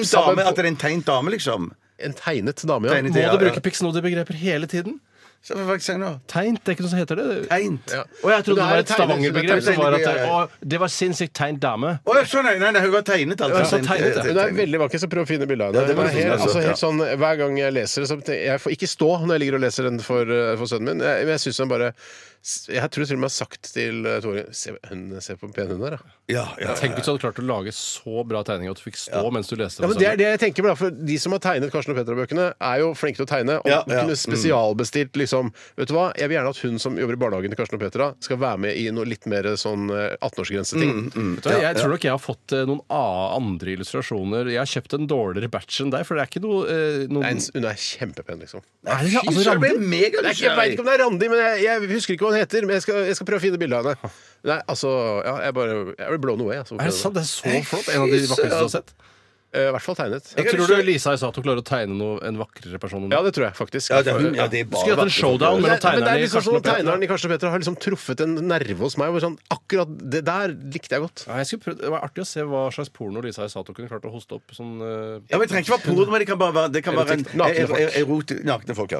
Speaker 5: er en tegnet dame, liksom.
Speaker 3: En tegnet dame, ja.
Speaker 4: Må du bruke Pixnody-begreper hele tiden?
Speaker 5: Så får jeg si noe.
Speaker 4: Tegnt, det er ikke noe som heter det.
Speaker 5: Tegnt.
Speaker 4: Ja. Og jeg trodde det var et Stavanger-begrep som var at det var sinnssykt tegnt dame.
Speaker 5: Nei, hun var tegnet.
Speaker 3: Hun er veldig vakker, så prøv å finne bilder av henne. Helt sånn, hver gang jeg leser det, så jeg får ikke stå når jeg ligger og leser den for sønnen min. Jeg synes han bare... Jeg tror til og med jeg har sagt til Tore hun ser på en pen hund der,
Speaker 5: ja.
Speaker 4: Tenk hvis du hadde klart å lage så bra tegning at du fikk stå mens du leste
Speaker 3: det. Det er det jeg tenker på, for de som har tegnet Karsten og Petra-bøkene, er jo flinke til å tegne. Og kunne spesialbestilt liksom, vet du hva, jeg vil gjerne at hun som jobber i barnehagen til Karsten og Petra, skal være med i noe litt mer sånn 18-årsgrenseting.
Speaker 4: Jeg tror nok jeg har fått noen andre illustrasjoner. Jeg har kjøpt en dårligere batch enn deg, for det er ikke noe
Speaker 3: hun er kjempepen, liksom.
Speaker 4: Er det Randi?
Speaker 3: Jeg vet ikke om det er Randi, men jeg husker ikke hva hun heter, men jeg skal prøve å finne bilder av henne. Nei, altså, jeg blir blown away. Altså.
Speaker 4: Er det sant? Det er så flott. En av de vakreste du har sett.
Speaker 3: I hvert fall tegnet.
Speaker 4: Jeg tror du Lisa sa at hun klarer å tegne en vakrere person.
Speaker 3: Ja, det tror jeg faktisk.
Speaker 5: Det er bare
Speaker 4: skulle hatt en showdown mellom tegnerne
Speaker 3: i Karsten og Petra. Tegneren i Karsten og Petra har liksom truffet en nerve hos meg. Sånn, akkurat det der likte jeg godt.
Speaker 4: Det var artig å se hva slags porno Lisa Sato kunne klart å hoste opp. Sånn,
Speaker 5: Ja, men det trenger ikke være porno, men det kan være en erotisk nakne folk.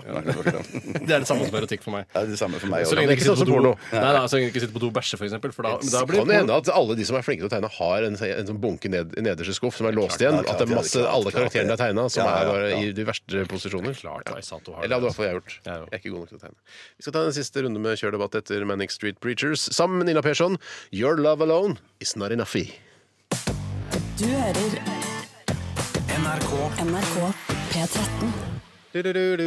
Speaker 4: Det er det samme som erotikk for meg.
Speaker 5: Ja, det er det samme for meg.
Speaker 4: Så lenge de ikke sitter på do. Så lenge de ikke sitter på do og bæsjer, for eksempel.
Speaker 3: Da kan det hende at alle de som er flinke til å tegne, har en sånn bunke i nederste skuff som er låst igjen. At det er masse alle karakterene er tegna, som er bare i de verste posisjoner. Eller hadde i hvert fall jeg gjort. Jeg er ikke god nok til å tegne. Vi skal ta en siste runde med kjørdebatt etter Manic Street Preachers sammen med Nina Persson. Your love alone is not enough.
Speaker 7: Du hører NRK P13.
Speaker 3: Det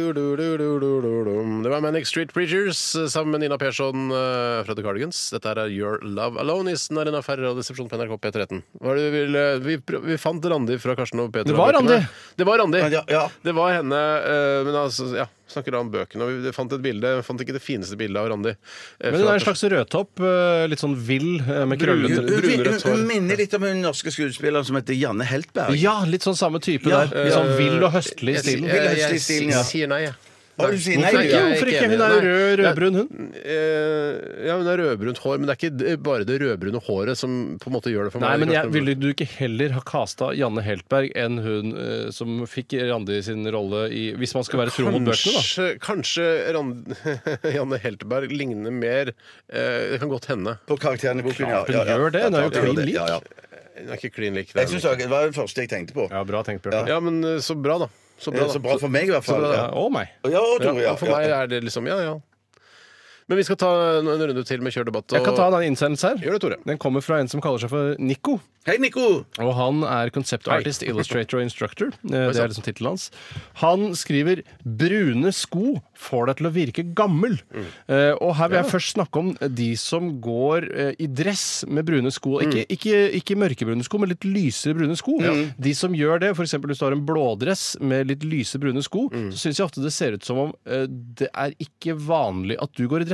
Speaker 3: var Manic Street Preachers sammen med Nina Persson fra The Cardigans. Dette er Your Love Alone is not enough her i Radioresepsjonen på NRK P13. Vi fant Randi fra Karsten og Petra.
Speaker 4: Det var Randi!
Speaker 3: Det var henne, men altså, ja. Snakker om bøkene, og vi fant et bilde. Vi fant ikke det fineste bildet av Randi.
Speaker 4: Men hun er en slags rødtopp, litt sånn vill, med krøllete.
Speaker 5: Hun minner litt om den norske skuespilleren som heter Janne Heltberg.
Speaker 4: Ja, litt sånn samme type der. Litt sånn vill og høstlig i stilen.
Speaker 3: Jeg sier nei, jeg.
Speaker 5: Du sier nei?
Speaker 4: Hvorfor ikke? Hun er jo rødbrun, hun.
Speaker 3: Ja, hun har rødbrunt hår, men det er ikke bare det rødbrune håret som på en måte gjør det for meg.
Speaker 4: Nei, men ville du ikke heller ha kasta Janne Heltberg enn hun som fikk Randi sin rolle i Hvis man skal være tro mot bøkene, da?
Speaker 3: Kanskje Janne Heltberg ligner mer Det kan godt hende.
Speaker 5: På karakteren i boken, ja.
Speaker 4: Hun gjør det. Hun er jo klin lik.
Speaker 3: Hun er ikke klin lik.
Speaker 5: Jeg synes det var det første jeg tenkte på.
Speaker 4: Ja, bra tenkt, Bjørn.
Speaker 3: Ja, men så bra, da. Så
Speaker 5: bra for meg, i hvert fall.
Speaker 4: Og meg.
Speaker 3: For meg er det liksom ja. Men vi skal ta en runde til med kjørdebatt.
Speaker 4: Jeg kan ta en innsendelse her.
Speaker 3: Gjør det, Tore.
Speaker 4: Den kommer fra en som kaller seg for Nico.
Speaker 5: Hei, Nico!
Speaker 4: Og han er concept artist, illustrator og instructor. Det er liksom tittelen hans. Han skriver 'brune sko får deg til å virke gammel'. Og her vil jeg først snakke om de som går i dress med brune sko. Ikke mørkebrune sko, men litt lysere brune sko. De som gjør det, f.eks. hvis du har en blådress med litt lyse brune sko, så syns jeg ofte det ser ut som om det er ikke vanlig at du går i dress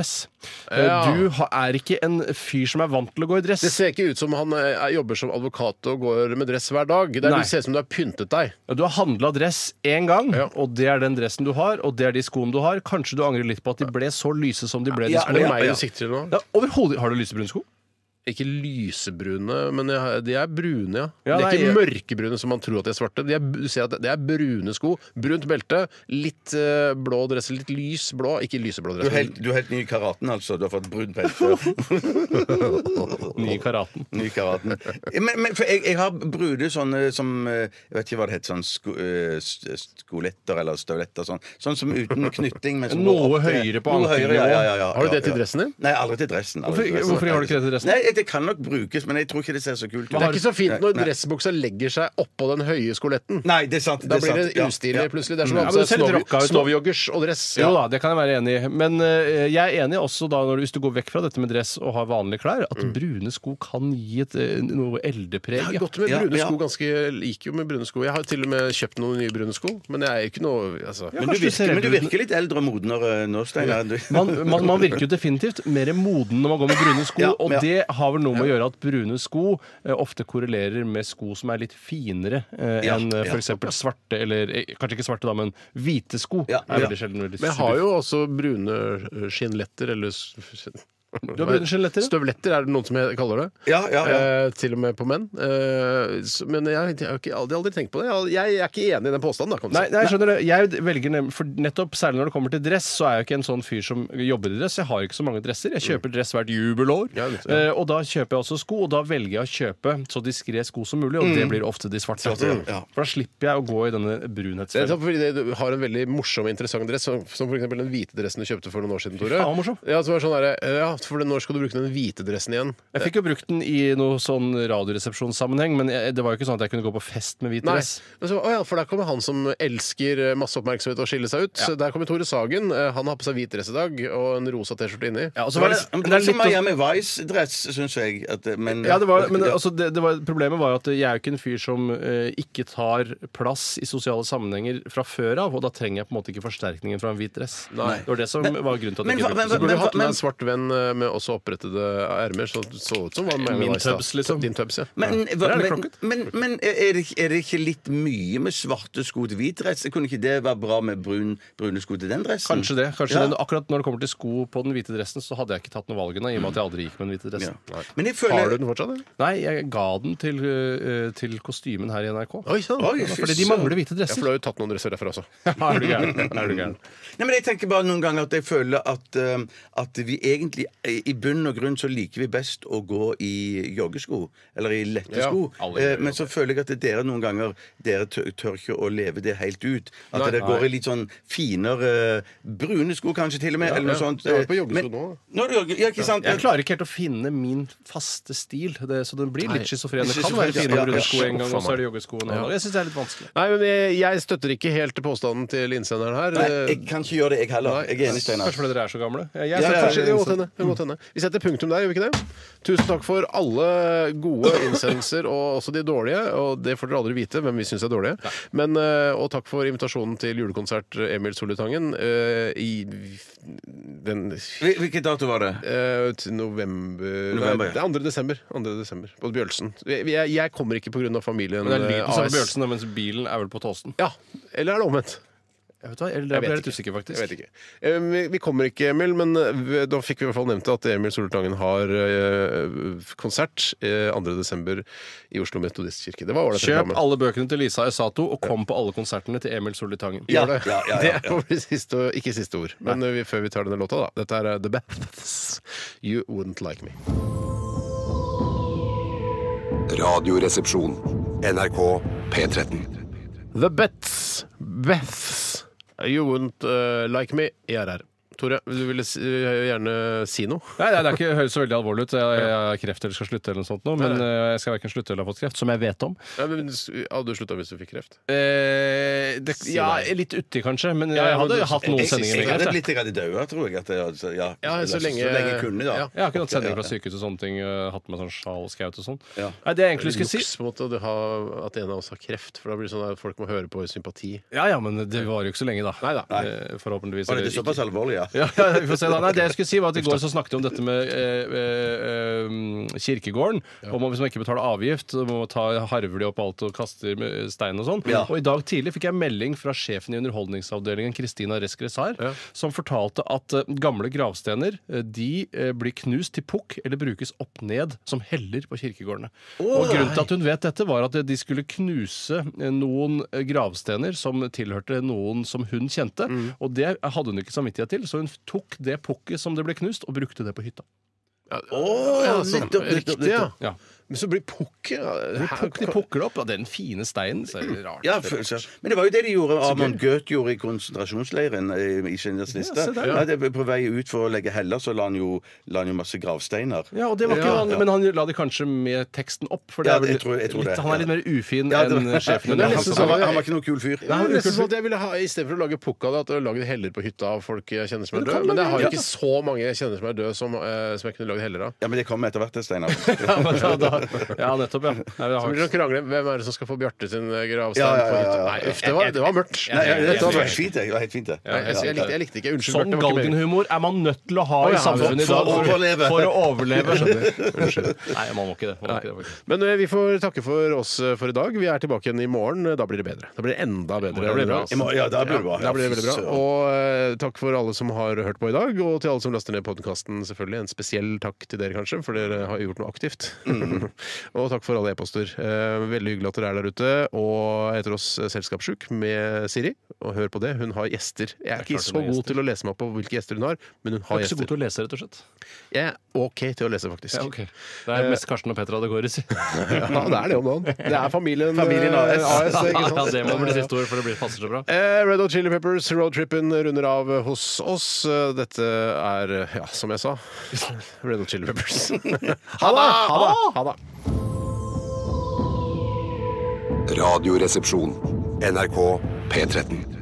Speaker 4: dress.
Speaker 3: Ja.
Speaker 4: Du er ikke en fyr som er vant til å gå i dress.
Speaker 3: Det ser ikke ut som han jobber som advokat og går med dress hver dag. Det ser ut som du har pyntet deg.
Speaker 4: Du har handla dress én gang,
Speaker 3: Ja.
Speaker 4: og det er den dressen du har, og det er de skoene du har. Kanskje du angrer litt på at de ble så lyse som de ble. De
Speaker 3: Er det
Speaker 4: skoene.
Speaker 3: meg du sikter til nå?
Speaker 4: Ja, overhodet. Har du lysebrune sko?
Speaker 3: Ikke lysebrune, men de er brune, ja.
Speaker 4: Ja,
Speaker 3: de er
Speaker 4: nei,
Speaker 3: ikke mørkebrune som man tror at de er svarte. Du ser at det er brune sko. Brunt belte, litt blå dress, litt lys blå. Ikke lyseblå dress.
Speaker 5: Du er helt ny i karaten, altså. Du har fått brunt belte.
Speaker 4: Ny karaten.
Speaker 5: Ny karaten. Men for jeg har brune sånne som jeg vet ikke hva det heter, sånn skoletter eller støvletter. Sånn som uten knytting. Men som
Speaker 4: Noe
Speaker 5: går opp til-
Speaker 4: høyere på
Speaker 5: Noe høyere,
Speaker 4: ankelnivå.
Speaker 5: ja.
Speaker 3: Har du det til dressen din?
Speaker 5: Nei, aldri til dressen.
Speaker 4: Hvorfor har du ikke det til dressen?
Speaker 5: Nei, det kan nok brukes, men jeg tror ikke det ser så kult ut.
Speaker 3: Det er ikke så fint når dressbuksa legger seg oppå den høye skoletten.
Speaker 5: Nei, det er sant.
Speaker 3: Da
Speaker 5: det er
Speaker 3: blir det
Speaker 5: sant.
Speaker 3: ustilig plutselig. Det er som
Speaker 4: Ja,
Speaker 3: å
Speaker 4: men
Speaker 3: ha
Speaker 4: det ser litt rocka ut nå.
Speaker 3: snovjoggers og dress.
Speaker 4: Jo da, det kan jeg være enig i. Men jeg er enig også da hvis du går vekk fra dette med dress og har vanlige klær, at brune sko kan gi noe eldepreg.
Speaker 3: Jeg har gått med brune sko ganske liker jo med brune sko. Jeg har til og med kjøpt noen nye brune sko, men jeg er ikke noe altså.
Speaker 5: Men du virker litt eldre og modnere nå, Steinar.
Speaker 4: Man virker jo definitivt mer moden når man går med brune sko,
Speaker 5: Ja,
Speaker 4: og
Speaker 5: ja.
Speaker 4: det har vel noe med å gjøre at brune sko ofte korrelerer med sko som er litt finere enn for eksempel svarte, eller kanskje ikke svarte da, men hvite sko.
Speaker 5: Ja,
Speaker 4: Er
Speaker 5: ja.
Speaker 4: veldig sjelden veldig
Speaker 3: Men jeg har jo også brune skinnletter, eller
Speaker 4: Du har brune skinnletter, ja?
Speaker 3: Støvletter er det noen som kaller det.
Speaker 5: Ja.
Speaker 3: Til og med på menn. Men jeg har aldri tenkt på det. Jeg er ikke enig i den påstanden. Da, kan du
Speaker 4: Nei,
Speaker 3: si.
Speaker 4: jeg skjønner det. Jeg velger for nettopp, særlig når det kommer til dress, så er jeg jo ikke en sånn fyr som jobber i dress. Jeg har ikke så mange dresser. Jeg kjøper dress hvert jubelår.
Speaker 3: Ja,
Speaker 4: Og da kjøper jeg også sko, og da velger jeg å kjøpe så diskré sko som mulig, og det blir ofte de svarte.
Speaker 5: Ja.
Speaker 4: For da slipper jeg å gå i denne
Speaker 3: Det er
Speaker 4: brunhetsfellen.
Speaker 3: sånn fordi du har en veldig morsom og interessant dress, som for eksempel den hvite dressen du kjøpte for noen år siden, Tore.
Speaker 4: faen, morsom.
Speaker 3: Ja, så var det sånn der, for når skal du bruke den hvite dressen igjen?
Speaker 4: Jeg fikk jo brukt den i noe sånn radioresepsjonssammenheng, men det var jo ikke sånn at jeg kunne gå på fest med hvit
Speaker 3: Nei,
Speaker 4: dress.
Speaker 3: men så, for der kommer han som elsker masse oppmerksomhet og skille seg ut. Der kommer Tore Sagen. Han har på seg hvit dress i dag og en rosa T-skjorte inni.
Speaker 4: Ja, og så
Speaker 5: Det
Speaker 4: var
Speaker 5: var
Speaker 4: det,
Speaker 5: litt som Miami Vice-dress, syns jeg. Men
Speaker 4: problemet var jo at jeg er jo ikke en fyr som ikke tar plass i sosiale sammenhenger fra før av, og da trenger jeg på en måte ikke forsterkningen fra en hvit dress.
Speaker 3: Nei.
Speaker 4: Det var det som var grunnen til at
Speaker 5: men
Speaker 4: jeg ikke
Speaker 5: hva-
Speaker 4: brukte
Speaker 3: Så
Speaker 4: den.
Speaker 3: burde du hatt med en svart venn med også opprettede ermer, så ut som var
Speaker 4: Min tubs, liksom.
Speaker 3: Din tubs, ja.
Speaker 5: Men,
Speaker 4: Der er det klokket.
Speaker 5: men er det ikke litt mye med svarte sko til hvit dress? Kunne ikke det være bra med brune sko til den dressen?
Speaker 4: Kanskje det.
Speaker 5: Ja.
Speaker 4: Akkurat når det kommer til sko på den hvite dressen, så hadde jeg ikke tatt noe valg, i og med at jeg aldri gikk med den hvite dressen.
Speaker 5: Ja. Men jeg
Speaker 3: Har
Speaker 5: føler
Speaker 3: du den fortsatt, eller?
Speaker 4: Nei, jeg ga den til kostymen her i NRK.
Speaker 3: Oi, sånn.
Speaker 5: Oi,
Speaker 4: Fordi de mangler hvite
Speaker 3: Ja, for
Speaker 4: dresser.
Speaker 3: du har jo tatt noen dresser derfra også.
Speaker 4: Er du gæren? Er du gæren?
Speaker 5: Nei, men jeg tenker bare noen ganger at jeg føler at vi egentlig i bunn og grunn så liker vi best å gå i joggesko eller i lette
Speaker 3: Ja,
Speaker 5: sko.
Speaker 4: alle gjør
Speaker 5: Men så føler jeg at dere noen ganger tør ikke å leve det helt ut. At
Speaker 3: Nei.
Speaker 5: dere går i litt sånn finere brune sko kanskje til og med, eller noe sånt.
Speaker 3: Jeg var på joggesko
Speaker 5: Men-
Speaker 3: nå.
Speaker 5: Nå er du jogge- ja, ikke sant?
Speaker 4: Jeg klarer ikke helt å finne min faste stil, så den blir litt schizofren. Det kan være
Speaker 5: Schizofren,
Speaker 4: fine
Speaker 5: ja,
Speaker 4: brune
Speaker 5: ja.
Speaker 4: sko en gang, og så er det joggesko en annen. Jeg syns det er litt vanskelig.
Speaker 3: Nei, men jeg støtter ikke helt påstanden til innsenderen her.
Speaker 5: Nei, jeg kan ikke gjøre det, jeg heller. Jeg er enig, Steinar.
Speaker 4: Kanskje fordi dere er så gamle? Jeg
Speaker 5: Ja,
Speaker 4: setter
Speaker 5: ja,
Speaker 3: Kanskje,
Speaker 4: kanskje
Speaker 3: det må hende, det må hende. Vi setter punktum der, gjør vi ikke det? Tusen takk for alle gode innsendelser, og også de dårlige. Og det får dere aldri vite hvem vi syns er dårlige. Men, og takk for invitasjonen til julekonsert Emil Solitangen i den
Speaker 5: Hvilken dato var det?
Speaker 3: til november,
Speaker 5: November,
Speaker 3: Nei, det er 2. desember. 2. desember på Bjølsen. Jeg kommer ikke pga. familien
Speaker 4: Men det er lyden som er på
Speaker 3: AS.
Speaker 4: Bjølsen, mens bilen er vel på Tåsen.
Speaker 3: Ja, eller er det omvendt?
Speaker 4: Jeg vet hva, eller
Speaker 3: Jeg
Speaker 4: der ble jeg
Speaker 3: vet
Speaker 4: litt usikker, faktisk.
Speaker 3: Jeg vet ikke. Vi kommer ikke, Emil, men da fikk vi i hvert fall nevnt at Emil Soltangen har konsert 2. desember i Oslo Metodistkirke. Det var ålreit
Speaker 4: Kjøp
Speaker 3: reklame.
Speaker 4: alle bøkene til Lisa Esato, og kom på alle konsertene til Emil Solli Tangen.
Speaker 5: Ja,
Speaker 3: Gjør det.
Speaker 5: ja.
Speaker 3: Det får bli ikke siste ord. Men før vi tar denne låta, da. Dette er The Beths. You Wouldn't Like Me.
Speaker 1: Radioresepsjon. NRK P13.
Speaker 3: The Beths. You Wouldn't Like Me. IRR. Tore, du ville gjerne si noe?
Speaker 4: Nei, det er ikke, høres så veldig alvorlig ut. Jeg har kreft eller skal slutte, eller noe sånt nå, men jeg skal verken slutte eller ha fått kreft, som jeg vet om.
Speaker 3: Ja, men hadde du slutta hvis du fikk kreft?
Speaker 4: Litt uti, kanskje, men
Speaker 3: Ja,
Speaker 4: jeg hadde
Speaker 3: men-
Speaker 4: hatt noen sendinger
Speaker 5: Jeg
Speaker 4: med
Speaker 5: hadde
Speaker 4: kreft.
Speaker 5: blitt redd daua, tror jeg. At
Speaker 3: så lenge
Speaker 5: jeg kunne, da.
Speaker 3: ja.
Speaker 4: Jeg har ikke hatt sending fra sykehus og sånne ting. Hatt med sånn sjal og skaut og sånn.
Speaker 5: Ja.
Speaker 4: Nei, det jeg egentlig skulle si
Speaker 3: Luks på en måte at en av oss har kreft, for da blir det sånn at folk må høre på i sympati.
Speaker 4: Ja, men det varer jo ikke så lenge, da.
Speaker 3: Nei da.
Speaker 4: Forhåpentvis.
Speaker 5: Var
Speaker 4: eller
Speaker 5: det såpass
Speaker 4: ikke.
Speaker 5: alvorlig, ja?
Speaker 4: Ja, vi får se da. Nei, det jeg skulle si var at i går så snakket vi om dette med kirkegården. Om hvis man ikke betaler avgift, så må man ta harver de opp alt og kaster stein og sånn. Og i dag tidlig fikk jeg melding fra sjefen i underholdningsavdelingen, Kristina Reskresar, som fortalte at gamle gravstener de blir knust til pukk eller brukes opp ned som heller på kirkegårdene. Og grunnen til at hun vet dette var at de skulle knuse noen gravstener som tilhørte noen som hun kjente, og det hadde hun ikke samvittighet til, så hun tok det pukket som det ble knust og brukte det på hytta.
Speaker 3: Riktig, ja. Men så blir pukk
Speaker 4: De pukker det opp, og den fine steinen så er det rart.
Speaker 5: Ja, men det var jo det de gjorde Armand Goeth gjorde i konsentrasjonsleiren i Schindlers liste. På vei ut for å legge heller så la han jo masse gravsteiner.
Speaker 4: Ja, og det var ikke vanlig, men han la det kanskje med teksten opp, for det er vel
Speaker 5: jeg tror det.
Speaker 4: Han er litt mer ufin enn sjefen.
Speaker 5: Han var ikke noen kul fyr.
Speaker 3: Det er nesten sånn at jeg ville ha, i stedet for å lage pukk av det, at jeg lagde heller på hytta av folk jeg kjenner som er døde. Men jeg har jo ikke så mange jeg kjenner som er døde som jeg kunne lagd heller av.
Speaker 5: Ja, men det kommer etter hvert, det, Steinar.
Speaker 4: Ja, nettopp, ja.
Speaker 3: Så blir det krangle. Hvem er det som skal få Bjarte sin gravstein på hytta? Nei, det var mørkt.
Speaker 5: Det var helt fint, det.
Speaker 3: Jeg likte ikke. Unnskyld,
Speaker 4: sånn galgenhumor er man nødt til å ha i samfunnet i dag for å overleve. Unnskyld. Nei, man må ikke det.
Speaker 3: Men vi får takke for oss for i dag. Vi er tilbake igjen i morgen. Da blir det bedre. Da blir det enda bedre.
Speaker 4: Det blir bra.
Speaker 5: Ja, da blir det bra.
Speaker 3: Da blir det veldig bra. Og takk for alle som har hørt på i dag, og til alle som laster ned podkasten, selvfølgelig. En spesiell takk til dere, kanskje, for dere har gjort noe aktivt. Og takk for alle e-poster. Veldig hyggelig at dere er der ute. Og etter oss Selskapssjuk med Siri. Og hør på det. Hun har gjester. Jeg er ikke så god til å lese meg opp på hvilke gjester hun har, men hun har gjester. Du er ikke så god til
Speaker 4: å lese, rett og slett?
Speaker 3: Jeg er OK til å lese, faktisk.
Speaker 4: Ja, okay. Det er mest Karsten og Petra det går i, si.
Speaker 3: Ja, det er det om dagen. Det er familien
Speaker 5: AS.
Speaker 3: Ikke sant?
Speaker 4: Ja, det må bli siste ord, for det passer så bra.
Speaker 3: Red Hot Chili Peppers, Roadtrippen runder av hos oss. Dette er, ja, som jeg sa, Red Hot Chili Peppers. Ha det!
Speaker 1: Radioresepsjon. NRK P13.